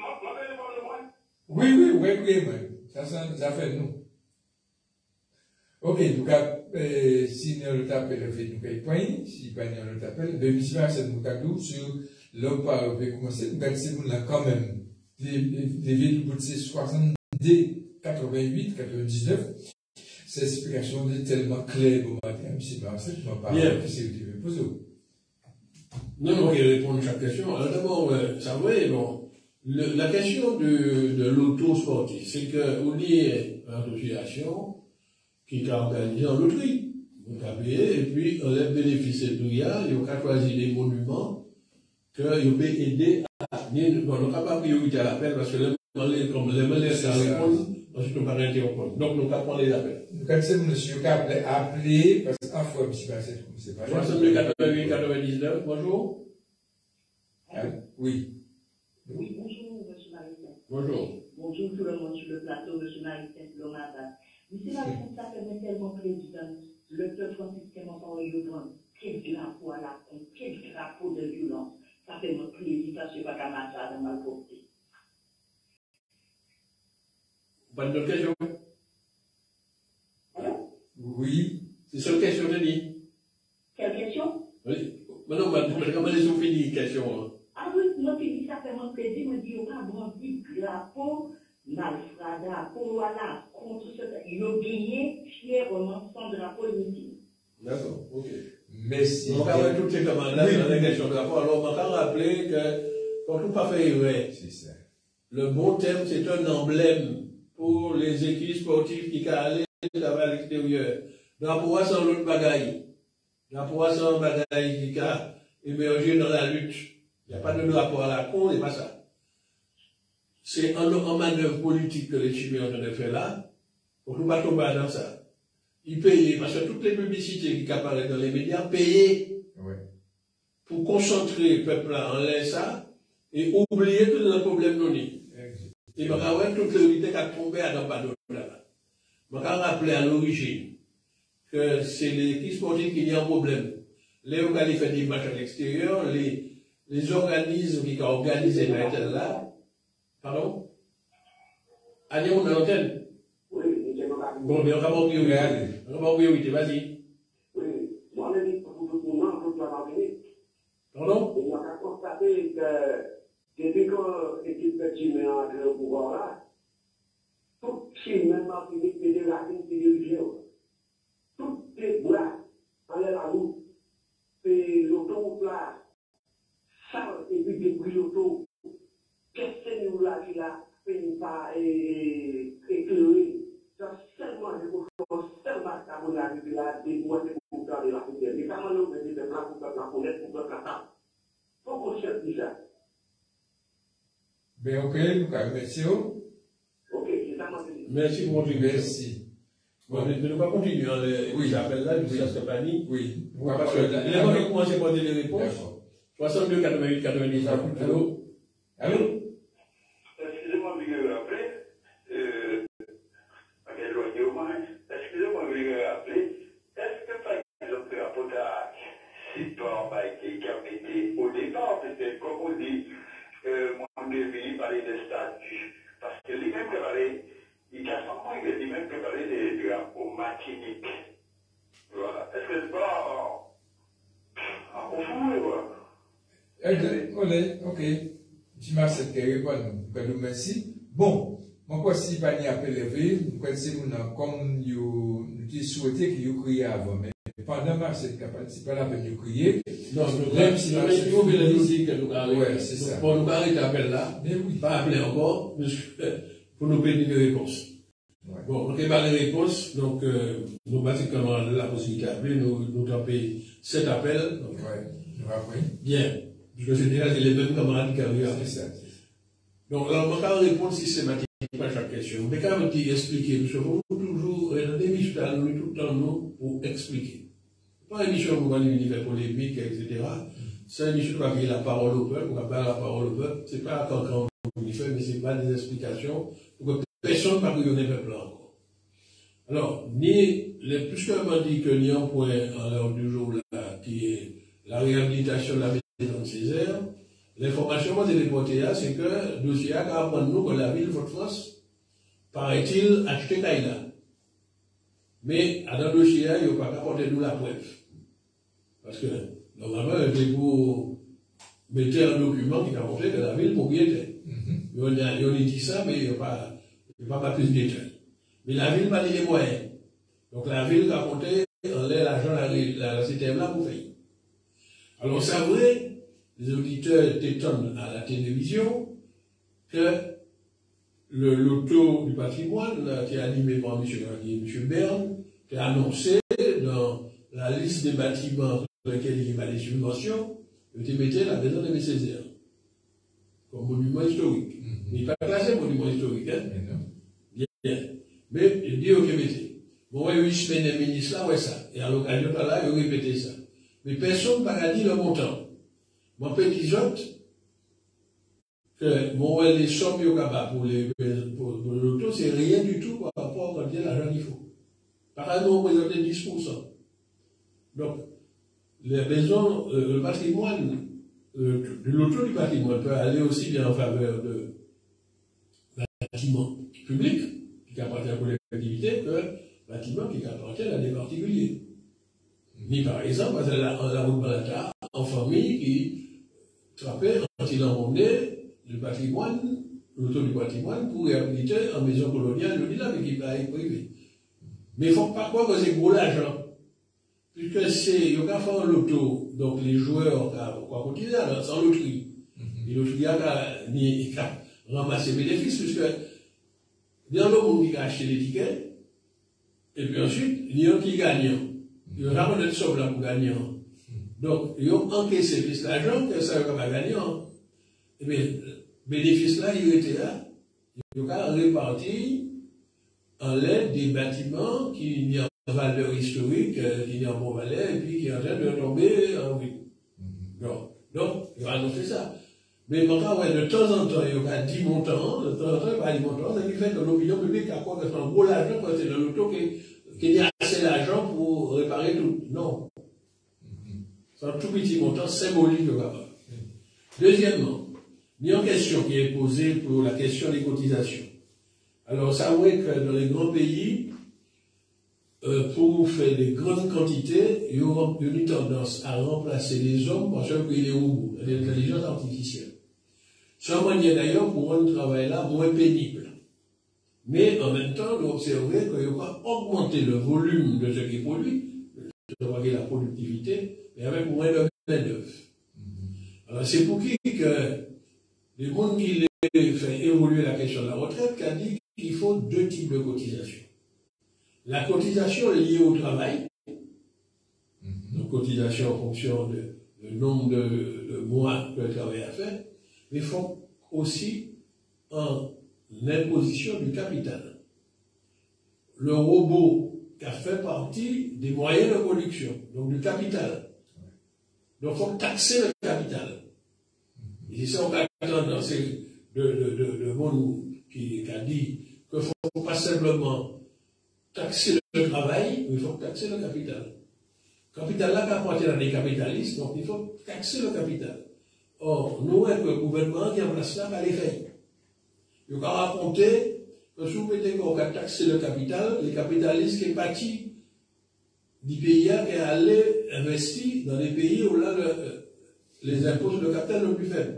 Oui, Ça fait nous. Ok, donc, si nous appelons le fait, nous payons point, si pas nous appelons, le mission c'est nous cadou sur l'eau par on peut commencer, nous avons quand même des villes pour 70, 88, 99. Cette explication est tellement claire pour matin, M. Marcel, je m'en parle, que c'est que tu veux poser. Non, il répond à chaque question. Alors d'abord, ça va, bon, la question de l'auto-sportif, c'est qu'on est une association qui a organisé en loterie. On a payé, et puis on a bénéficié de tout ça, et on a choisi des monuments que on peut aider à. On n'a pas priorité à l'appel parce que les malaises, ça répond, ensuite on va interrompre. Donc nous avons les appels. Quand c'est monsieur qui a appelé, parce qu'un fois, M. Marcel, c'est pas 62 88 99, bonjour. Oui. Oui, bonjour, M. Maritain. Bonjour. Bonjour tout le monde sur le plateau, M. Maritain, Lomada. M. Maritain, ça fait tellement président, le docteur Francis Kémonson et le grand. quel drapeau à la con, quel drapeau de violence. Ça fait mon plaisir parce que je ne vais pas mettre ça dans ma portée. Pas de question? Oui. C'est seule question, Denis. Quelle question? Oui. Maintenant, comment les ont fini, question? Ah oui, moi, je ça fait mon plaisir, je dis, on a brandi drapeau, malfrada, pour voilà, contre ce ils ont gagné fièrement sans drapeau inutile. D'accord, ok. Merci. Donc, avec toutes ces commandes-là, c'est la question de drapeau. Alors, on va rappeler que, quand on pas fait vrai, c'est ça. Le bon terme, c'est un emblème pour les équipes sportives qui allaient à l'extérieur. Drapeau sans l'autre bagaille. Drapeau sans bagaille qui a émergé dans la lutte. Il n'y a pas de drapeau à la con, c'est pas ça. C'est en manœuvre politique que les Chimiens ont fait là, pour nous pas tomber dans ça. Ils payaient, parce que toutes les publicités qui apparaissent dans les médias, payaient pour concentrer le peuple en l'air ça, et oublier tous les problèmes non. Et donc, toute l'unité qui a tombé à dans pas d'autre là. Je vais rappeler à l'origine que c'est l'équipe sportive qui a un problème. Les organismes qui font des matchs à l'extérieur, les organismes qui ont organisé les matchs là, pardon? Allez, on est en antenne? Oui, bon, mais on va en priorité. On va en priorité, vas-y. Oui, moi, je dis pour tout le monde, tout le monde. Pardon? On a constaté que depuis que l'équipe de Chine est entrée au pouvoir là, toute Chine, même Martinique, était la ligne qui dirigeait. Toutes les bois, en la route, c'est l'autoroute là, ça, et puis des bruits auto, qu'est-ce que nous là, qui là, fait pas éclairé. Seulement, je pense seulement qu'à mon avis, là, des mois de pour garder la frontière. Mais comment nous venons de blanc pour la connaître, pour la table. Faut qu'on cherche déjà. Ben, ok, nous remercions. Ok, c'est ça, moi, je dis. Merci pour votre Merci. Bon, mais nous va continuer. Oui, j'appelle là, jusqu'à ce pas dit. Oui. Parce que les gens qui commencent à poser les réponses. 62, 88, 90. Allô? Allô? Excusez-moi, je vais rappeler. Excusez-moi, je vais rappeler. Est-ce que, par exemple, le rapport à l'histoire qui a été au départ, peut-être, comme on dit, mon début parlait des statuts. Parce que lui-même qui parlait, il a seulement lui-même qui parlait des drapeaux Martinique. Voilà. Est-ce que c'est pas en confus, voilà? Ok. Je m'ai cette réponse. Merci. Bon, moi, quoi, si pas n'y a pas levé, c'est comme nous souhaité qu'il y ait crié avant. Mais pendant cette campagne, c'est pas la peine de crier. Non, même si il faut que la musique, ouais, c'est ça. Pour nous arrêter l'appel là, mais oui, pas appeler encore, pour nous bénir les réponses. Ouais. Bon, on a les réponses, donc, nous, basiquement, la possibilité d'appeler, nous taper cet appel. Donc, ouais, nous rappelons. Bien. Parce que c'est déjà les mêmes camarades qui arrivent. C'est ça. Donc, alors, on va répondre systématiquement à chaque question. Mais quand même, expliquer, parce qu'il faut toujours, l'émission, nous, tout le temps, nous, pour expliquer. Pas une émission pour l'univers polémique, etc. C'est une émission pour avoir la parole au peuple, pour avoir la parole au peuple. C'est pas quand on y fait, mais c'est pas des explications pour que personne ne va couillonner le peuple encore. Alors, puisque m'a dit que n'y a un point à l'heure du jour là, qui est la réhabilitation de la maison de Césaire, l'information que j'ai déportée là, c'est que le dossier a apprendre nous que la ville de Fort-France, paraît-il, acheté Kaila. Mais, à dans le dossier, il n'y a pas apporté nous la preuve. Parce que, normalement, il faut mettre un document qui a montré que la ville propriétaire. Il y a dit ça, mais il n'y a pas plus de détails. Mais la ville n'a pas les moyens. Donc, la ville a monté en l'air l'argent, la système là pour faire. Alors, c'est vrai, les auditeurs t'étonnent à la télévision que le loto du patrimoine, qui est animé par M. Berne, qui a annoncé dans la liste des bâtiments pour lesquels il y a des subventions, il mettait la maison de M. Césaire comme monument historique. Mais il n'est pas classé monument historique. Hein? Bien. Mais il dit, ok, mettez. Bon, il y a 8 semaines de ministre là, ouais, ça. Et à l'occasion de là, il a répété ça. Mais personne n'a dit le montant. Mon petit jote, que bon, les sommes pour le loto, c'est rien du tout par rapport à l'argent qu'il faut. Par exemple, on représente 10%. Donc, les maisons, le patrimoine, de l'auto du patrimoine peut aller aussi bien en faveur de bâtiments publics qui appartiennent aux collectivités que bâtiments qui appartiennent à des particuliers. Ni par exemple, la route Balata, en famille qui trappait quand il emmenait le patrimoine, l'auto du patrimoine pour réhabiliter en maison coloniale, le là, mais qui va être privé. Mais il ne faut pas croire que c'est gros l'argent. Puisque c'est, il y a qu'à faire l'auto, donc les joueurs, quoi cotiser, sans loterie. Et loterie a ramassé les bénéfices, puisque dans le monde qui a acheté les tickets, et puis ensuite, il y a un qui gagnant. Il y a vraiment une somme là pour gagnant. Donc, ils ont encaissé plus l'argent que ça va gagnant. Et bien, le bénéfice là, il était là. Il y a réparti en l'aide des bâtiments qui n'y a pas de valeur historique, qui n'y a pas de valeur, et puis qui est en train de tomber en vie. Donc, il va annoncer ça. Mais maintenant, ouais, de temps en temps, il y a 10 montants, de temps en temps, il y a 10 montants, ce qui fait que l'opinion publique a quoi que c'est un gros l'argent, parce que c'est dans l'auto qu'il y a assez d'argent pour réparer tout. Non. C'est un tout petit montant symbolique de là-bas. Deuxièmement, il y a une question qui est posée pour la question des cotisations. Alors, savez que dans les grands pays, pour faire des grandes quantités, il y aura une tendance à remplacer les hommes par ceux qui les robots, l'intelligence artificielle. C'est une manière d'ailleurs pour rendre le travail là moins pénible. Mais en même temps, nous observons qu'il va augmenter le volume de ce qui est produit, de la productivité, mais avec moins de main-d'œuvre. Alors, c'est pour qui que les gens qui fait évoluer la question de la retraite, qui a dit qu'il faut 2 types de cotisations. La cotisation liée au travail, donc cotisation en fonction du nombre de mois que le travail a fait, mais il faut aussi en l'imposition du capital. Le robot qui a fait partie des moyens de production, donc du capital. Donc il faut taxer le capital. Et c'est ça qu'on attend dans le monde qui a dit qu'il ne faut pas simplement taxer le travail, mais il faut taxer le capital. Le capital là qui appartient à des capitalistes, donc il faut taxer le capital. Or, nous, avec le gouvernement qui est en place là, va les faire. Il va raconter que si vous mettez qu'on va taxer le capital, les capitalistes qui sont partis du pays qui est allé investir dans des pays où là, les impôts sur le capital sont plus faibles.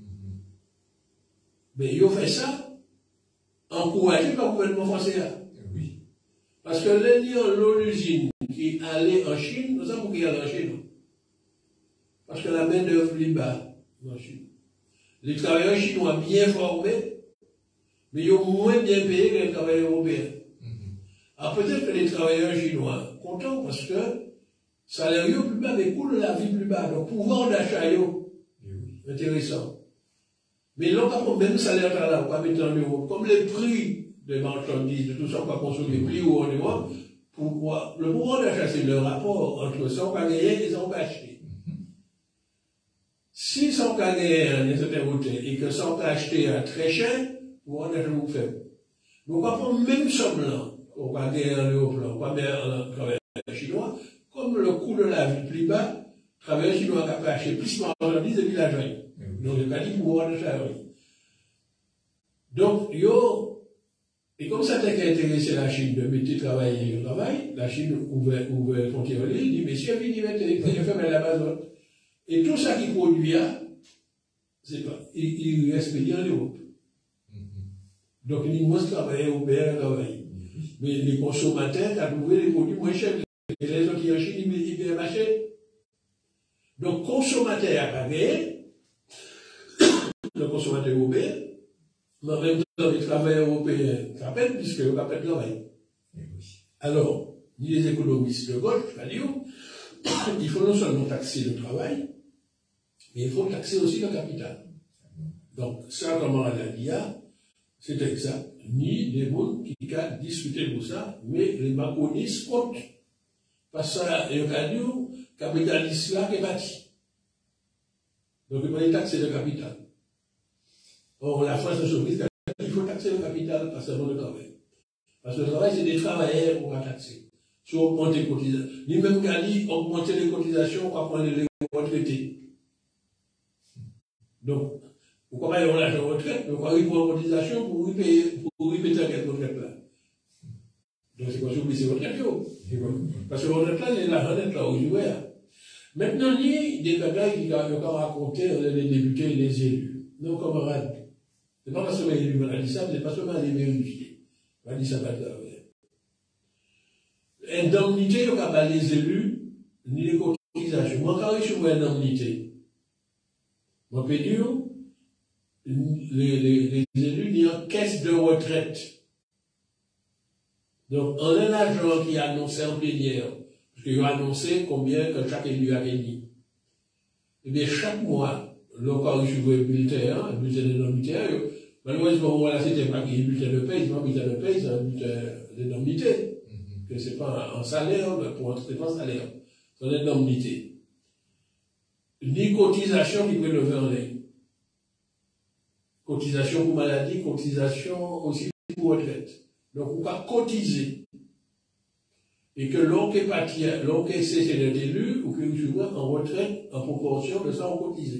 Mais ils ont fait ça encouragé par le gouvernement français. Oui. Parce que l'usine qui allait en Chine, nous savons qu'il y a en Chine. Parce que la main-d'œuvre est bas en Chine. Les travailleurs chinois bien formés, mais ils ont moins bien payé que les travailleurs européens. Alors peut-être que les travailleurs chinois contents parce que salaire plus bas, mais coût de la vie plus bas. Donc pouvoir d'achat intéressant. Mais l'on va prendre même salaire là, on va mettre en Europe. Comme les prix des marchandises, de tout ça, on va consommer plus haut en Europe. Pourquoi? Le pouvoir d'achat, c'est le rapport entre ça qu'on va gagner et ça qu'on va acheter. Si ça qu'on va gagner à une certaine hauteur et que ça qu'on va acheter à très cher, le pouvoir d'achat vous fait. Donc on va prendre même somme là, qu'on va gagner en Europe, là, on va mettre en travail chinois, comme le coût de la vie plus bas, le travailleur chinois va acheter plus de marchandises et puis l'argent. Donc, il a dit pouvoir d'achat. Donc, et comme ça t'a intéressé la Chine de mettre travailler au travail, la Chine ouvert les frontières, il dit, messieurs, venez mettre les fermes l'Amazon. Et tout ça qui produit, c'est pas, il expédie en Europe. Donc, il y a de travail européen à travailler. Mais les consommateurs ont trouvé les produits moins chers. Et les autres qui en Chine, ils viennent acheter. Donc, consommateur a gagné, le consommateur européen, mais en même temps, les travailleurs européens rappellent, puisqu'ils n'ont pas de travail. Alors, ni les économistes de gauche, il faut non seulement taxer le travail, mais il faut taxer aussi le capital. Donc, ça, comment on l'a dit, c'est exact. Ni des mondes qui ont discuté pour ça, mais les macronistes comptent. Parce que il y a dit, capitaliste là qui est bâti. Donc, il faut taxer le capital. Or, la France insoumise, il faut taxer le capital parce que c'est le travail. Parce que le travail, c'est des travailleurs qu'on va taxer. sur augmenter les cotisations. Ni même qu'à dit augmenter les cotisations, on va prendre les retraités. Donc, pourquoi pas y avoir l'argent retraite, mais pourquoi il prend cotisation pour payer cette retraite-là. Donc, c'est quoi que c'est retraite, parce que retraite là, il y a l'argent d'être là où il est. Maintenant, il y a des bagages qui ont raconté les députés et les élus. Nos camarades, c'est pas seulement les élus, on a dit ça, c'est pas seulement les vérifiés. On a dit ça pas de indemnité, il n'y a pas les élus, ni les cotisations. Moi, quand je suis une indemnité, moi, je peux dire, les élus, il y a une caisse de retraite. Donc, on a l'argent qui est annoncé en plénière, parce qu'il a annoncé combien que chaque élu a gagné. Et bien, chaque mois, quand je suis un bulletin d'indemnité, malheureusement, voilà, c'était pas un bulletin de paie, c'est pas un bulletin de paie, c'est un bulletin d'indemnité. Que c'est pas un salaire, c'est pas un salaire, c'est une indemnité. Ni cotisation qui peut lever en l'air. Cotisation pour maladie, cotisation aussi pour retraite. Donc, on va cotiser. Et que l'on est parti, l'on est cessé d'être élu, ou que je vois en retraite, en proportion de ça, on cotise.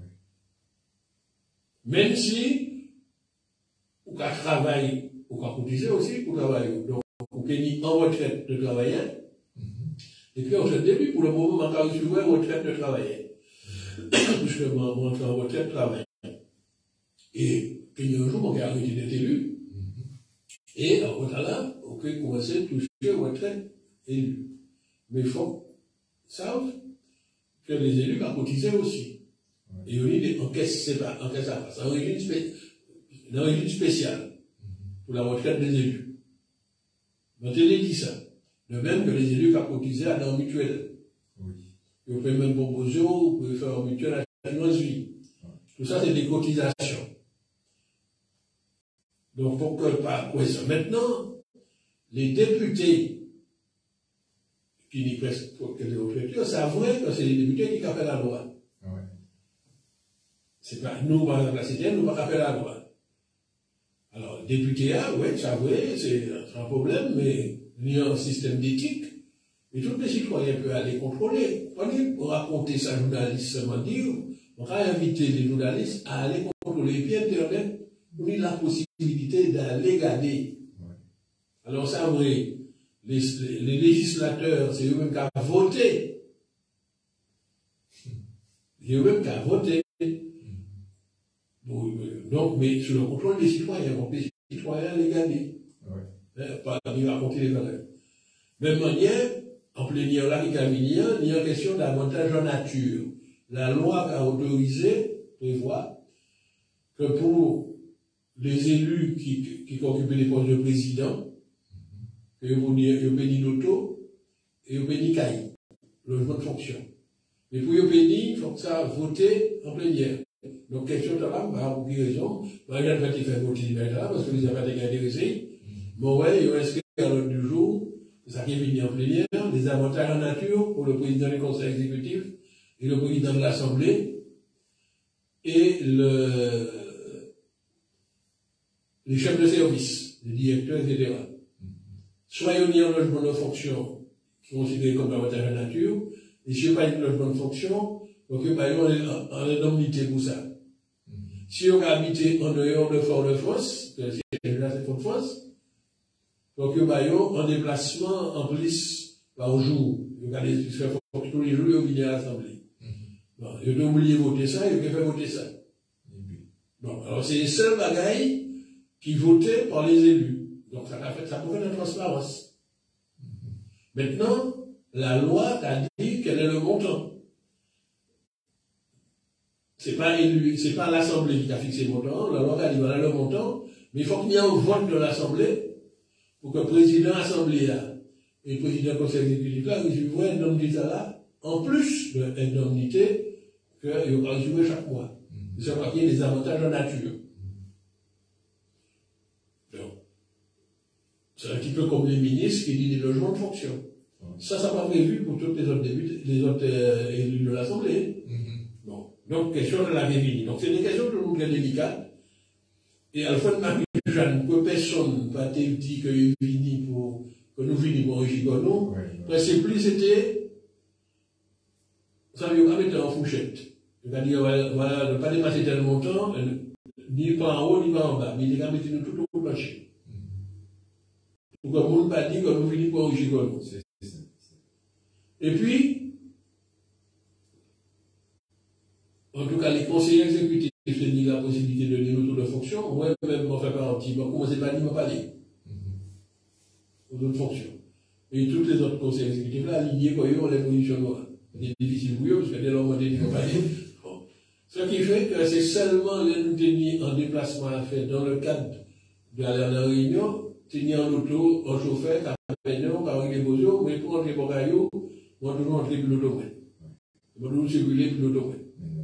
Même si, on va travailler, on va cotiser aussi pour travailler. Donc, on est en retraite de travailler, et puis on se début pour le moment, on va recevoir en retraite de travailler. Justement, on entre en retraite de travailler. Et puis un jour, on a arrêté d'être élu, et en là, on peut commencer à toucher en retraite élu. Mais il faut savoir que les élus vont cotiser aussi. Et on dit en caisse, c'est pas, en caisse à part, c'est un régime spécial pour la retraite des élus. Donc, il dit ça. De même que les élus qui ont cotisé à la mutuelle. Oui. Vous pouvez même proposer, vous pouvez faire un mutuelle à l'assurance vie. Tout ça, c'est des cotisations. Donc, pourquoi pas ça? Maintenant, les députés qui n'y presque que les retraités, c'est vrai que c'est les députés qui appellent la loi. Ouais. C'est pas nous, par exemple, la CTN, nous, pas appeler la loi. Alors, député A, oui, ça vrai, c'est un problème, mais il y a un système d'éthique, et tous les citoyens peuvent aller contrôler. Prenez pour raconter ça, journaliste, seulement dire, on va inviter les journalistes à aller contrôler. Et puis, Internet, on a la possibilité d'aller garder. Ouais. Alors, ça vrai, les législateurs, c'est eux-mêmes qui ont voté. C'est eux-mêmes qui ont voté. Donc, mais sous le contrôle des citoyens, donc les citoyens les gagner. Ouais. Pas raconter les valeurs. Même manière, en plénière là, il y a une question d'avantage en nature. La loi a autorisé, prévoit, que pour les élus qui occupent les postes de président, ils payent l'auto et ils payent cahier, logement de fonction. Mais pour les payer, il faut que ça vote en plénière. Donc, question de là, pour quelle raison? Par exemple, il fait voter là, parce que les affaires étaient intéressés. Bon, ouais, il y a inscrit à l'ordre du jour, ça qui est venu en plénière, des avantages en nature pour le président du conseil exécutif et le président de l'Assemblée et les chefs de service, les directeurs, etc. Soit il y a un logement de fonction qui est considéré comme avantage en nature, et si il n'y a pas de logement de fonction, donc il y a une indemnité pour ça. Si on a habité en dehors de Fort-de-France, c'est là c'est Fort-de-France, donc il y a un déplacement en plus par jour. Il y a des tous les jours, il y a à l'Assemblée. Bon, il y a oublié voter ça, il y a fait voter ça. Bon, alors c'est les seuls bagailles qui votaient par les élus. Donc ça peut faire de la transparence. Maintenant, la loi a dit quel est le montant. C'est pas l'Assemblée qui a fixé le montant, la loi a dit voilà le montant, mais il faut qu'il y ait un vote de l'Assemblée pour que le président de l'Assemblée et le président du conseil exécutif là, ils voient une indemnité là, en plus de l'indemnité qu'ils vont jouer chaque mois. C'est ça qu'il y a des avantages en nature. Donc, c'est un petit peu comme les ministres qui disent des logements de fonction. Ça n'a pas prévu pour tous les autres députés, les autres élus de l'Assemblée. Bon. Donc, question de la Révinie. Donc, c'est des questions toujours très délicates. Et Alfred Marie-Jeanne, que personne n'a dit qu'il est venu pour que nous finissons en gigonon, c'est plus c'était, ça veut pas mettre en fourchette. C'est-à-dire, voilà, ne pas dépasser tel montant, ni pas en haut, ni pas en bas, mais il a mis nous tout au plancher. Pour que le monde pas dit que nous finissons en gigonon. Et puis, en tout cas, les conseillers exécutifs se disent la possibilité de donner autour de fonction. Moi-même, je fais partie, je ne commence pas à dire, je ne parler. Aux autres fonctions. Et tous les autres conseillers exécutifs là, alignés, quoi, ils ont les positions noires. C'est difficile pour eux, parce que dès lors, on dit, je ne pas dire. Ce qui fait que c'est seulement les nous tenir en déplacement à faire dans le cadre de la réunion, tenir en auto, en chauffeur, à réunion, par les beaux mais pour entrer pour Gaillot, on doit entrer plus l'auto. On doit circuler plus l'auto.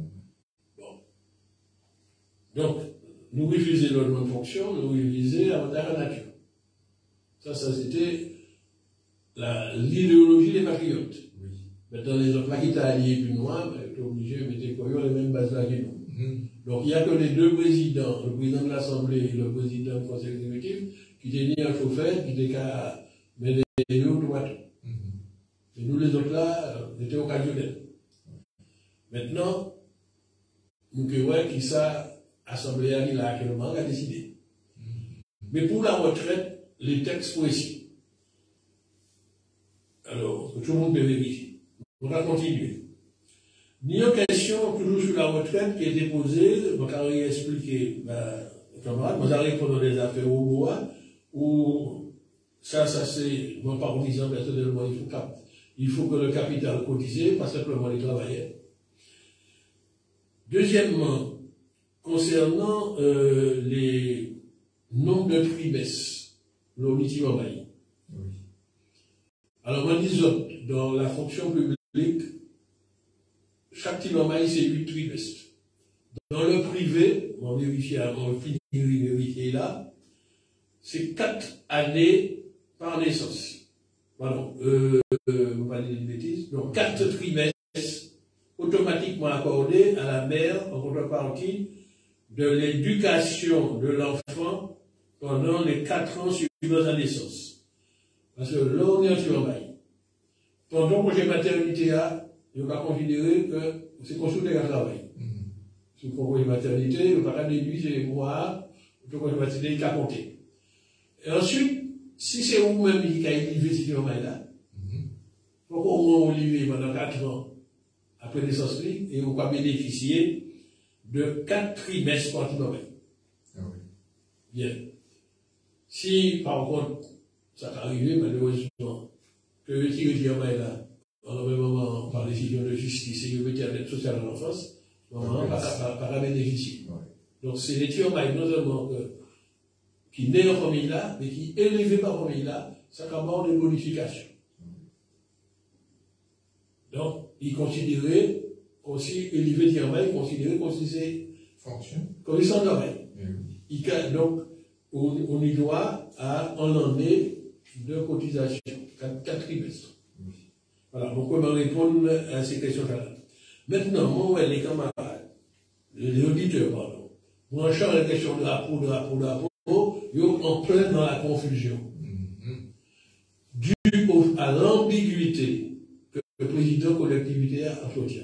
Donc, nous refusons le logement de fonction, nous refusons l'avantage à la nature. Ça c'était l'idéologie des patriotes. Oui. Maintenant, les autres là qui étaient alliés plus loin, étaient obligés de mettre les mêmes bases là que nous. Donc, il n'y a que les deux présidents, le président de l'Assemblée et le président du Conseil exécutif, qui étaient un chauffeur, qui étaient qu'à mettre des autres bateaux. Et nous, les autres là, étaient occasionnels. Maintenant, nous voyons qui ça. Assemblée là actuellement a décidé. Mais pour la retraite, les textes précis. Alors, tout le monde peut vérifier. On va continuer. Il y a une question toujours sur la retraite qui a été posée, je vais expliquer, camarade, je vais répondre dans les affaires au bois, où ça c'est, moi par disant personnellement, il faut que le capital cotisé, pas simplement les travailleurs. Deuxièmement, concernant les nombres de trimestres, l'omnitivement bail. Alors, moi, disons, dans la fonction publique, chaque timamaï, c'est 8 trimestres. Dans le privé, on finit de vérifier là, c'est 4 années par naissance. Pardon, on va dire une bêtise. Donc, 4 trimestres automatiquement accordés à la mère en contrepartie de l'éducation de l'enfant pendant les 4 ans suivant sa naissance. Parce que là, on est en travail. Pendant que j'ai maternité, je vais considérer que c'est consulté à travail. Si vous prenez maternité, vous ne pouvez pas déduire, c'est moi, vous pouvez maternité, il a compté. Et ensuite, si c'est vous-même qui avez élevé ce travail là, pourquoi au moins vous l'élevez pendant 4 ans après naissance, et vous pouvez bénéficier de 4 trimestres par timamaï. Bien. Si, par contre, ça peut arriver, malheureusement, que le timamaï là, en même moment, par décision de justice et de l'aide sociale à l'enfance, maman pas bénéficier. Donc, c'est les timamaï, non seulement qui naissent en famille là, mais qui élevés par famille là, ça commande des bonifications. Donc, il considérait aussi élevé timamaï, considéré comme si c'est fonction, comme ils sont d'oreille. Donc, on y doit à en l'année de cotisation, 4 trimestres. Voilà, donc on va répondre à ces questions-là. Maintenant, moi, les camarades, les auditeurs, pardon, moi, je la question de rapport, ils sont en plein dans la confusion. Dû à l'ambiguïté que le président collectivité entretient.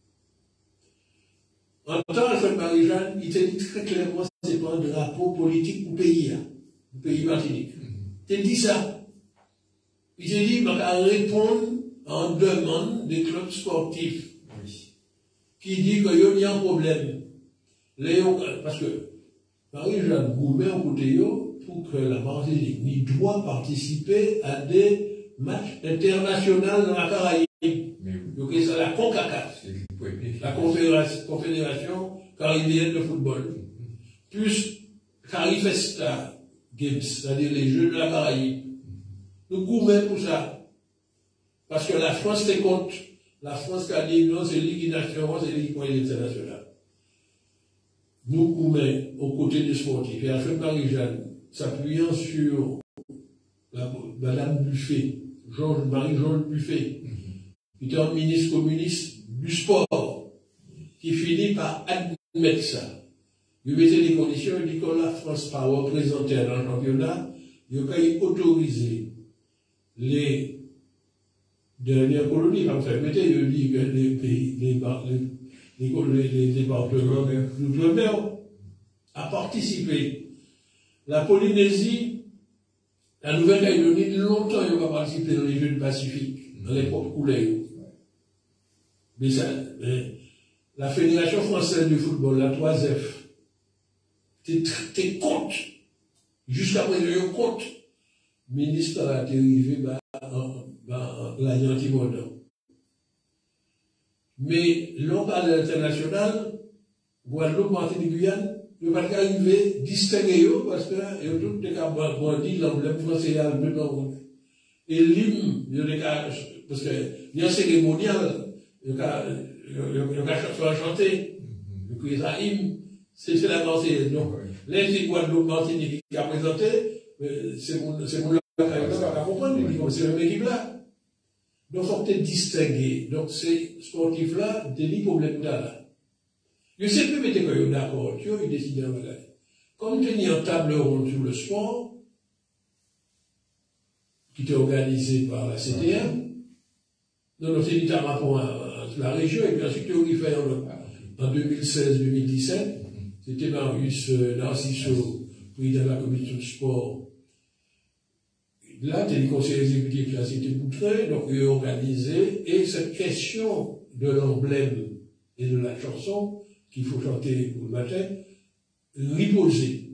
En tant que Marie-Jeanne, il te dit très clairement que ce n'est pas un drapeau politique pour pays, pour pays Martinique. Il te dit ça. Il te dit qu'il va répondre en demande des clubs sportifs qui dit qu'il y a un problème. Parce que Marie-Jeanne Goumet, au côté, pour que la Martinique doit participer à des matchs internationaux dans la Caraïbe. Donc, c'est la CONCACAF, la Confédération caribéenne de football, plus Carifesta Games, c'est-à-dire les Jeux de la Caraïbe. Nous gourmets pour ça. Parce que la France te compte. La France qui a dit non, c'est Ligue nationale, c'est Ligue internationale. Nous gourmets aux côtés des sportifs. Et Alfred Marie-Jeanne, s'appuyant sur Madame Buffet, Marie-Georges Buffet, qui était un ministre communiste du sport, qui finit par admettre ça. Il mettait les conditions, il dit que la France, par représenter dans le championnat, il a autorisé les dernières colonies, comme ça, mettez, je dis que les pays, les départements d'outre-mer a participé. La Polynésie, la Nouvelle-Calédonie, longtemps, ils n'ont pas participé dans les Jeux du Pacifique, dans les propres couleurs. Mais ça, la Fédération française du football, la 3F, t'es contre. Jusqu'à présent, je compte. Ministre a été arrivé, l'année anti-mordant. Mais local et international, Guadeloupe, Martinique, Guyane, ne va pas arriver distinguer parce que il y a tout des cas bandits, l'emblème français à le et l'hymne, parce que il y a un cérémonial, il y a un chanter, il y a un hymne, c'est la Marseillaise. Donc, les Guadeloupe, Martinique qui a présenté, c'est mon pas comprendre, c'est le même équipe là. Donc, il faut être distingué. Donc, ces sportifs-là, des problèmes là. Je sais plus mettre que d'accord, tu as décidé en bagage. Comme tu as une table ronde sur le sport, qui était organisée par la CTM, non, c'est dit par rapport à la région, et puis ensuite, tu as fait en 2016-2017, c'était Marius Narciso, président de la commission de sport. Là, tu es le conseiller exécutif de la cité Boutré, donc il est organisé, et cette question de l'emblème et de la chanson, qu'il faut chanter pour le matin, riposer.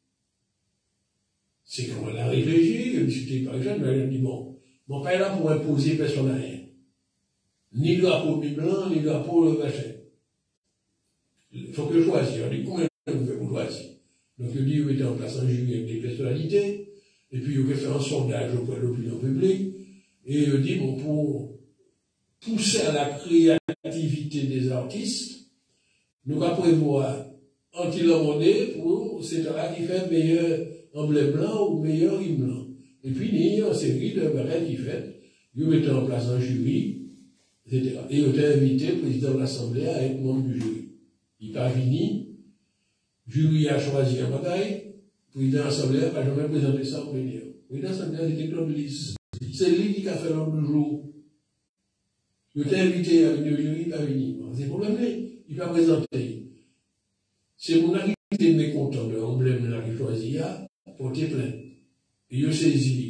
C'est quand on a réfléchi, discuté par exemple, on a dit bon, pas là pour imposer personne à rien. Ni drapeau ni blanc, ni drapeau le machin. Il faut que je choisisse. On dit combien vous faites pour choisir. Donc il dit, vous mettez en place un jury avec des personnalités, et puis il fait un sondage auprès de l'opinion publique, et il dit, bon, pour pousser à la créativité des artistes, nous allons prévoir anti-lamondé pour ces gens-là qui fait meilleur emblème blanc ou meilleur hymne blanc. Et puis, il y a une série de barèmes qui fait, ils mettent en place un jury, etc. Et ils ont invité le président de l'Assemblée à être membre du jury. Il n'est pas fini, le jury a choisi un bataille, le président de l'Assemblée n'a pas jamais présenté ça en plénière. Le président de l'Assemblée était Claude Lys. C'est lui qui a fait l'ordre du jour. Il a invité à venir au jury, il n'a pas fini. C'est le problème, il va présenter. C'est mon activité mécontent de l'emblème là qu'il choisit à porter plainte. Et il saisit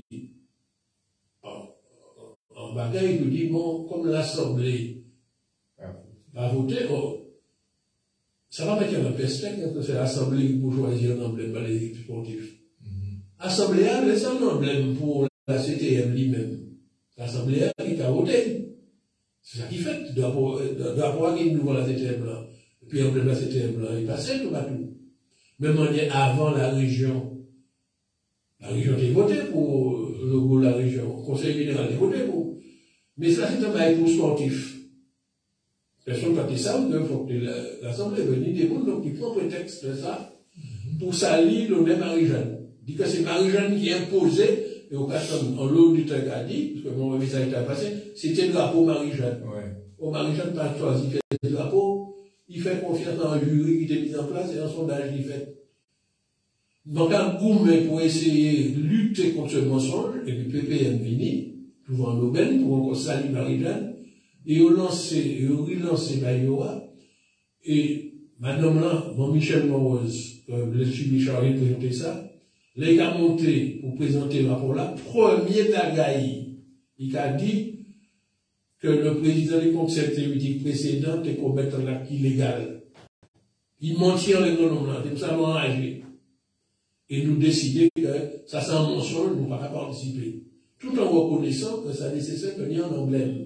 en bagaille, il dit, bon, comme l'Assemblée a voté, ça va mettre un pestec quand c'est l'Assemblée pour choisir un emblème dans les équipes sportives. L'Assemblée a laissé un emblème pour la CTM lui-même. L'Assemblée qui a voté. C'est ça qui fait. Il doit avoir une nouvelle la CTM là. Et puis l'emblème de la CTM là, il passait tout partout. Même avant la région. La région était votée pour le logo de la région. Le conseil général est voté pour. Mais ça, c'est un bail pour sportif. Personne n'a dit ça, il faut que l'Assemblée venue des bouts, donc il prend prétexte de ça pour salir le même Marie-Jeanne. Il dit que c'est Marie-Jeanne qui imposait, et au cas en l'eau du truc a dit, parce que mon message était passé, c'était le drapeau Marie-Jeanne. Au Marie-Jeanne n'a pas choisi le drapeau, il fait confiance dans un jury qui était mis en place et un sondage qu'il fait. Donc un gourmet pour essayer de lutter contre ce mensonge, et puis PPM fini, toujours en aubaine, pour encore salir Marie-Jeanne, et ils ont relancé Bayoua, et madame là, mon Michel Moroz, le suivi chargé de présenter ça, les gars monté pour présenter le rapport là, premier d'Agaï, il a dit que le président des conseils théoriques précédents était commettre un acte illégal. Il mentit en les noms là, c'est ça enragé. Et nous décider que ça c'est un mensonge, nous ne pouvons pas participer. Tout en reconnaissant que ça nécessite qu'il y ait un emblème.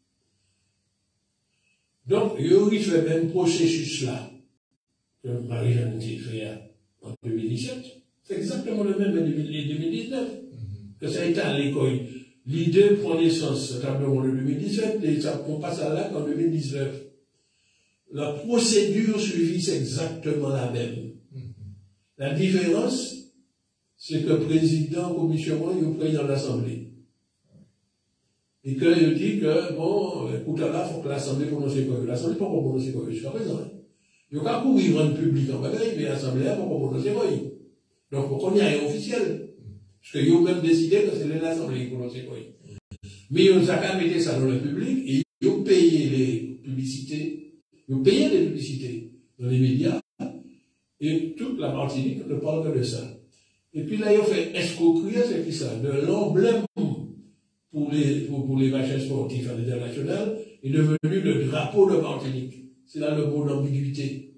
Donc, il y a eu ce même processus-là que Marie-Jeanne a fait en 2017. C'est exactement le même en 2019. Que ça a été à l'école. L'idée prend naissance notamment en 2017 et on passe à l'acte en 2019. La procédure suivie, c'est exactement la même. La différence, c'est que le président, commission, il est président de l'Assemblée. Et qu'il dit que, bon, écoute, là, il faut que l'Assemblée prononce quoi. L'Assemblée ne peut pas prononcer quoi jusqu'à présent. Il n'y a qu'à courir rendre public en bagaille, mais l'Assemblée ne peut pas prononcer quoi. Donc, on y a un officiel. Parce qu'ils ont même décidé que c'est l'Assemblée qui prononçait quoi. Mais ils ont qu'à mettre ça dans le public et ils ont payé les publicités, ils ont payé les publicités dans les médias et toute la Martinique ne parle que de ça. Et puis là, ils ont fait escroquerie, c'est qui ça? De l'emblème pour les matchs sportifs à l'international est devenu le drapeau de Martinique. C'est là le mot d'ambiguïté.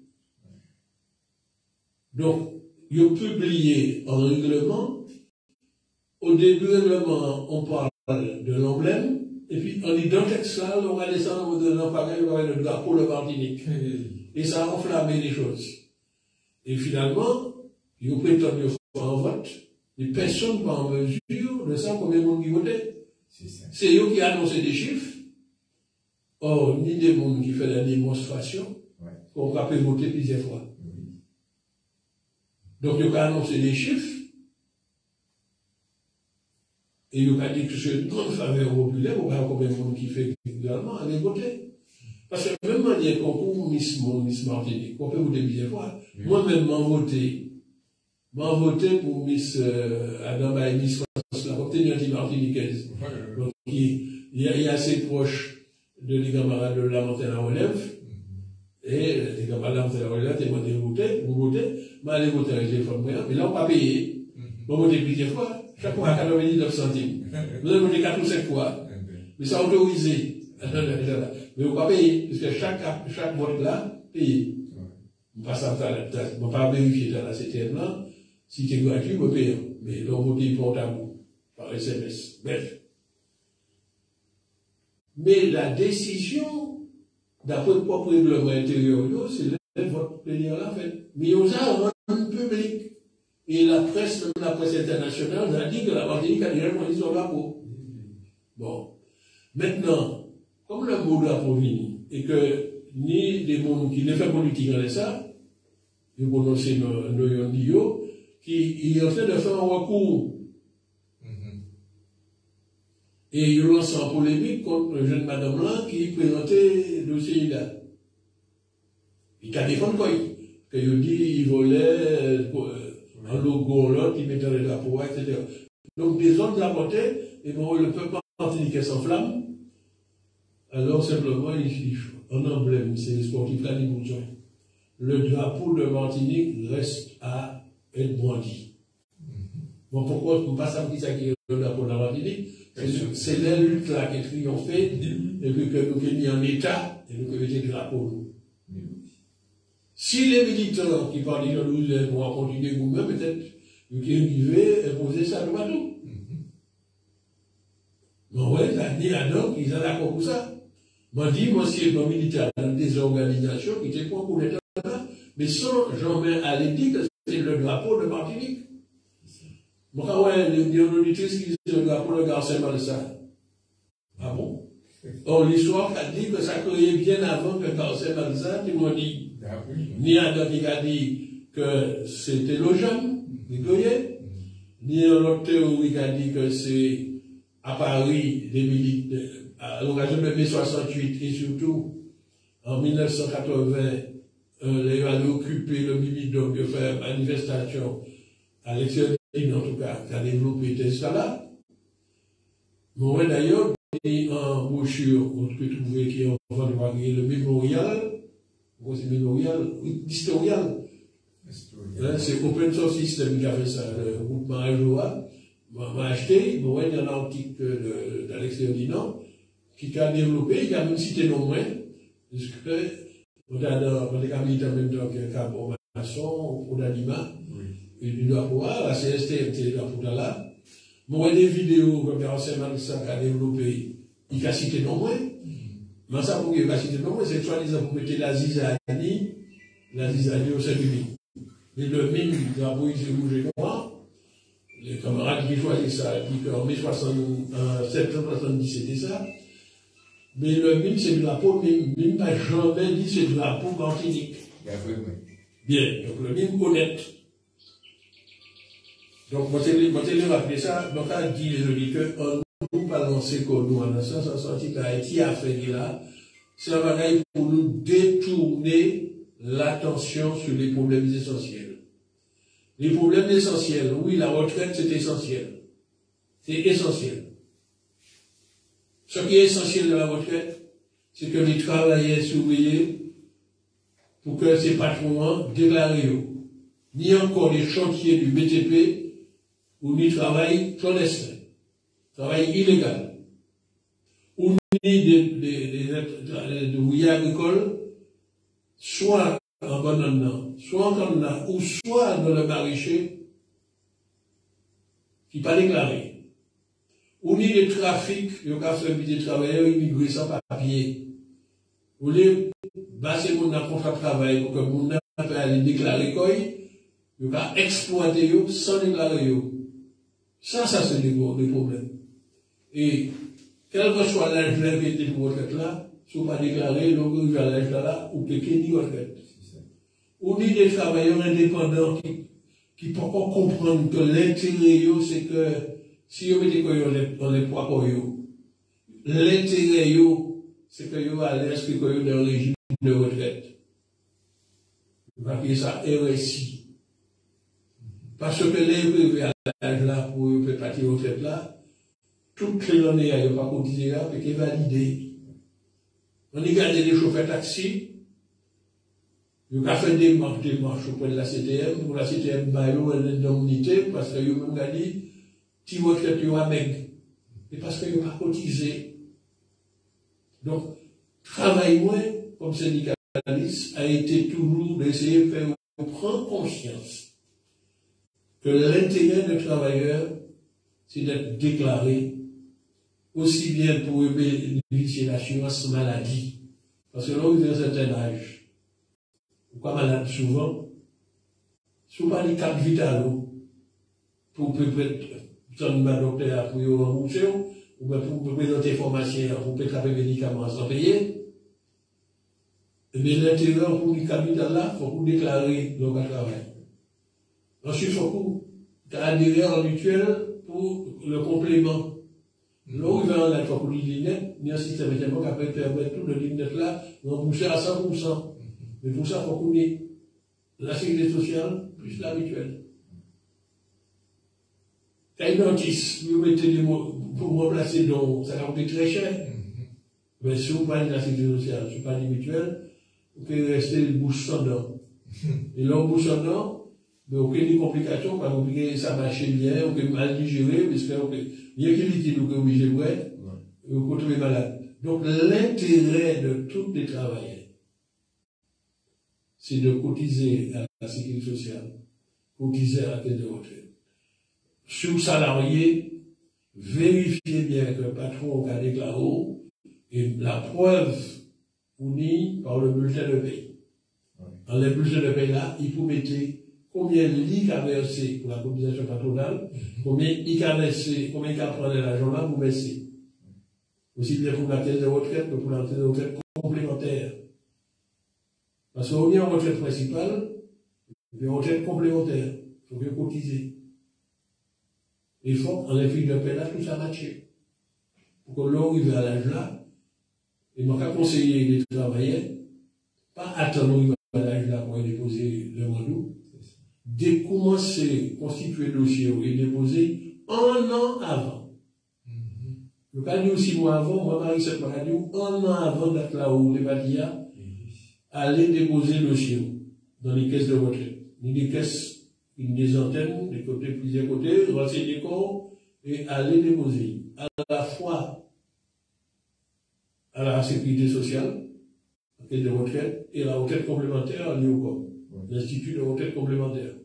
Donc, ils ont publié un règlement. Au début du règlement, on parle de l'emblème, et puis on dit dans le texte là, on va descendre de l'emparage, on va le drapeau de Martinique. Et ça a enflammé les choses. Et finalement, ils ont prétendu faire un vote, mais personne n'est pas en mesure de savoir combien de monde qui votait. C'est eux qui annoncent des chiffres. Or, ni des gens qui font la démonstration, qu'on va voter plusieurs fois. Donc, ils ont annoncé des chiffres. Et il a dit que c'est une grande faveur populaire, on va combien de monde qui fait également aller voter. Parce que même manière qu'on pour Miss Martinique, on peut voter plusieurs fois. Moi-même, m'en voté pour Miss Adama et Miss France, la obtenir anti-martiniquaise. Donc, il est assez proche de les camarades de la montagne à relève. Et les camarades de la montagne à relève, ils m'ont dit vous votez, mais allez voter avec les téléphone, mais là, on va payer. On va voter plusieurs fois. Chaque fois à 99 centimes. Vous avez voté 4 ou 5 fois. Mais ça autorisé. Mais vous ne pouvez pas payer. Parce que chaque vote là, payé. On passe à ça, on ne va pas vérifier dans la CTN là. Si c'est gratuit, vous payez. Mais l'on vote pour à vous. Par SMS. Bref. Mais la décision, d'après le propre règlement intérieur, c'est le vote plénière là fait. Mais on a rendu public. Et la presse internationale a dit que la Martinique a déjà choisi son drapeau. Bon. Maintenant, comme le mot drapeau vient, et que ni des gens qui ne font politique dans ça, ils prononcent nos yondio, qui est en train de faire un recours. Et ils lancent en polémique contre le jeune madame là qui présentait le dossier là. Il a défendu quoi? Que il dit il volait un logo l'autre, il mettait le drapeau, etc. Donc des autres apportaient, et bon, le peuple martiniquais s'enflamme. Alors simplement, il un emblème, c'est les sportifs là, ils besoin. Le drapeau de Martinique reste à être brandi. Bon, pourquoi on passe à ça qui est le drapeau de la Martinique? C'est la lutte là qui a triomphé, et puis que nous avons mis en état, et nous avons mis le drapeau. Si les militants qui parlent de nous vont continuer vous-même, peut-être, vous devez imposer ça au bateau. Mais ouais, ça dit à donc, ils sont d'accord pour ça. Moi, je dis, moi, si je suis militaire dans des organisations qui étaient pour l'État, mais sans jamais aller dire que c'est le drapeau de Martinique. Moi, ouais, les auditrices qui disent le drapeau de Garcin Malsa. Ah bon? Or, l'histoire a dit que ça créait bien avant que Garcin Malsa, tu m'as dit. Ni Adam qui a dit que c'était le jeune, ni l'autre théorie qui a dit que c'est à Paris, à l'occasion de mai 68 et surtout en 1980, les avaient occupé le Mimidon de faire manifestation à l'extérieur, en tout cas, qui a développé ça là. Bon, d'ailleurs, en brochure, on peut trouver qui est en train de voir le mémorial. C'est mémorial, historial. C'est Open Source System qui a fait ça, le groupement AJOA. M'a acheté, il y a un article d'Alexandre Dinan qui a développé, il a même cité non moins, parce que on a des militants en même temps que Cabo Masson, ou d'Anima, il doit pouvoir, la CSTM, il doit pouvoir là. Moi, des vidéos comme Garcin Malsa a développé, il a cité non moins. Mais ça, pour qu'il y ait cité non moins, c'est soi-disant pour mettre la zizanie au sein du mine. Mais le mine, drapeau, il s'est bougé noir. Les camarades qui choisissent ça, disent qu'en mai 1977, c'était ça. Mais le mine, c'est le drapeau, mine n'a jamais dit c'est le drapeau Martinique. Bien, donc le mine connaît. Donc, moi, je rappeler ça, donc, à dire les auditeurs, nous balancer comme nous, en sens, en sorti qu'Haïti a fait là, c'est un bagage pour nous détourner l'attention sur les problèmes essentiels. Les problèmes essentiels. Oui, la retraite, c'est essentiel. C'est essentiel. Ce qui est essentiel de la retraite, c'est que les travailleurs surveillés pour que ces patrons déclarent ni encore les chantiers du BTP ou ni travail clandestin, travail illégal, ou ni des ouvriers agricoles, soit en banane, soit en canne, ou soit dans le maraîcher, qui pas déclaré. Ou ni des trafics, il y a fait des travailleurs immigrés sans papier. Ou les basser mon contrat de travail pour que mon peut aller déclarer quoi, il y a exploiter sans déclarer. Ça c'est des problèmes. Et quel que soit l'âge de l'invité pour retraite là, si vous ne pas déclarer, donc vous avez l'âge là, ou que ni retraite. Ou ni des travailleurs indépendants qui ne peuvent pas comprendre que l'intérêt, c'est que si vous mettez dans les poids pour eux, l'intérêt, c'est que vous allez inscrire dans le régime de retraite. Vous appelez ça RSI. Parce que les privés à l'âge là, pour vous partir retraite là, toutes les années, il n'y a pas cotisé là, mais qui est validé. On y garde des chauffeurs taxi, il a fait des marches auprès de la CTM, pour la CTM, il y a une indemnité, parce que vous avez dit, si vous retraite, vous avez et parce que vous n'avez pas cotisé. Donc, travail moins, comme syndicaliste, a été toujours d'essayer de faire prendre conscience que l'intérêt des travailleurs, c'est d'être déclaré aussi bien pour bénéficier l'assurance maladie. Parce que là, vous avez un certain âge. Pourquoi malade souvent? Souvent, les cartes vitales, pour un docteur pour vous rembourser, ou pour présenter formation, pour préparer les médicaments sans payer. Mais l'intérêt pour les cartes vitales là, il faut vous déclarer le travail. Ensuite, il faut que vous adhérez à mutuel pour le complément. Là où il va en être pour l'INET, il y a un système qui peut permettre tout le l'INET là, rembourser à 100%. Mais pour ça, il faut qu'on ait la sécurité sociale plus la mutuelle. Quand une dentiste, vous mettez des mots pour remplacer, donc ça va coûter très cher. Mais si vous parlez de la sécurité sociale, si vous parlez mutuelle, vous pouvez rester le bouche sans dents. Et là, bouche sans dents, mais aucune complication, parce que ça marche bien, on peut mal digérer, parce que bien qu'il liquide, vous pouvez obligé de boire, vous pouvez trouver malade. Donc, l'intérêt de tous les travailleurs, c'est de cotiser à la sécurité sociale, cotiser à la caisse de retraite. Sur salarié, vérifiez bien que le patron a déclaré, et la preuve unie par le bulletin de paie. Dans le bulletin de paie là, il faut mettre combien l'IC a versé pour la cotisation patronale, combien il a versé, combien il a pris l'argent là pour verser. Aussi bien pour la caisse de retraite que pour la caisse de retraite complémentaire. Parce qu'on est en retraite principale, et en retraite complémentaire. Il faut bien cotiser. Il faut, en effet, de paie là, tout ça matche. Pour que l'on arrive à l'âge là, il m'a qu'à conseiller les travailleurs, pas attendre à l'âge là pour déposer le mois d'août, de commencer à constituer le dossier et déposer un an avant. Le cas dit 6 mois avant, moi, Marie, cette maladie, un an avant d'être là où les bâtiments, aller déposer le dossier dans les caisses de retraite. Des caisses, des antennes, des côtés, plusieurs côtés, renseigner des corps et aller déposer à la fois à la sécurité sociale, la caisse de retraite, et la retraite complémentaire à l'IOCOM, l'Institut de retraite complémentaire.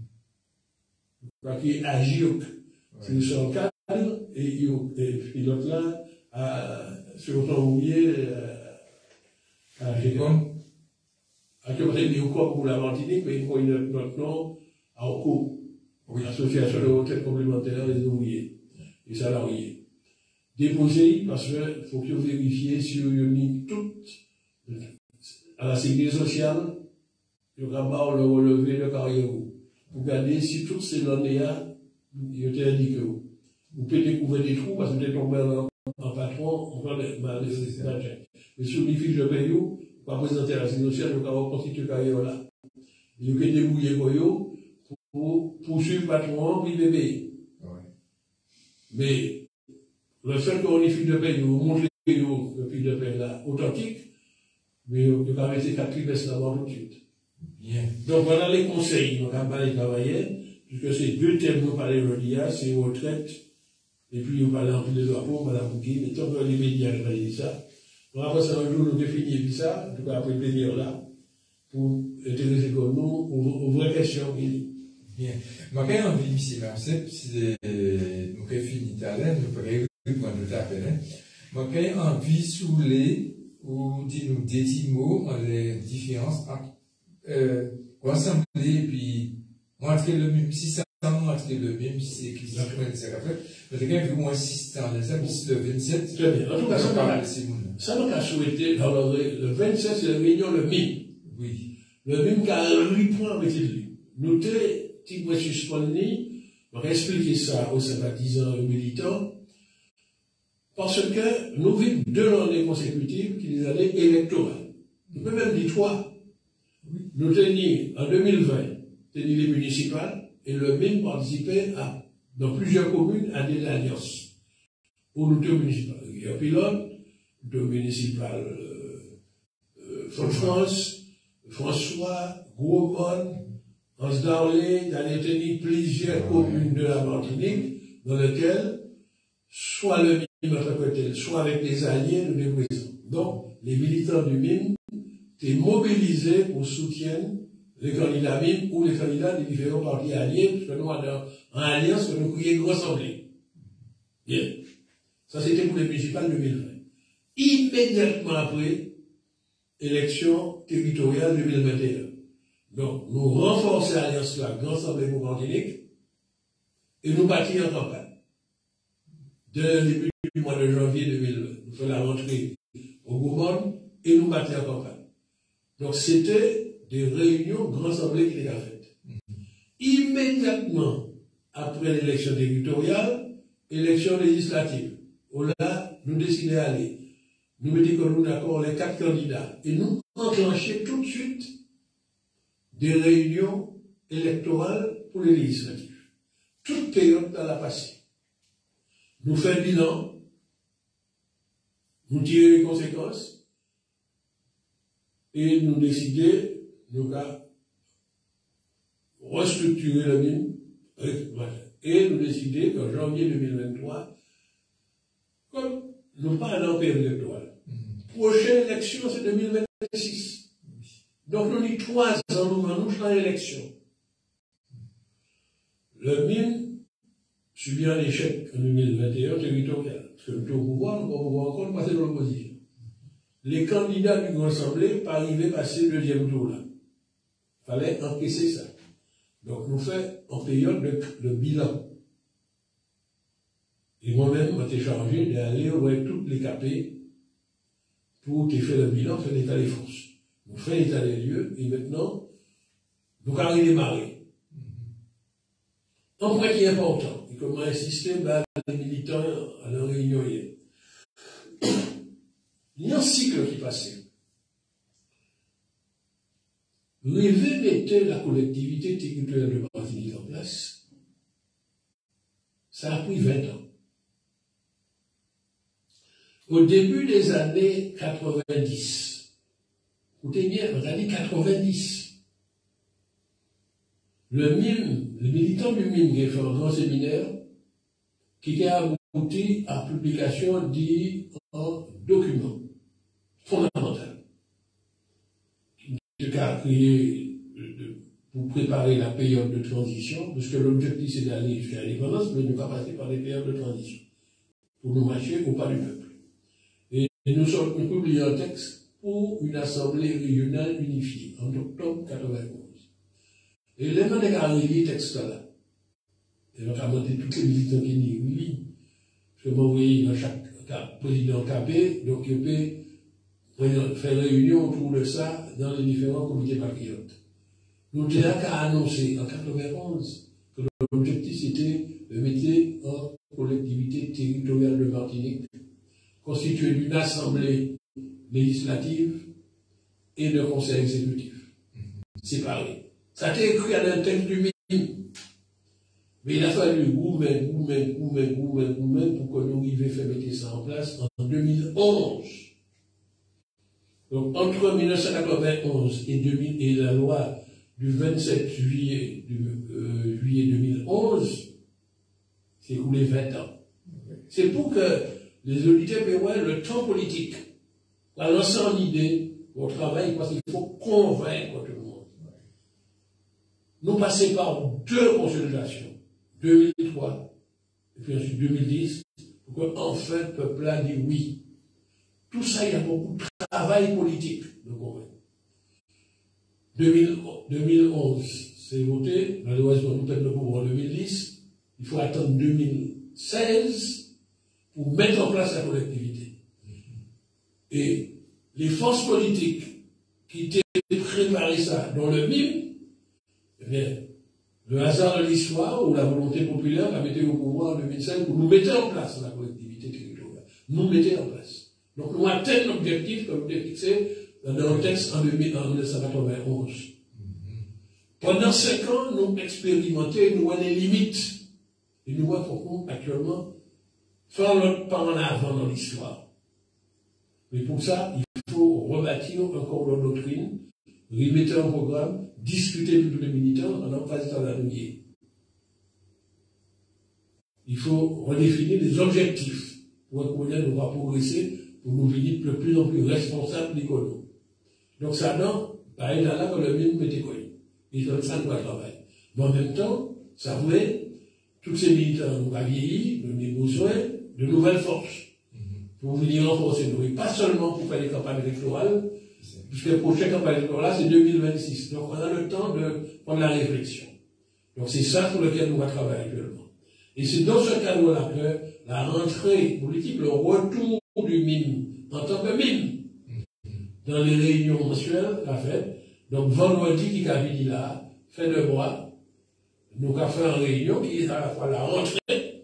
Qui agit sur son cadre, et l'autre là, sur son oublié, à l'IOCOM. À que vous avez l'IOCOM pour la Martinique, mais il faut notre nom à OCO, l'Association de retraite complémentaire des ouvriers, des salariés. Déposer, parce qu'il faut que vous vérifiez si vous avez toutes à la sécurité sociale, le rabat, le relevé, le carrière. Vous regardez si toutes ces données-là, il été indiqué. Vous pouvez découvrir des trous parce que vous êtes tombé en patron, on va mal mais sur les fiches de paye, vous pouvez présenter à la sécurité sociale, vous pouvez reconstituer le carrière là. Vous pouvez débrouiller pour pour poursuivre patron, puis bébé. Ouais. Mais le fait qu'on ait fil de paix, vous montrez le fil de paix là, authentique, mais vous pouvez mettre 4 trimestres d'abord tout de suite. Bien. Donc voilà les conseils, donc à parler travailler, puisque c'est 2 thèmes nous parlons aujourd'hui, c'est retraite, et puis vous parlez en plus de drapeaux, madame Bouquet, mais tant que les médias ne parlent de ça. Donc après ça, un jour, nous définissons ça, en tout cas après venir là, pour intéresser comme nous aux vraies questions. Bien. Moi, quand j'ai envie, M. Marcel, si nous avons fini tout à l'heure, nous pourrions répondre tout à l'heure. Moi, quand j'ai envie, sous les, ou dis-nous des petits mots, les différences rassembler, puis montrer le même, si ça montrer le même, si c'est qui se prennent ça après. Mais quand même, vous insistez dans ça, puis le 27. Très bien. En tout cas, ça m'a souhaité, alors, le 27, c'est la réunion, le MIM. Oui. Le MIM qui a un point avec lui. Nous te, si vous suspendez, on va expliquer ça aux sympathisants et aux militants, parce que nous vivons 2 années consécutives qui sont des années électorales. Nous pouvons même dire 3. Nous tenions en 2020, les municipales, et le MIM participait dans plusieurs communes à des alliances. Où nous sommes municipales. Il y a pilote, de municipal France, François, Gros-Bonne, Anse-Darlé, il y a tenu plusieurs communes de la Martinique, dans lesquelles, soit le MIM en tant que tel, soit avec des alliés, nous sommes présents. Donc, les militants du MIM étaient mobilisés pour soutenir les candidats MIM ou les candidats des différents partis alliés, parce que nous avons en alliance que nous crions rassemblés. Bien. Ça, c'était pour les municipales 2020. Immédiatement après, élection territoriale 2021. Donc, nous renforçons l'alliance là, Grand Assemblée pour Martinique, et nous bâtissons en campagne. Dès le début du mois de janvier 2020, nous faisons la rentrée au Gourbon, et nous bâtissons en campagne. Donc, c'était des réunions Grand Assemblée qui étaient faites. Immédiatement après l'élection territoriale, élection législative, où là, nous décidons d'aller. Nous mettons nous d'accord les 4 candidats et nous enclenchons tout de suite des réunions électorales pour les législatives. Toute période dans la passée. Nous faisons le bilan, nous tirons les conséquences et nous décidons, nous allons restructurer le MIM et nous décidons qu'en janvier 2023, comme nous pas en période électorale, prochaine élection, c'est 2026. Donc, nous avons 3 ans, nous dans l'élection. Le MIM subit un échec en 2021 territorial. Parce que nous sommes au pouvoir, nous pouvons encore passer dans l'opposition. Les candidats du Grand Assemblée pas arriver à passer le 2e tour là. Il fallait encaisser ça. Donc, nous faisons en période de bilan. Et moi-même, je m'étais chargé d'aller voir toutes les KP pour qu'ils fassent le bilan, faire l'état des forces. Nous faisons l'état des lieux, et maintenant, nous allons redémarrer. Un point qui est important, et comme on a insisté, les militants à la réunion hier. Il y a un cycle qui passait. Rêver mettre la collectivité territoriale de Martinique en place, ça a pris 20 ans. Au début des années 90, écoutez bien, on a dit 90, le MIM, les militants du MIM qui ont fait un grand séminaire, qui a abouti à la publication d'un document fondamental, qui a créé pour préparer la période de transition, parce que l'objectif c'est d'aller jusqu'à l'indépendance, mais nous pas passer par des périodes de transition, pour nous marcher au pas du peuple. Et nous publions un texte pour une assemblée régionale unifiée en octobre 1991. Et les gens qui ont lu ce texte-là, et notamment tous les militants qui disent oui, parce que moi, vous voyez, dans chaque président KP, donc il peut faire réunion autour de ça dans les différents comités patriotes. Nous avons annoncé en 1991 que l'objectif c'était de mettre en collectivité territoriale de Martinique constituée d'une assemblée législative et d'un conseil exécutif séparé. Ça a été écrit à l'intérieur du MIM. Mais il a fallu goumen pour que nous arrivions à faire mettre ça en place en 2011. Donc, entre 1991 et 2000, et la loi du 27 juillet 2011, c'est écoulé 20 ans. C'est pour que les auditeurs voient le temps politique, à lancer en idée au travail, parce qu'il faut convaincre tout le monde. Nous passons par 2 consultations, 2003 et puis ensuite 2010, pour que enfin le peuple a dit oui. Tout ça, il y a beaucoup de travail politique de convaincre. 2011, c'est voté, la loi sur le pouvoir en 2010, il faut attendre 2016 pour mettre en place la collectivité. Et les forces politiques qui étaient préparées ça dans le MIM, eh bien, le hasard de l'histoire ou la volonté populaire a mis au pouvoir en 2005 pour nous mettre en place la collectivité territoriale. Nous mettre en place. Donc nous atteignons l'objectif comme fixé dans le texte en 1991. Pendant 5 ans, nous expérimentons, nous avons les limites. Et nous voyons actuellement faire notre pas en avant dans l'histoire. Mais pour ça, il faut rebâtir encore notre doctrine, remettre un programme, discuter avec tous les militants en phase dans la lumière. Il faut redéfinir les objectifs pour qu'on nous va progresser, pour nous venir de plus en plus responsables de l'économie. Donc ça donne, par exemple, là, que le même métier connu. Et donc ça, nous va travailler. Mais en même temps, ça voulait, tous ces militants nous va vieillir, nous avons besoin de nouvelles forces. Pour venir renforcer nous. Et pas seulement pour faire des campagnes électorales, puisque la prochaine campagne électorale, c'est 2026. Donc on a le temps de prendre la réflexion. Donc c'est ça sur lequel nous allons travailler actuellement. Et c'est dans ce cadre-là que la rentrée politique, le retour du MIM en tant que MIM, dans les réunions mensuelles qu'a fait. Donc vendredi qui a fini là, fin de mois, nous avons fait une réunion qui est à la fois la rentrée,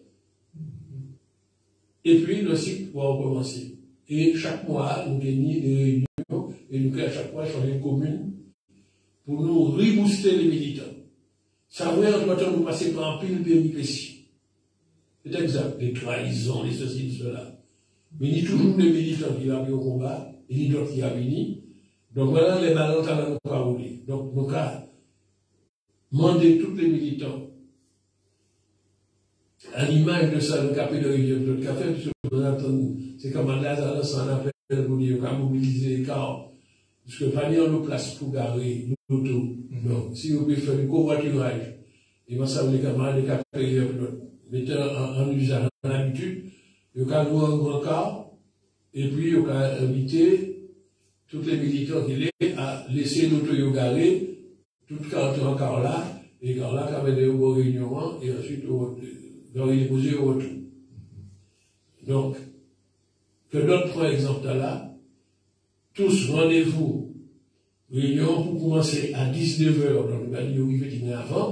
et puis le cycle va recommencer. Et chaque mois, nous gagnons des réunions, et nous à chaque fois changer de commune, pour nous rebooster les militants. Ça veut entre-temps nous passer par un pile péripéties. C'est exact, des trahisons, des ceci, cela. Mais il y a toujours des militants qui ont au combat, et il y a d'autres qui ont fini. Donc voilà les ballons à nous pas rouler. Donc nous avons demandé tous les militants, à l'image de ça, le café de Rivière, le café, c'est comme un Lazare, ça en appelle pour dire qu'on a mobilisé les cars, parce que pas mis en place pour garer l'auto. Donc, si vous pouvez faire du covoiturage, il va savoir les camarades de café, mettez en usage, en habitude, il y a un grand car, et puis il y a invité tous les militants qui l'aient à laisser l'auto garer, tout en car là, et car là, qui avait des réunions, et ensuite, donc, il est posé au retour. Donc, que notre prend exemple là, tous rendez-vous, réunion pour commencer à 19h, donc il va dire avant,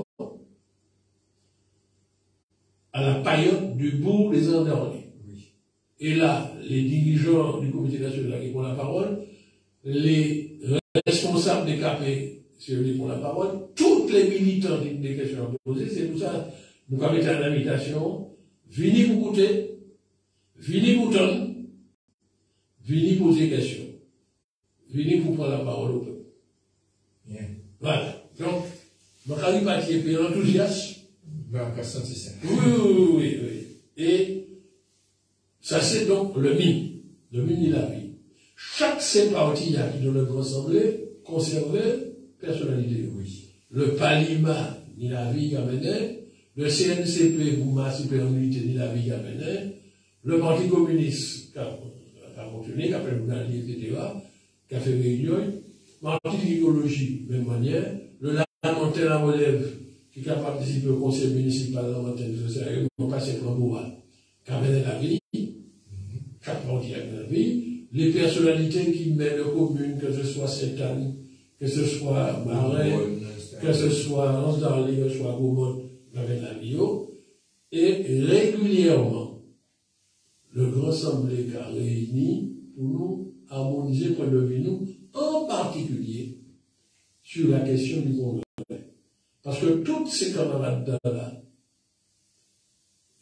à la paillote du bourg des Andorlés. Oui. Et là, les dirigeants du comité national qui prennent la parole, les responsables des KP, ceux qui prennent la parole, tous les militants des questions à poser, c'est tout ça. Nous avons été à l'invitation, venez pour goûter, venez pour donner, venez poser des questions, venez pour prendre la parole au peuple. Bien. Voilà. Donc, notre parti est enthousiaste. Oui. Et ça, c'est donc le MIM. Le MIM, il a vie. Chaque ces partis qui dans le Grand Assemblée conservait personnalité. Oui. Le Palima, il a vie qui a mené. Le CNCP, Bouma, Superunité, ni la vie qui a mené, le Parti communiste, qui a fonctionné, qui a fait le Bounali, etc., qui a fait réunion, le Parti d'écologie, même manière, le Lamentin la relève, qui a participé au conseil municipal de Lamentin social, qui a passé pour Bouma, qui a mené la vie, chaque parti a mené la vie, les personnalités qui mènent les communes, que ce soit Sainte-Anne, que ce soit Marais, que ce soit Anse-d'Arly, que ce soit Beaumont, avec la bio, et régulièrement, le Grand Assemblée a réuni pour nous harmoniser, pour nous, en particulier, sur la question du Congrès. Parce que tous ces camarades-là,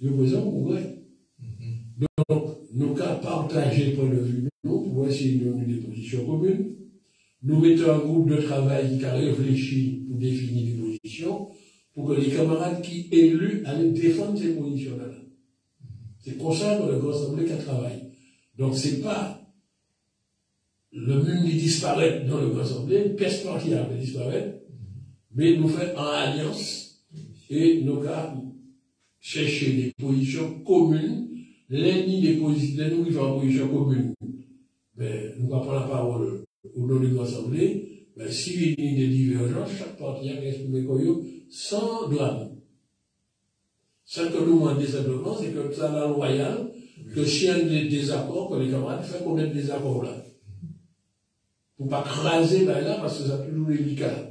il est présent au Congrès. Donc, nous avons partagé le point de vue, nous, pour essayer de donner des positions communes. Nous mettons un groupe de travail qui a réfléchi pour définir des positions, pour que les camarades qui élus allaient défendre ces positions-là. C'est pour ça que le Grand Assemblée qui travaille. Donc, c'est pas le même qui disparaît dans le Grand Assemblée, pièce particulière qui disparaît, mais nous faisons en alliance et nous allons chercher des positions communes, l'ennemi des positions, nous qui faisons position commune. Ben, nous allons prendre la parole au nom du Grand Assemblée, ben, s'il y a des divergences, chaque parti a exprimé sans drame. Ce que nous demandons simplement, c'est que ça la loyale, que s'il y a des désaccords, que les camarades fassent connaître des accords là. Pour ne pas craser là, parce que c'est toujours délicat.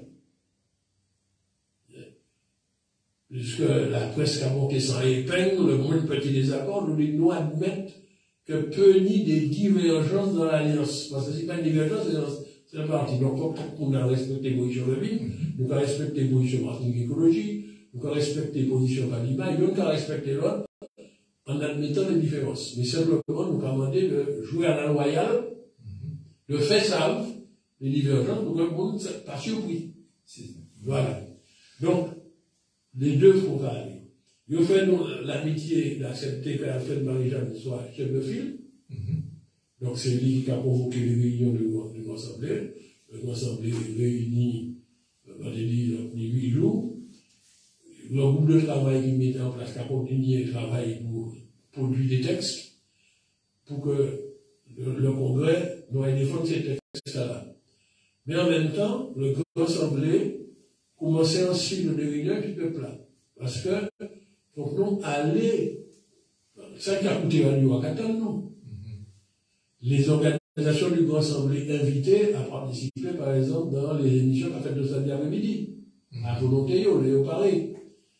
Puisque la presse a monté sans épingle, le moins petit désaccord, nous admettre que peut ni des divergences dans l'alliance. Parce que ce n'est pas une divergence, c'est un parti. Donc, on a respecté les positions de vie, nous avons respecté les positions marketing écologie, nous avons respecté les positions d'Alima, et nous avons respecté l'autre en admettant les différences. Mais simplement, nous avons demandé de jouer à la loyale, de faire salve les divergences pour que le monde ne soit pas surpris. Voilà. Donc, les deux font aller. Ils ont fait l'amitié d'accepter que la fête Marie-Jeanne soit chef de file. Donc, c'est lui qui a provoqué les réunions du Grand Assemblée. Le Grand Assemblée réunit, on a dit, les 8 jours. Le groupe de travail qui mettait en place, qui a continué le travail pour produire des textes, pour que le Congrès doit défendre ces textes-là. Mais en même temps, le Grand Assemblée commençait un cycle de réunion du peuple là. Parce que, donc, nous, aller, ça qui a coûté à nous à Qatar, non. Les organisations du Grand Assemblée invitées à participer, par exemple, dans les émissions qu'a fait de samedi après-midi, à volonté, on est au Paris.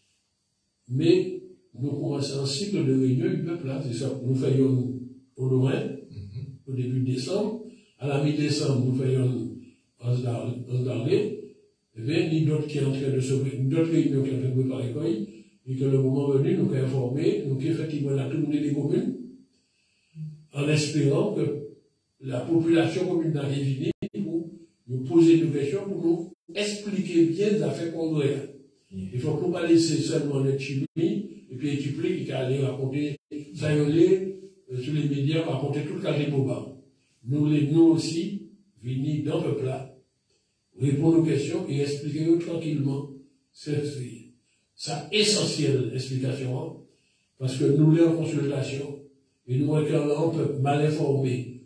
Mais, nous commençons un cycle de réunion du peuple là, c'est ça. Nous faisons au loin, au début de décembre, à la mi-décembre, nous faisons Osdarlé, et bien, ni d'autres qui sont en train de se d'autres réunions qui sont en train de préparer quoi, et que le moment venu, nous avons informé, nous avons effectivement la tournée des communes, en espérant que la population commune arrive pour nous poser des questions, pour nous expliquer bien les affaires congrès. Il faut qu'on ne pas laisser seulement notre chimie, et puis équiper qui allait raconter, ça y est, sur les médias, raconter tout le cas des bobards. Nous aussi, venir dans le peuple là, répondre aux questions et expliquer tranquillement. C'est ça essentielle explication, parce que nous l'avons en consultation, et nous réclamons un peuple mal informé.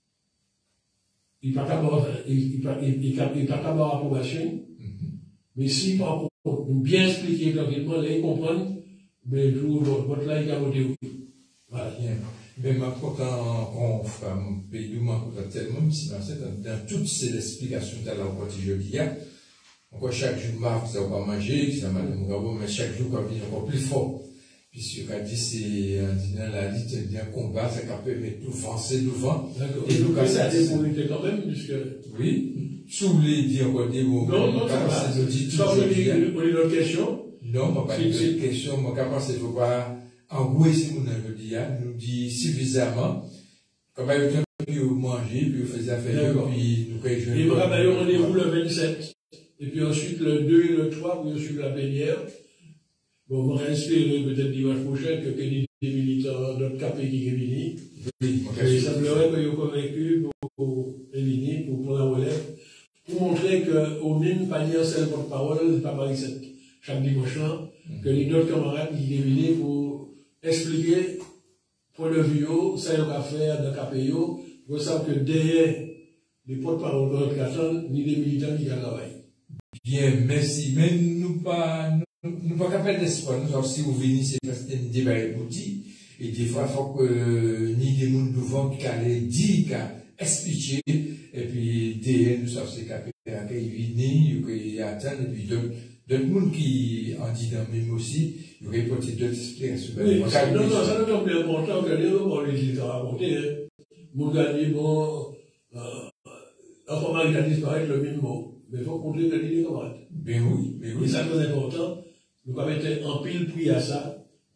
Il n'y a pas qu'à approbation, mais si par contre, nous bien expliquer tranquillement, là, ils comprennent, mais votre là, il a voté oui. Voilà. Mais maintenant, quand on fait un pays du monde, tellement, si dans toutes ces explications de la partie jeudi, encore chaque jour, Marc, ça va pas manger, ça m'a dit, mais chaque jour, quand il est encore plus fort. Puisque quand dit, c'est, en disant, la lutte, c'est bien combat, ça permet tout avancer devant. D'accord. Et donc, ça a des mobilités quand même, puisque. Oui. Sous les dire encore des mots. Non, ça va. Sans vous dire, pour les autres questions. Non, moi, pas une question, moi, quand il ne faut pas, en gros, si nous nous dit suffisamment, comme il y a puis vous mangez, puis vous faites affaire, puis nous créons. Il me rappelle rendez-vous le 27, et puis ensuite le 2 et le 3, vous suivez la plénière. Bon, on va espérer peut-être dimanche prochain que des militants d'autres capés qui réunissent. Oui, il semblerait que vous convaincu pour réunir, pour la relève, pour montrer qu'au même panier, c'est le porte-parole, c'est pas Marie-Sète, chaque dimanche, que les autres camarades qui réunissent pour expliquer, pour le vieux, ça y va faire dans le capéo, vous savez que derrière les porte-parole de l'autre ni les militants qui travaillent. Bien, merci. Mais nous pas capables d'espoir. Nous aussi, vous venez, c'est parce que des débat abouti. Et des fois, il faut que ni des gens devant qui allaient dire, qui expliquer, et puis derrière, nous savons c'est qu'ils viennent, qu'ils attendent, et puis d'autres gens qui en disent même aussi, il y aurait peut-être d'autres explications. Oui, non, ça ne tombe plus important que les gens les raconter. Vous gagnez, bon, l'informalité disparaître le même mot. Mais il faut compter que l'idée camarade. Ben oui, ben oui. Et ça, c'est important. Nous avons été en pile pris à ça,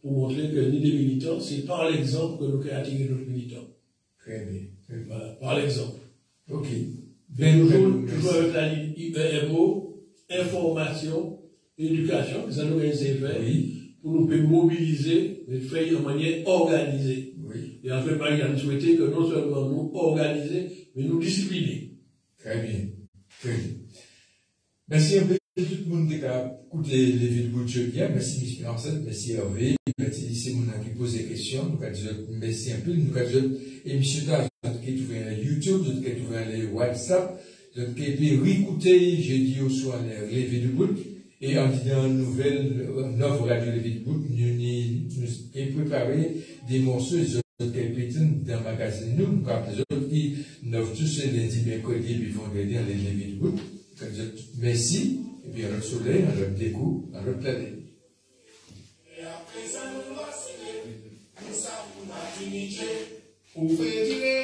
pour montrer que ni des militants, c'est par l'exemple que nous pouvons attirer d'autres militants. Très bien. Voilà, par l'exemple. Ok. Toujours avec la ligne IEMO, information, éducation, que ça nous a fait, pour nous mobiliser, mais faire de manière organisée. Oui. Et en fait, par exemple, souhaiter que non seulement nous organiser, mais nous discipliner. Très bien. Très bien. Merci un peu tout le monde qui a écouté les vidéos de jeudi. Merci, Miss Pierre, merci Hervé. Merci, c'est mon qui pose des questions. Nous avons merci un peu. Nous avons émission qui est ouvert à YouTube, qui est ouvert à WhatsApp, qui est réécouté jeudi au soir les vidéos. Et en disant une nouvelle, notre radio les vidéos, nous avons préparé des morceaux qui sont dans le magasin. Nous avons des autres qui nous tous les lundis, mercredi, puis vendredi, les vidéos. Merci, et puis à notre soleil, à notre déco, à notre planète. Et à présent, nous voici, nous savons la dignité, pour faire